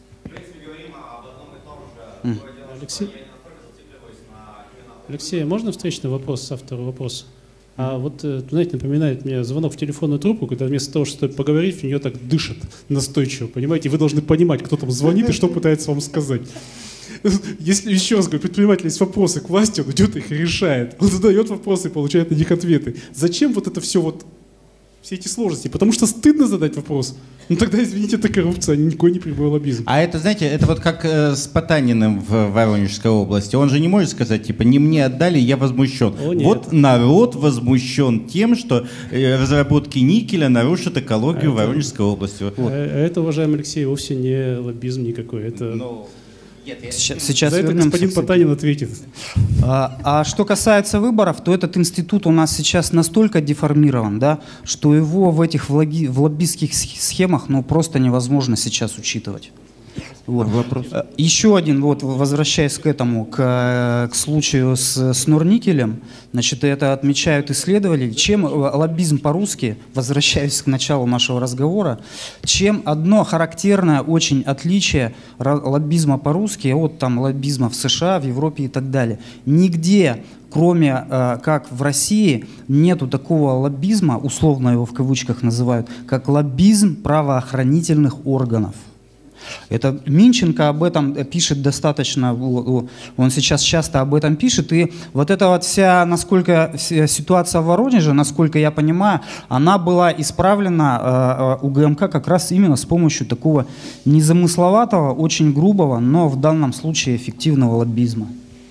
Speaker 2: Алексей, Алексей, можно встречный вопрос с автором вопроса? А вот, знаете, напоминает мне звонок в телефонную трубку, когда вместо того, чтобы поговорить, в нее так дышат настойчиво, понимаете? Вы должны понимать, кто там звонит и что пытается вам сказать. Если, еще раз говорю, предприниматель есть вопросы к власти, он идет их и решает. Он задает вопросы и получает на них ответы. Зачем вот это все вот, все эти сложности? Потому что стыдно задать вопрос. Ну тогда, извините, это коррупция, а никакой не прямой лоббизм.
Speaker 6: А это, знаете, это вот как э, с Потаниным в Воронежской области. Он же не может сказать, типа, не мне отдали, я возмущен. О, вот народ возмущен тем, что э, разработки никеля нарушат экологию а Воронежской это, области. Вот.
Speaker 2: А, это, уважаемый Алексей, вовсе не лоббизм никакой. Это... Но...
Speaker 3: Нет, я... Сейчас, сейчас
Speaker 2: За это господин Потанин ответит.
Speaker 3: А, а что касается выборов, то этот институт у нас сейчас настолько деформирован, да, что его в этих в лоббистских схемах ну, просто невозможно сейчас учитывать. Вот.
Speaker 6: Вопрос.
Speaker 3: Еще один, вот, возвращаясь к этому, к, к случаю с, с Норникелем, значит, это отмечают исследователи, чем лоббизм по-русски, возвращаясь к началу нашего разговора, чем одно характерное очень отличие лоббизма по-русски от там, лоббизма в США, в Европе и так далее. Нигде, кроме как в России, нету такого лоббизма, условно его в кавычках называют, как лоббизм правоохранительных органов. Это Минченко об этом пишет достаточно, он сейчас часто об этом пишет, и вот эта вот вся, насколько ситуация в Воронеже, насколько я понимаю, она была исправлена у ГМК как раз именно с помощью такого незамысловатого, очень грубого, но в данном случае эффективного лоббизма.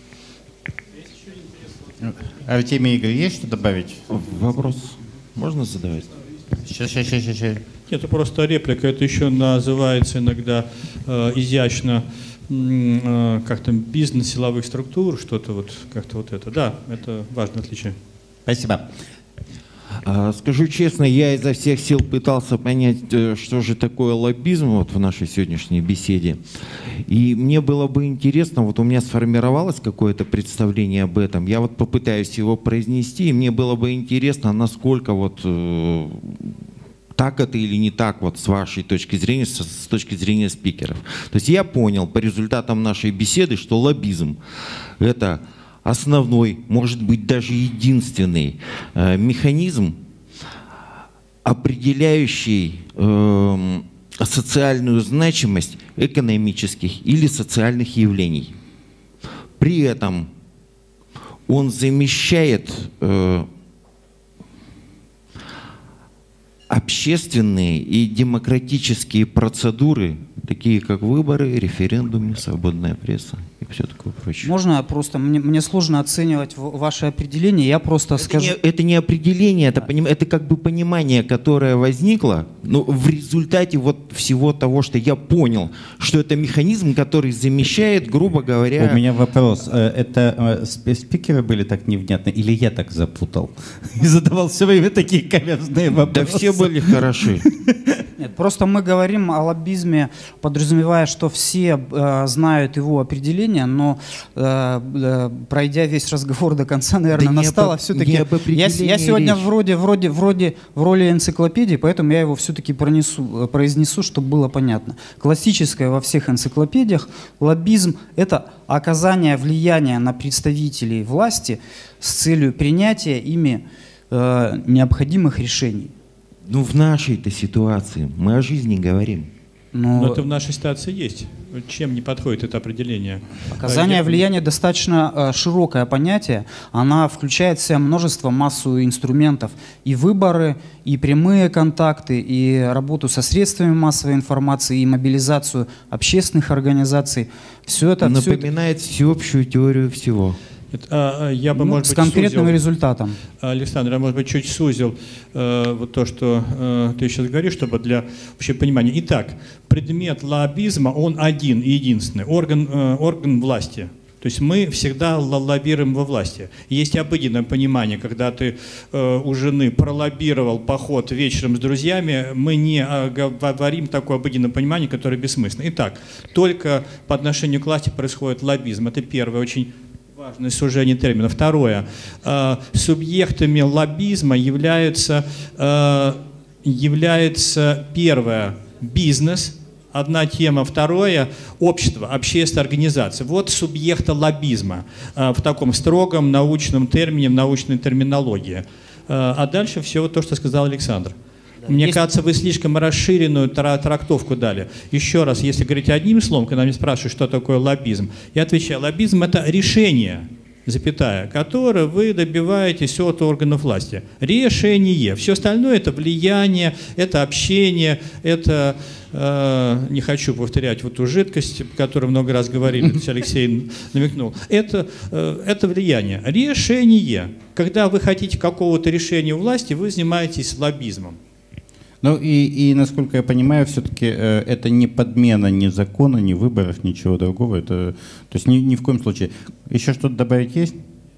Speaker 6: Артемий, Игорь, есть что добавить?
Speaker 13: Вопрос можно задавать?
Speaker 6: Сейчас, сейчас, сейчас, сейчас.
Speaker 5: Это просто реплика, это еще называется иногда э, изящно как там, бизнес силовых структур, что-то вот, как-то вот это. Да, это важное отличие.
Speaker 1: Спасибо.
Speaker 13: Скажу честно, я изо всех сил пытался понять, что же такое лоббизм вот в нашей сегодняшней беседе. И мне было бы интересно, вот у меня сформировалось какое-то представление об этом, я вот попытаюсь его произнести, и мне было бы интересно, насколько вот э, так это или не так вот с вашей точки зрения, с, с точки зрения спикеров. То есть я понял по результатам нашей беседы, что лоббизм – это основной, может быть, даже единственный э, механизм, определяющий э, социальную значимость экономических или социальных явлений. При этом он замещает э, общественные и демократические процедуры, такие как выборы, референдумы, свободная пресса и все такое прочее.
Speaker 3: Можно просто, мне, мне сложно оценивать ваше определение, я просто
Speaker 13: это
Speaker 3: скажу...
Speaker 13: Не, это не определение, это, поним, это как бы понимание, которое возникло, но в результате вот всего того, что я понял, что это механизм, который замещает, грубо говоря...
Speaker 1: У меня вопрос. Это спикеры были так невнятны или я так запутал? И задавал все время такие каверзные вопросы.
Speaker 13: Да все были хороши.
Speaker 3: Нет, просто мы говорим о лоббизме, подразумевая, что все э, знают его определение, но э, э, пройдя весь разговор до конца, наверное,
Speaker 13: да
Speaker 3: настало все-таки... Я, я сегодня вроде, вроде, вроде в роли энциклопедии, поэтому я его все-таки произнесу, чтобы было понятно. Классическое во всех энциклопедиях лоббизм – это оказание влияния на представителей власти с целью принятия ими э, необходимых решений.
Speaker 13: Ну, в нашей-то ситуации мы о жизни говорим.
Speaker 5: Но, Но это в нашей ситуации есть. Чем не подходит это определение?
Speaker 3: Оказание
Speaker 5: Я...
Speaker 3: влияния достаточно э, широкое понятие. Она включает в себя множество, массу инструментов. И выборы, и прямые контакты, и работу со средствами массовой информации, и мобилизацию общественных организаций. Все это...
Speaker 13: Напоминает
Speaker 3: все это...
Speaker 13: всеобщую теорию всего.
Speaker 5: Это, я бы,
Speaker 3: ну,
Speaker 5: может
Speaker 3: с
Speaker 5: быть,
Speaker 3: конкретным
Speaker 5: сузил,
Speaker 3: результатом.
Speaker 5: Александр, я, может быть, чуть сузил э, вот то, что э, ты сейчас говоришь, чтобы для вообще понимания. Итак, предмет лоббизма, он один и единственный, орган, э, орган власти. То есть мы всегда лоббируем во власти. Есть обыденное понимание, когда ты э, у жены пролоббировал поход вечером с друзьями, мы не э, говорим такое обыденное понимание, которое бессмысленно. Итак, только по отношению к власти происходит лоббизм. Это первое, очень важное сужение термина. Второе. Э, субъектами лоббизма являются, э, является первое – бизнес. Одна тема. Второе – общество, общественная организация. Вот субъекта лоббизма э, в таком строгом научном термине, в научной терминологии. Э, а дальше все то, что сказал Александр. Да, Мне есть... кажется, вы слишком расширенную трактовку дали. Еще раз, если говорить одним словом, когда меня спрашивают, что такое лоббизм, я отвечаю, лоббизм – это решение, запятая, которое вы добиваетесь от органов власти. Решение. Все остальное – это влияние, это общение, это… Э, не хочу повторять вот ту жидкость, о которой много раз говорили, Алексей намекнул. Это, э, это влияние. Решение. Когда вы хотите какого-то решения у власти, вы занимаетесь лоббизмом.
Speaker 1: Ну и, и насколько я понимаю, все-таки э, это не подмена ни закона, ни выборов, ничего другого. Это, то есть ни, ни в коем случае. Еще что-то добавить есть?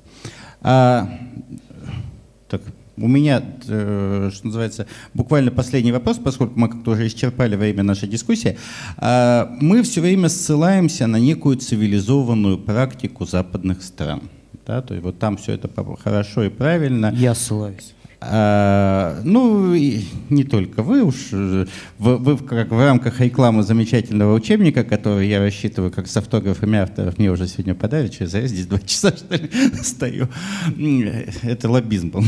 Speaker 1: А, так, у меня, э, что называется, буквально последний вопрос, поскольку мы как-то уже исчерпали время нашей дискуссии. А, мы все время ссылаемся на некую цивилизованную практику западных стран. Да? То есть вот там все это хорошо и правильно.
Speaker 3: Я ссылаюсь.
Speaker 1: А, ну, и не только вы уж, вы, вы как в рамках рекламы замечательного учебника, который я рассчитываю как с автографами авторов, мне уже сегодня подали, через я здесь два часа, что ли, стою. Это лоббизм был.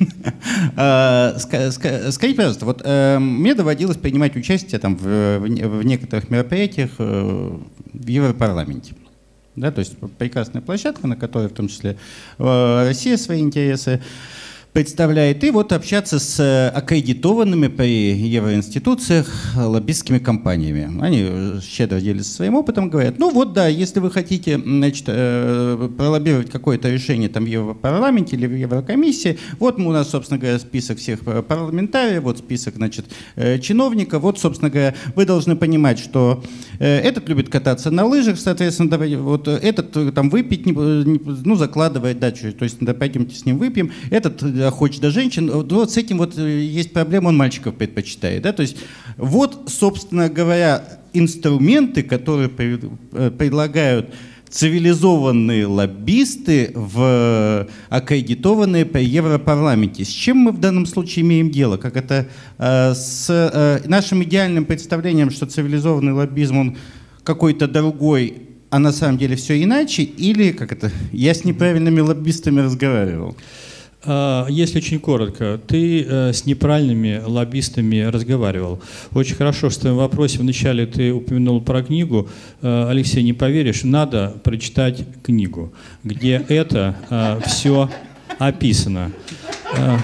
Speaker 1: Скажите, пожалуйста, вот мне доводилось принимать участие там в некоторых мероприятиях в Европарламенте. Да, то есть прекрасная площадка, на которой в том числе Россия свои интересы
Speaker 6: представляет, и вот общаться с аккредитованными при евроинституциях лоббистскими компаниями. Они щедро делятся своим опытом, говорят, ну вот да, если вы хотите, значит, пролоббировать какое-то решение там в Европарламенте или в Еврокомиссии, вот у нас, собственно говоря, список всех парламентариев, вот список, значит, чиновников, вот, собственно говоря, вы должны понимать, что этот любит кататься на лыжах, соответственно, вот этот там выпить, ну, закладывает, да, то есть, да, пойдемте с ним выпьем, этот хочет до женщин, вот с этим вот есть проблема, он мальчиков предпочитает, да, то есть вот, собственно говоря, инструменты, которые предлагают цивилизованные лоббисты в аккредитованные при Европарламенте. С чем мы в данном случае имеем дело? Как это э, с э, нашим идеальным представлением, что цивилизованный лоббизм, он какой-то другой, а на самом деле все иначе, или как это, я с неправильными лоббистами разговаривал?
Speaker 5: Если очень коротко, ты э, с неправильными лоббистами разговаривал. Очень хорошо, что в твоем вопросе вначале ты упомянул про книгу. Э, Алексей, не поверишь, надо прочитать книгу, где это э, все описано. Э,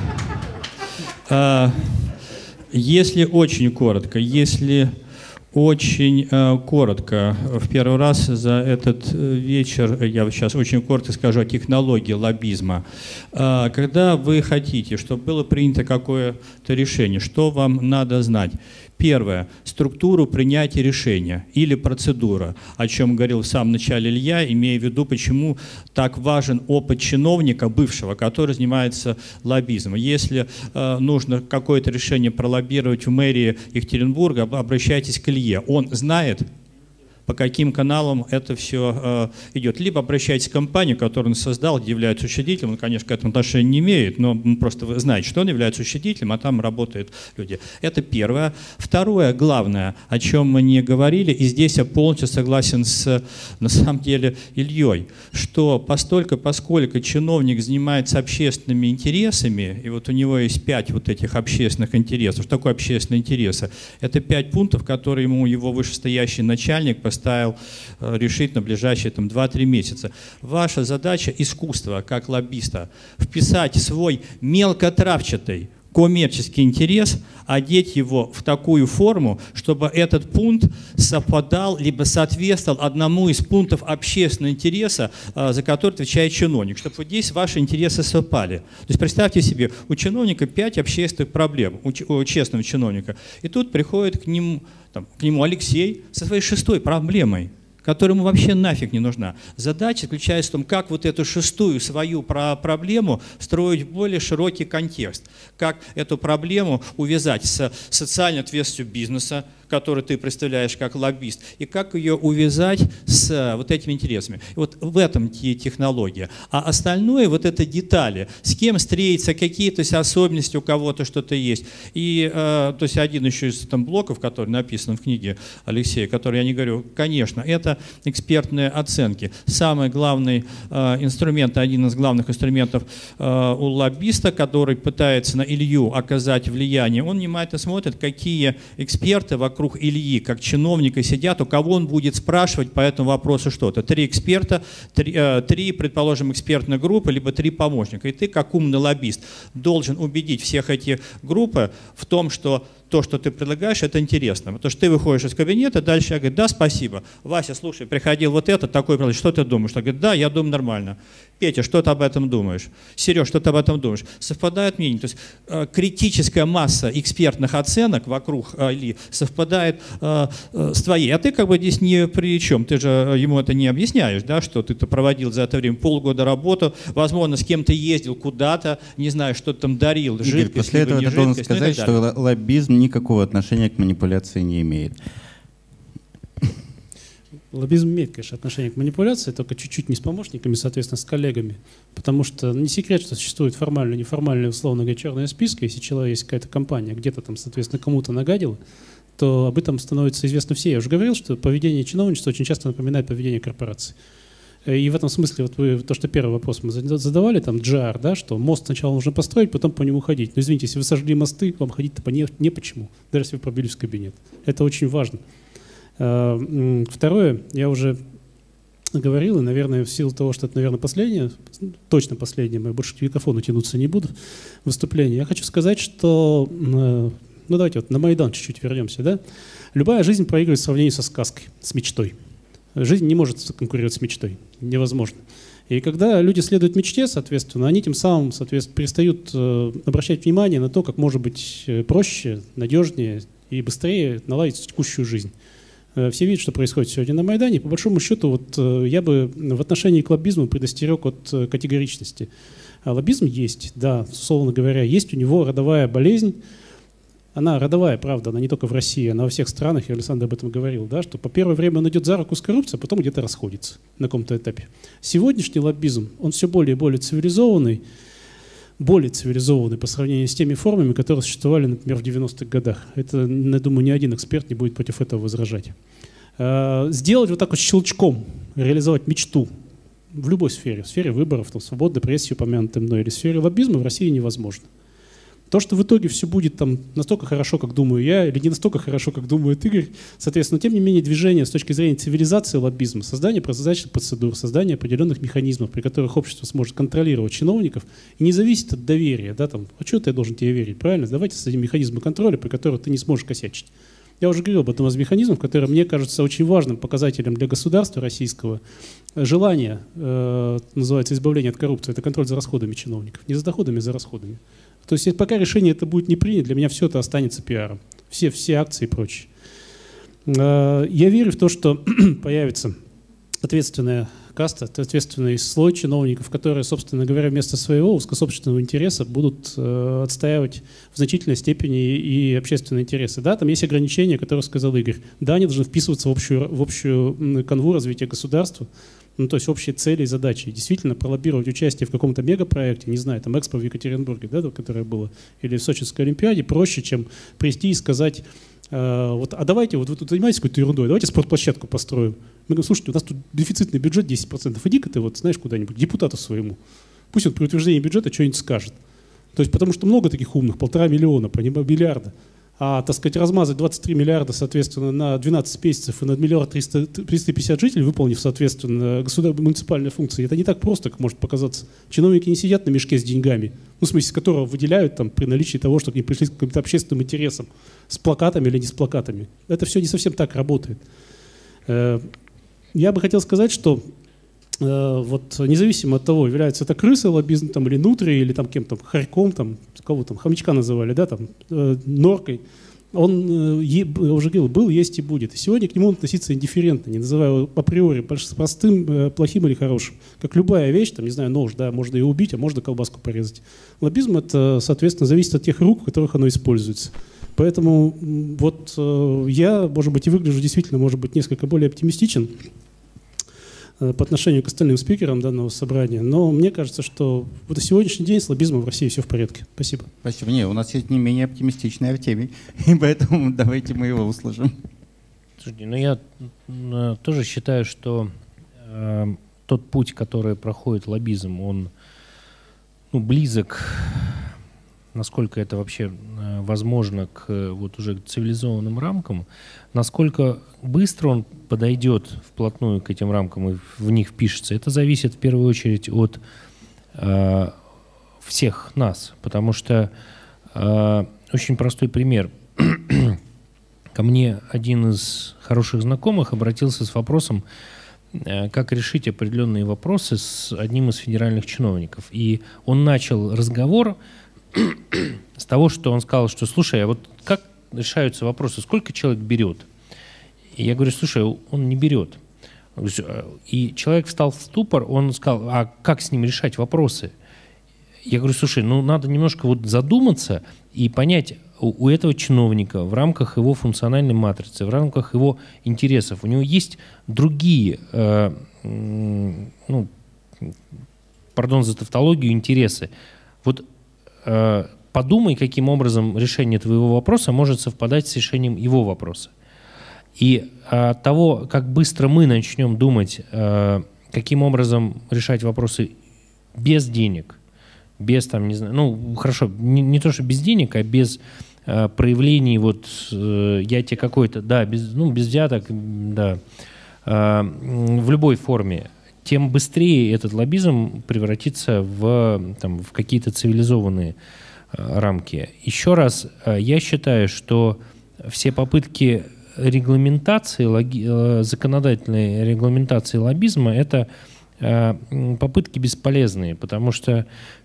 Speaker 5: э, если очень коротко, если... Очень э, коротко, в первый раз за этот вечер, я сейчас очень коротко скажу о технологии лоббизма. Э, когда вы хотите, чтобы было принято какое-то решение, что вам надо знать? Первое. Структуру принятия решения или процедура, о чем говорил в самом начале Илья, имея в виду, почему так важен опыт чиновника бывшего, который занимается лоббизмом. Если э, нужно какое-то решение пролоббировать в мэрии Екатеринбурга, обращайтесь к Илье. Он знает, по каким каналам это все э, идет. Либо обращайтесь к компании, которую он создал, где является учредителем. Он, конечно, к этому отношения не имеет, но просто вы знаете, что он является учредителем, а там работают люди. Это первое. Второе, главное, о чем мы не говорили, и здесь я полностью согласен с, на самом деле, Ильей, что постольку, поскольку чиновник занимается общественными интересами, и вот у него есть пять вот этих общественных интересов. Что такое общественные интересы? Это пять пунктов, которые ему его вышестоящий начальник поставил ставил решить на ближайшие два-три месяца. Ваша задача искусства, как лоббиста, вписать свой мелкотравчатый коммерческий интерес, одеть его в такую форму, чтобы этот пункт совпадал, либо соответствовал одному из пунктов общественного интереса, за который отвечает чиновник, чтобы вот здесь ваши интересы совпали. То есть представьте себе, у чиновника пять общественных проблем, у, у честного чиновника, и тут приходит к нему, там, к нему Алексей со своей шестой проблемой, которая ему вообще нафиг не нужна. Задача заключается в том, как вот эту шестую свою про проблему строить в более широкий контекст, как эту проблему увязать с социальной ответственностью бизнеса, который ты представляешь как лоббист, и как ее увязать с вот этими интересами. И вот в этом технология. А остальное, вот это детали, с кем встретиться, какие то есть, особенности у кого-то что-то есть. И э, то есть один еще из там, блоков, который написан в книге Алексея, который я не говорю, конечно, это экспертные оценки. Самый главный э, инструмент, один из главных инструментов э, у лоббиста, который пытается на Илью оказать влияние, он внимательно смотрит, какие эксперты вокруг вокруг Ильи, как чиновника сидят, у кого он будет спрашивать по этому вопросу что-то. Три эксперта, три, э, три, предположим, экспертные группы, либо три помощника. И ты, как умный лоббист, должен убедить всех этих групп в том, что то, что ты предлагаешь, это интересно. Потому что ты выходишь из кабинета, дальше я говорю, да, спасибо. Вася, слушай, приходил вот этот, такой, что ты думаешь? Он говорит, да, я думаю, нормально. Петя, что ты об этом думаешь? Сереж, что ты об этом думаешь? Совпадают мнения. То есть э, критическая масса экспертных оценок вокруг э, Ильи совпадает э, э, с твоей. А ты как бы здесь ни при чем. Ты же ему это не объясняешь, да, что ты-то проводил за это время полгода работу, возможно, с кем-то ездил куда-то, не знаю, что ты там дарил,
Speaker 6: Игорь,
Speaker 5: жидкость,
Speaker 6: после этого
Speaker 5: либо
Speaker 6: ты
Speaker 5: не
Speaker 6: должен
Speaker 5: жидкость,
Speaker 6: сказать,
Speaker 5: ну,
Speaker 6: что лоббизм никакого отношения к манипуляции не имеет.
Speaker 2: Лоббизм имеет, конечно, отношение к манипуляции, только чуть-чуть не с помощниками, соответственно, с коллегами. Потому что не секрет, что существуют формальные, неформальные, условно говоря, черные списки. Если человек есть какая-то компания, где-то там, соответственно, кому-то нагадила, то об этом становится известно все. Я уже говорил, что поведение чиновничества очень часто напоминает поведение корпораций. И в этом смысле, вот вы, то, что первый вопрос мы задавали, там, джи ар, да, что мост сначала нужно построить, потом по нему ходить. Но извините, если вы сожгли мосты, вам ходить-то по не, не почему, даже если вы пробились в кабинет. Это очень важно. Второе, я уже говорил, и, наверное, в силу того, что это, наверное, последнее, точно последнее, я больше к микрофону тянуться не буду, выступление, я хочу сказать, что, ну давайте вот на Майдан чуть-чуть вернемся, да? Любая жизнь проигрывает в сравнении со сказкой, с мечтой. Жизнь не может конкурировать с мечтой, невозможно. И когда люди следуют мечте, соответственно, они тем самым, соответственно, перестают э, обращать внимание на то, как может быть проще, надежнее и быстрее наладить текущую жизнь. Э, все видят, что происходит сегодня на Майдане. По большому счету, вот, э, я бы в отношении к лоббизму предостерег от э, категоричности. А лоббизм есть, да, условно говоря, есть у него родовая болезнь. Она родовая, правда, она не только в России, она во всех странах, и Александр об этом говорил, да, что по первое время он идет за руку с коррупцией, а потом где-то расходится на каком-то этапе. Сегодняшний лоббизм, он все более и более цивилизованный, более цивилизованный по сравнению с теми формами, которые существовали, например, в девяностых годах. Это, я думаю, ни один эксперт не будет против этого возражать. Сделать вот так вот щелчком, реализовать мечту в любой сфере, в сфере выборов, там, свободной прессы, упомянутой мной, или в сфере лоббизма в России невозможно. То, что в итоге все будет там настолько хорошо, как думаю я, или не настолько хорошо, как думает Игорь, соответственно, тем не менее движение с точки зрения цивилизации лоббизма, создание прозрачных процедур, создание определенных механизмов, при которых общество сможет контролировать чиновников, и не зависит от доверия, да, там, а что ты должен тебе верить, правильно? Давайте создадим механизмы контроля, при которых ты не сможешь косячить. Я уже говорил об одном из механизмов, который мне кажется очень важным показателем для государства российского. Желание, э, называется избавление от коррупции, это контроль за расходами чиновников, не за доходами, а за расходами. То есть пока решение это будет не принято, для меня все это останется пиаром. Все, все акции и прочее. Я верю в то, что появится ответственная каста, ответственный слой чиновников, которые, собственно говоря, вместо своего узкособственного интереса будут отстаивать в значительной степени и общественные интересы. Да, там есть ограничения, которые сказал Игорь. Да, они должны вписываться в общую, в общую канву развития государства. Ну, то есть общие цели и задачи. И действительно пролоббировать участие в каком-то мегапроекте, не знаю, там Экспо в Екатеринбурге, да, которое было, или в Сочинской Олимпиаде, проще, чем прийти и сказать, э, вот, а давайте, вот вы тут занимаетесь какой-то ерундой, давайте спортплощадку построим. Мы говорим, слушайте, у нас тут дефицитный бюджет десять процентов, иди-ка ты, вот, знаешь, куда-нибудь, депутату своему. Пусть он при утверждении бюджета что-нибудь скажет. То есть потому что много таких умных, полтора миллиона, миллиарда. А, так сказать, размазать двадцать три миллиарда, соответственно, на двенадцать месяцев и на миллиард триста пятьдесят жителей, выполнив, соответственно, государственные муниципальные функции, это не так просто, как может показаться. Чиновники не сидят на мешке с деньгами, ну, в смысле, которого выделяют там, при наличии того, что они пришли к каким-то общественным интересам, с плакатами или не с плакатами. Это все не совсем так работает. Я бы хотел сказать, что вот независимо от того, является это крысой лоббизм там, или нутрией, или там кем-то, хорьком, там, кого там, хомячка называли, да, там, э, норкой, он, э, е, уже говорил, был, есть и будет. И сегодня к нему относиться индифферентно, не называя его априори простым, э, плохим или хорошим. Как любая вещь, там, не знаю, нож, да, можно ее убить, а можно колбаску порезать. Лоббизм, это, соответственно, зависит от тех рук, в которых оно используется. Поэтому вот э, я, может быть, и выгляжу действительно, может быть, несколько более оптимистичен по отношению к остальным спикерам данного собрания. Но мне кажется, что вот на сегодняшний день с лоббизмом в России все в порядке. Спасибо.
Speaker 6: Спасибо. Не, у нас есть не менее оптимистичный Артемий, и поэтому давайте мы его услышим.
Speaker 4: Слушайте, ну я э, тоже считаю, что э, тот путь, который проходит лоббизм, он ну, близок, насколько это вообще э, возможно, к вот уже цивилизованным рамкам, насколько быстро он подойдет вплотную к этим рамкам и в них впишется, это зависит в первую очередь от э, всех нас, потому что э, очень простой пример. Ко мне один из хороших знакомых обратился с вопросом, э, как решить определенные вопросы с одним из федеральных чиновников. И он начал разговор с того, что он сказал, что слушай, а вот как решаются вопросы, сколько человек берет? И я говорю, слушай, он не берет. И человек встал в ступор, он сказал, а как с ним решать вопросы? Я говорю, слушай, ну надо немножко вот задуматься и понять, у, у этого чиновника в рамках его функциональной матрицы, в рамках его интересов, у него есть другие, э, ну, пардон за тавтологию, интересы. Вот э, подумай, каким образом решение твоего вопроса может совпадать с решением его вопроса. И от того, как быстро мы начнем думать, каким образом решать вопросы без денег, без там, не знаю, ну хорошо, не, не то, что без денег, а без проявлений, вот я тебе какой-то, да, без, ну, без взяток, да, в любой форме, тем быстрее этот лоббизм превратится в, там, в какие-то цивилизованные рамки. Еще раз, я считаю, что все попытки регламентации, логи, законодательной регламентации лоббизма — это попытки бесполезные, потому что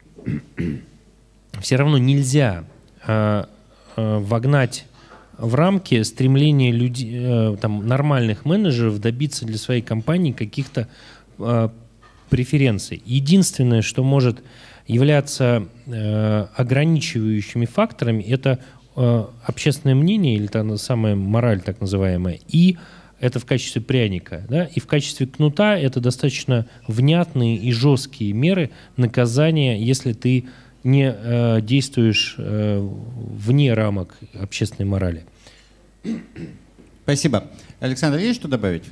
Speaker 4: все равно нельзя вогнать в рамки стремления людей, там, нормальных менеджеров добиться для своей компании каких-то э, преференций. Единственное, что может являться э, ограничивающими факторами, это э, общественное мнение, или та самая мораль так называемая, и это в качестве пряника. Да? И в качестве кнута это достаточно внятные и жесткие меры наказания, если ты не э, действуешь э, вне рамок общественной морали.
Speaker 6: Спасибо. Александр, есть что добавить?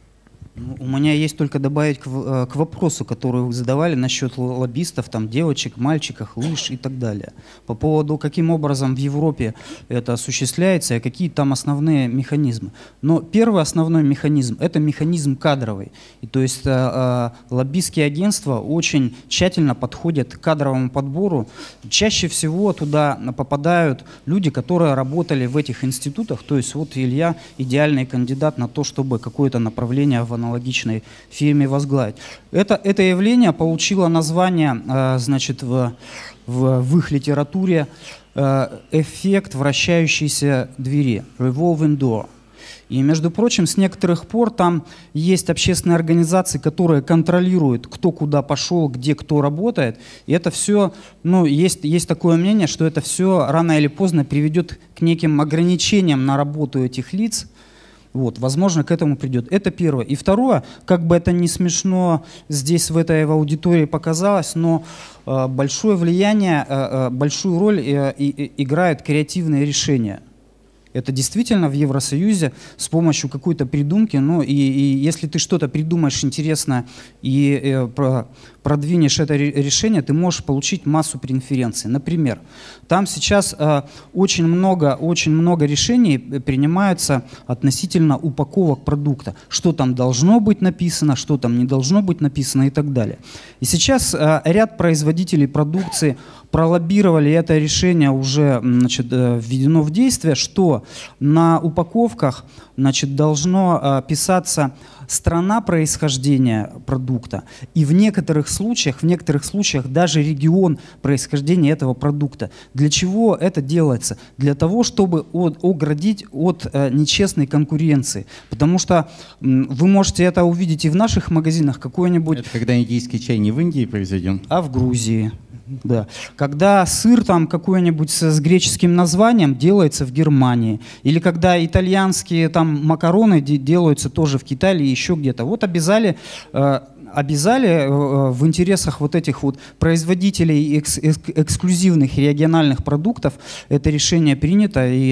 Speaker 3: У меня есть только добавить к, к вопросу, который вы задавали насчет лоббистов, там, девочек, мальчиков, лыж и так далее. По поводу, каким образом в Европе это осуществляется и какие там основные механизмы. Но первый основной механизм – это механизм кадровый. И, то есть э, э, лоббистские агентства очень тщательно подходят к кадровому подбору. Чаще всего туда попадают люди, которые работали в этих институтах. То есть вот Илья – идеальный кандидат на то, чтобы какое-то направление в аналогичной фирме возглавить. Это, это явление получило название, э, значит, в, в, в их литературе э, эффект вращающейся двери, revolving door. И, между прочим, с некоторых пор там есть общественные организации, которые контролируют, кто куда пошел, где кто работает. И это все, ну, есть, есть такое мнение, что это все рано или поздно приведет к неким ограничениям на работу этих лиц. Вот, возможно, к этому придет. Это первое. И второе, как бы это ни смешно здесь в этой в аудитории показалось, но э, большое влияние, э, большую роль э, э, играют креативные решения. Это действительно в Евросоюзе с помощью какой-то придумки, ну и, и если ты что-то придумаешь интересное и э, про, продвинешь это решение, ты можешь получить массу преференций. Например, там сейчас э, очень много, очень много решений принимаются относительно упаковок продукта. Что там должно быть написано, что там не должно быть написано и так далее. И сейчас э, ряд производителей продукции пролоббировали это решение, уже, значит, введено в действие, что на упаковках, значит, должно э, писаться страна происхождения продукта и в некоторых случаях, в некоторых случаях даже регион происхождения этого продукта. Для чего это делается? Для того, чтобы от, оградить от э, нечестной конкуренции. Потому что э, вы можете это увидеть и в наших магазинах, какой-нибудь...
Speaker 6: Это когда индийский чай не в Индии произведен?
Speaker 3: А в Грузии. Да. Когда сыр там какой-нибудь с, с греческим названием делается в Германии, или когда итальянские там макароны де делаются тоже в Китае или еще где-то. Вот обязали, э, обязали э, в интересах вот этих вот производителей экс экс эксклюзивных региональных продуктов это решение принято, и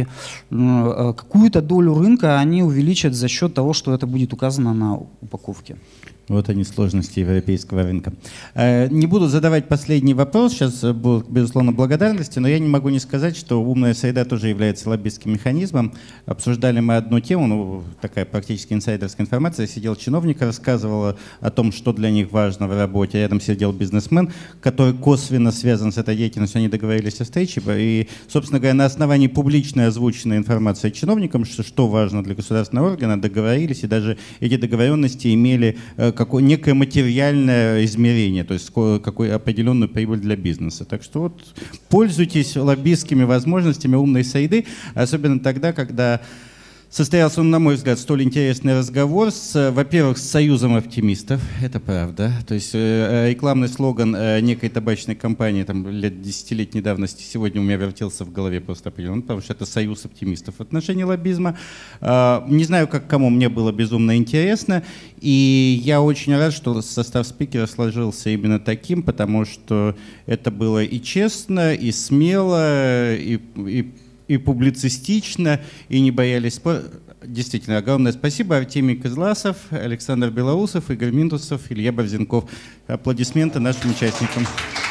Speaker 3: э, какую-то долю рынка они увеличат за счет того, что это будет указано на упаковке.
Speaker 6: Вот они, сложности европейского рынка. Не буду задавать последний вопрос, сейчас будут, безусловно, благодарности, но я не могу не сказать, что умная среда тоже является лоббистским механизмом. Обсуждали мы одну тему, ну, такая практически инсайдерская информация. Сидел чиновник, рассказывал о том, что для них важно в работе. Рядом сидел бизнесмен, который косвенно связан с этой деятельностью. Они договорились о встрече. И, собственно говоря, на основании публичной озвученной информации чиновникам, что, что важно для государственного органа, договорились, и даже эти договоренности имели какое некое материальное измерение, то есть какую определенную прибыль для бизнеса. Так что вот пользуйтесь лоббистскими возможностями умной среды, особенно тогда, когда состоялся, на мой взгляд, столь интересный разговор, с, во-первых, с Союзом оптимистов, это правда. То есть э, рекламный слоган э, некой табачной компании там, лет десятилетней давности сегодня у меня вертелся в голове просто определенно, потому что это Союз оптимистов в отношении лоббизма. Э, не знаю, как кому, мне было безумно интересно, и я очень рад, что состав спикера сложился именно таким, потому что это было и честно, и смело, и, и и публицистично, и не боялись спор... Действительно, огромное спасибо. Артемий Кызласов, Александр Белоусов, Игорь Минтусов, Илья Борзенков. Аплодисменты нашим участникам.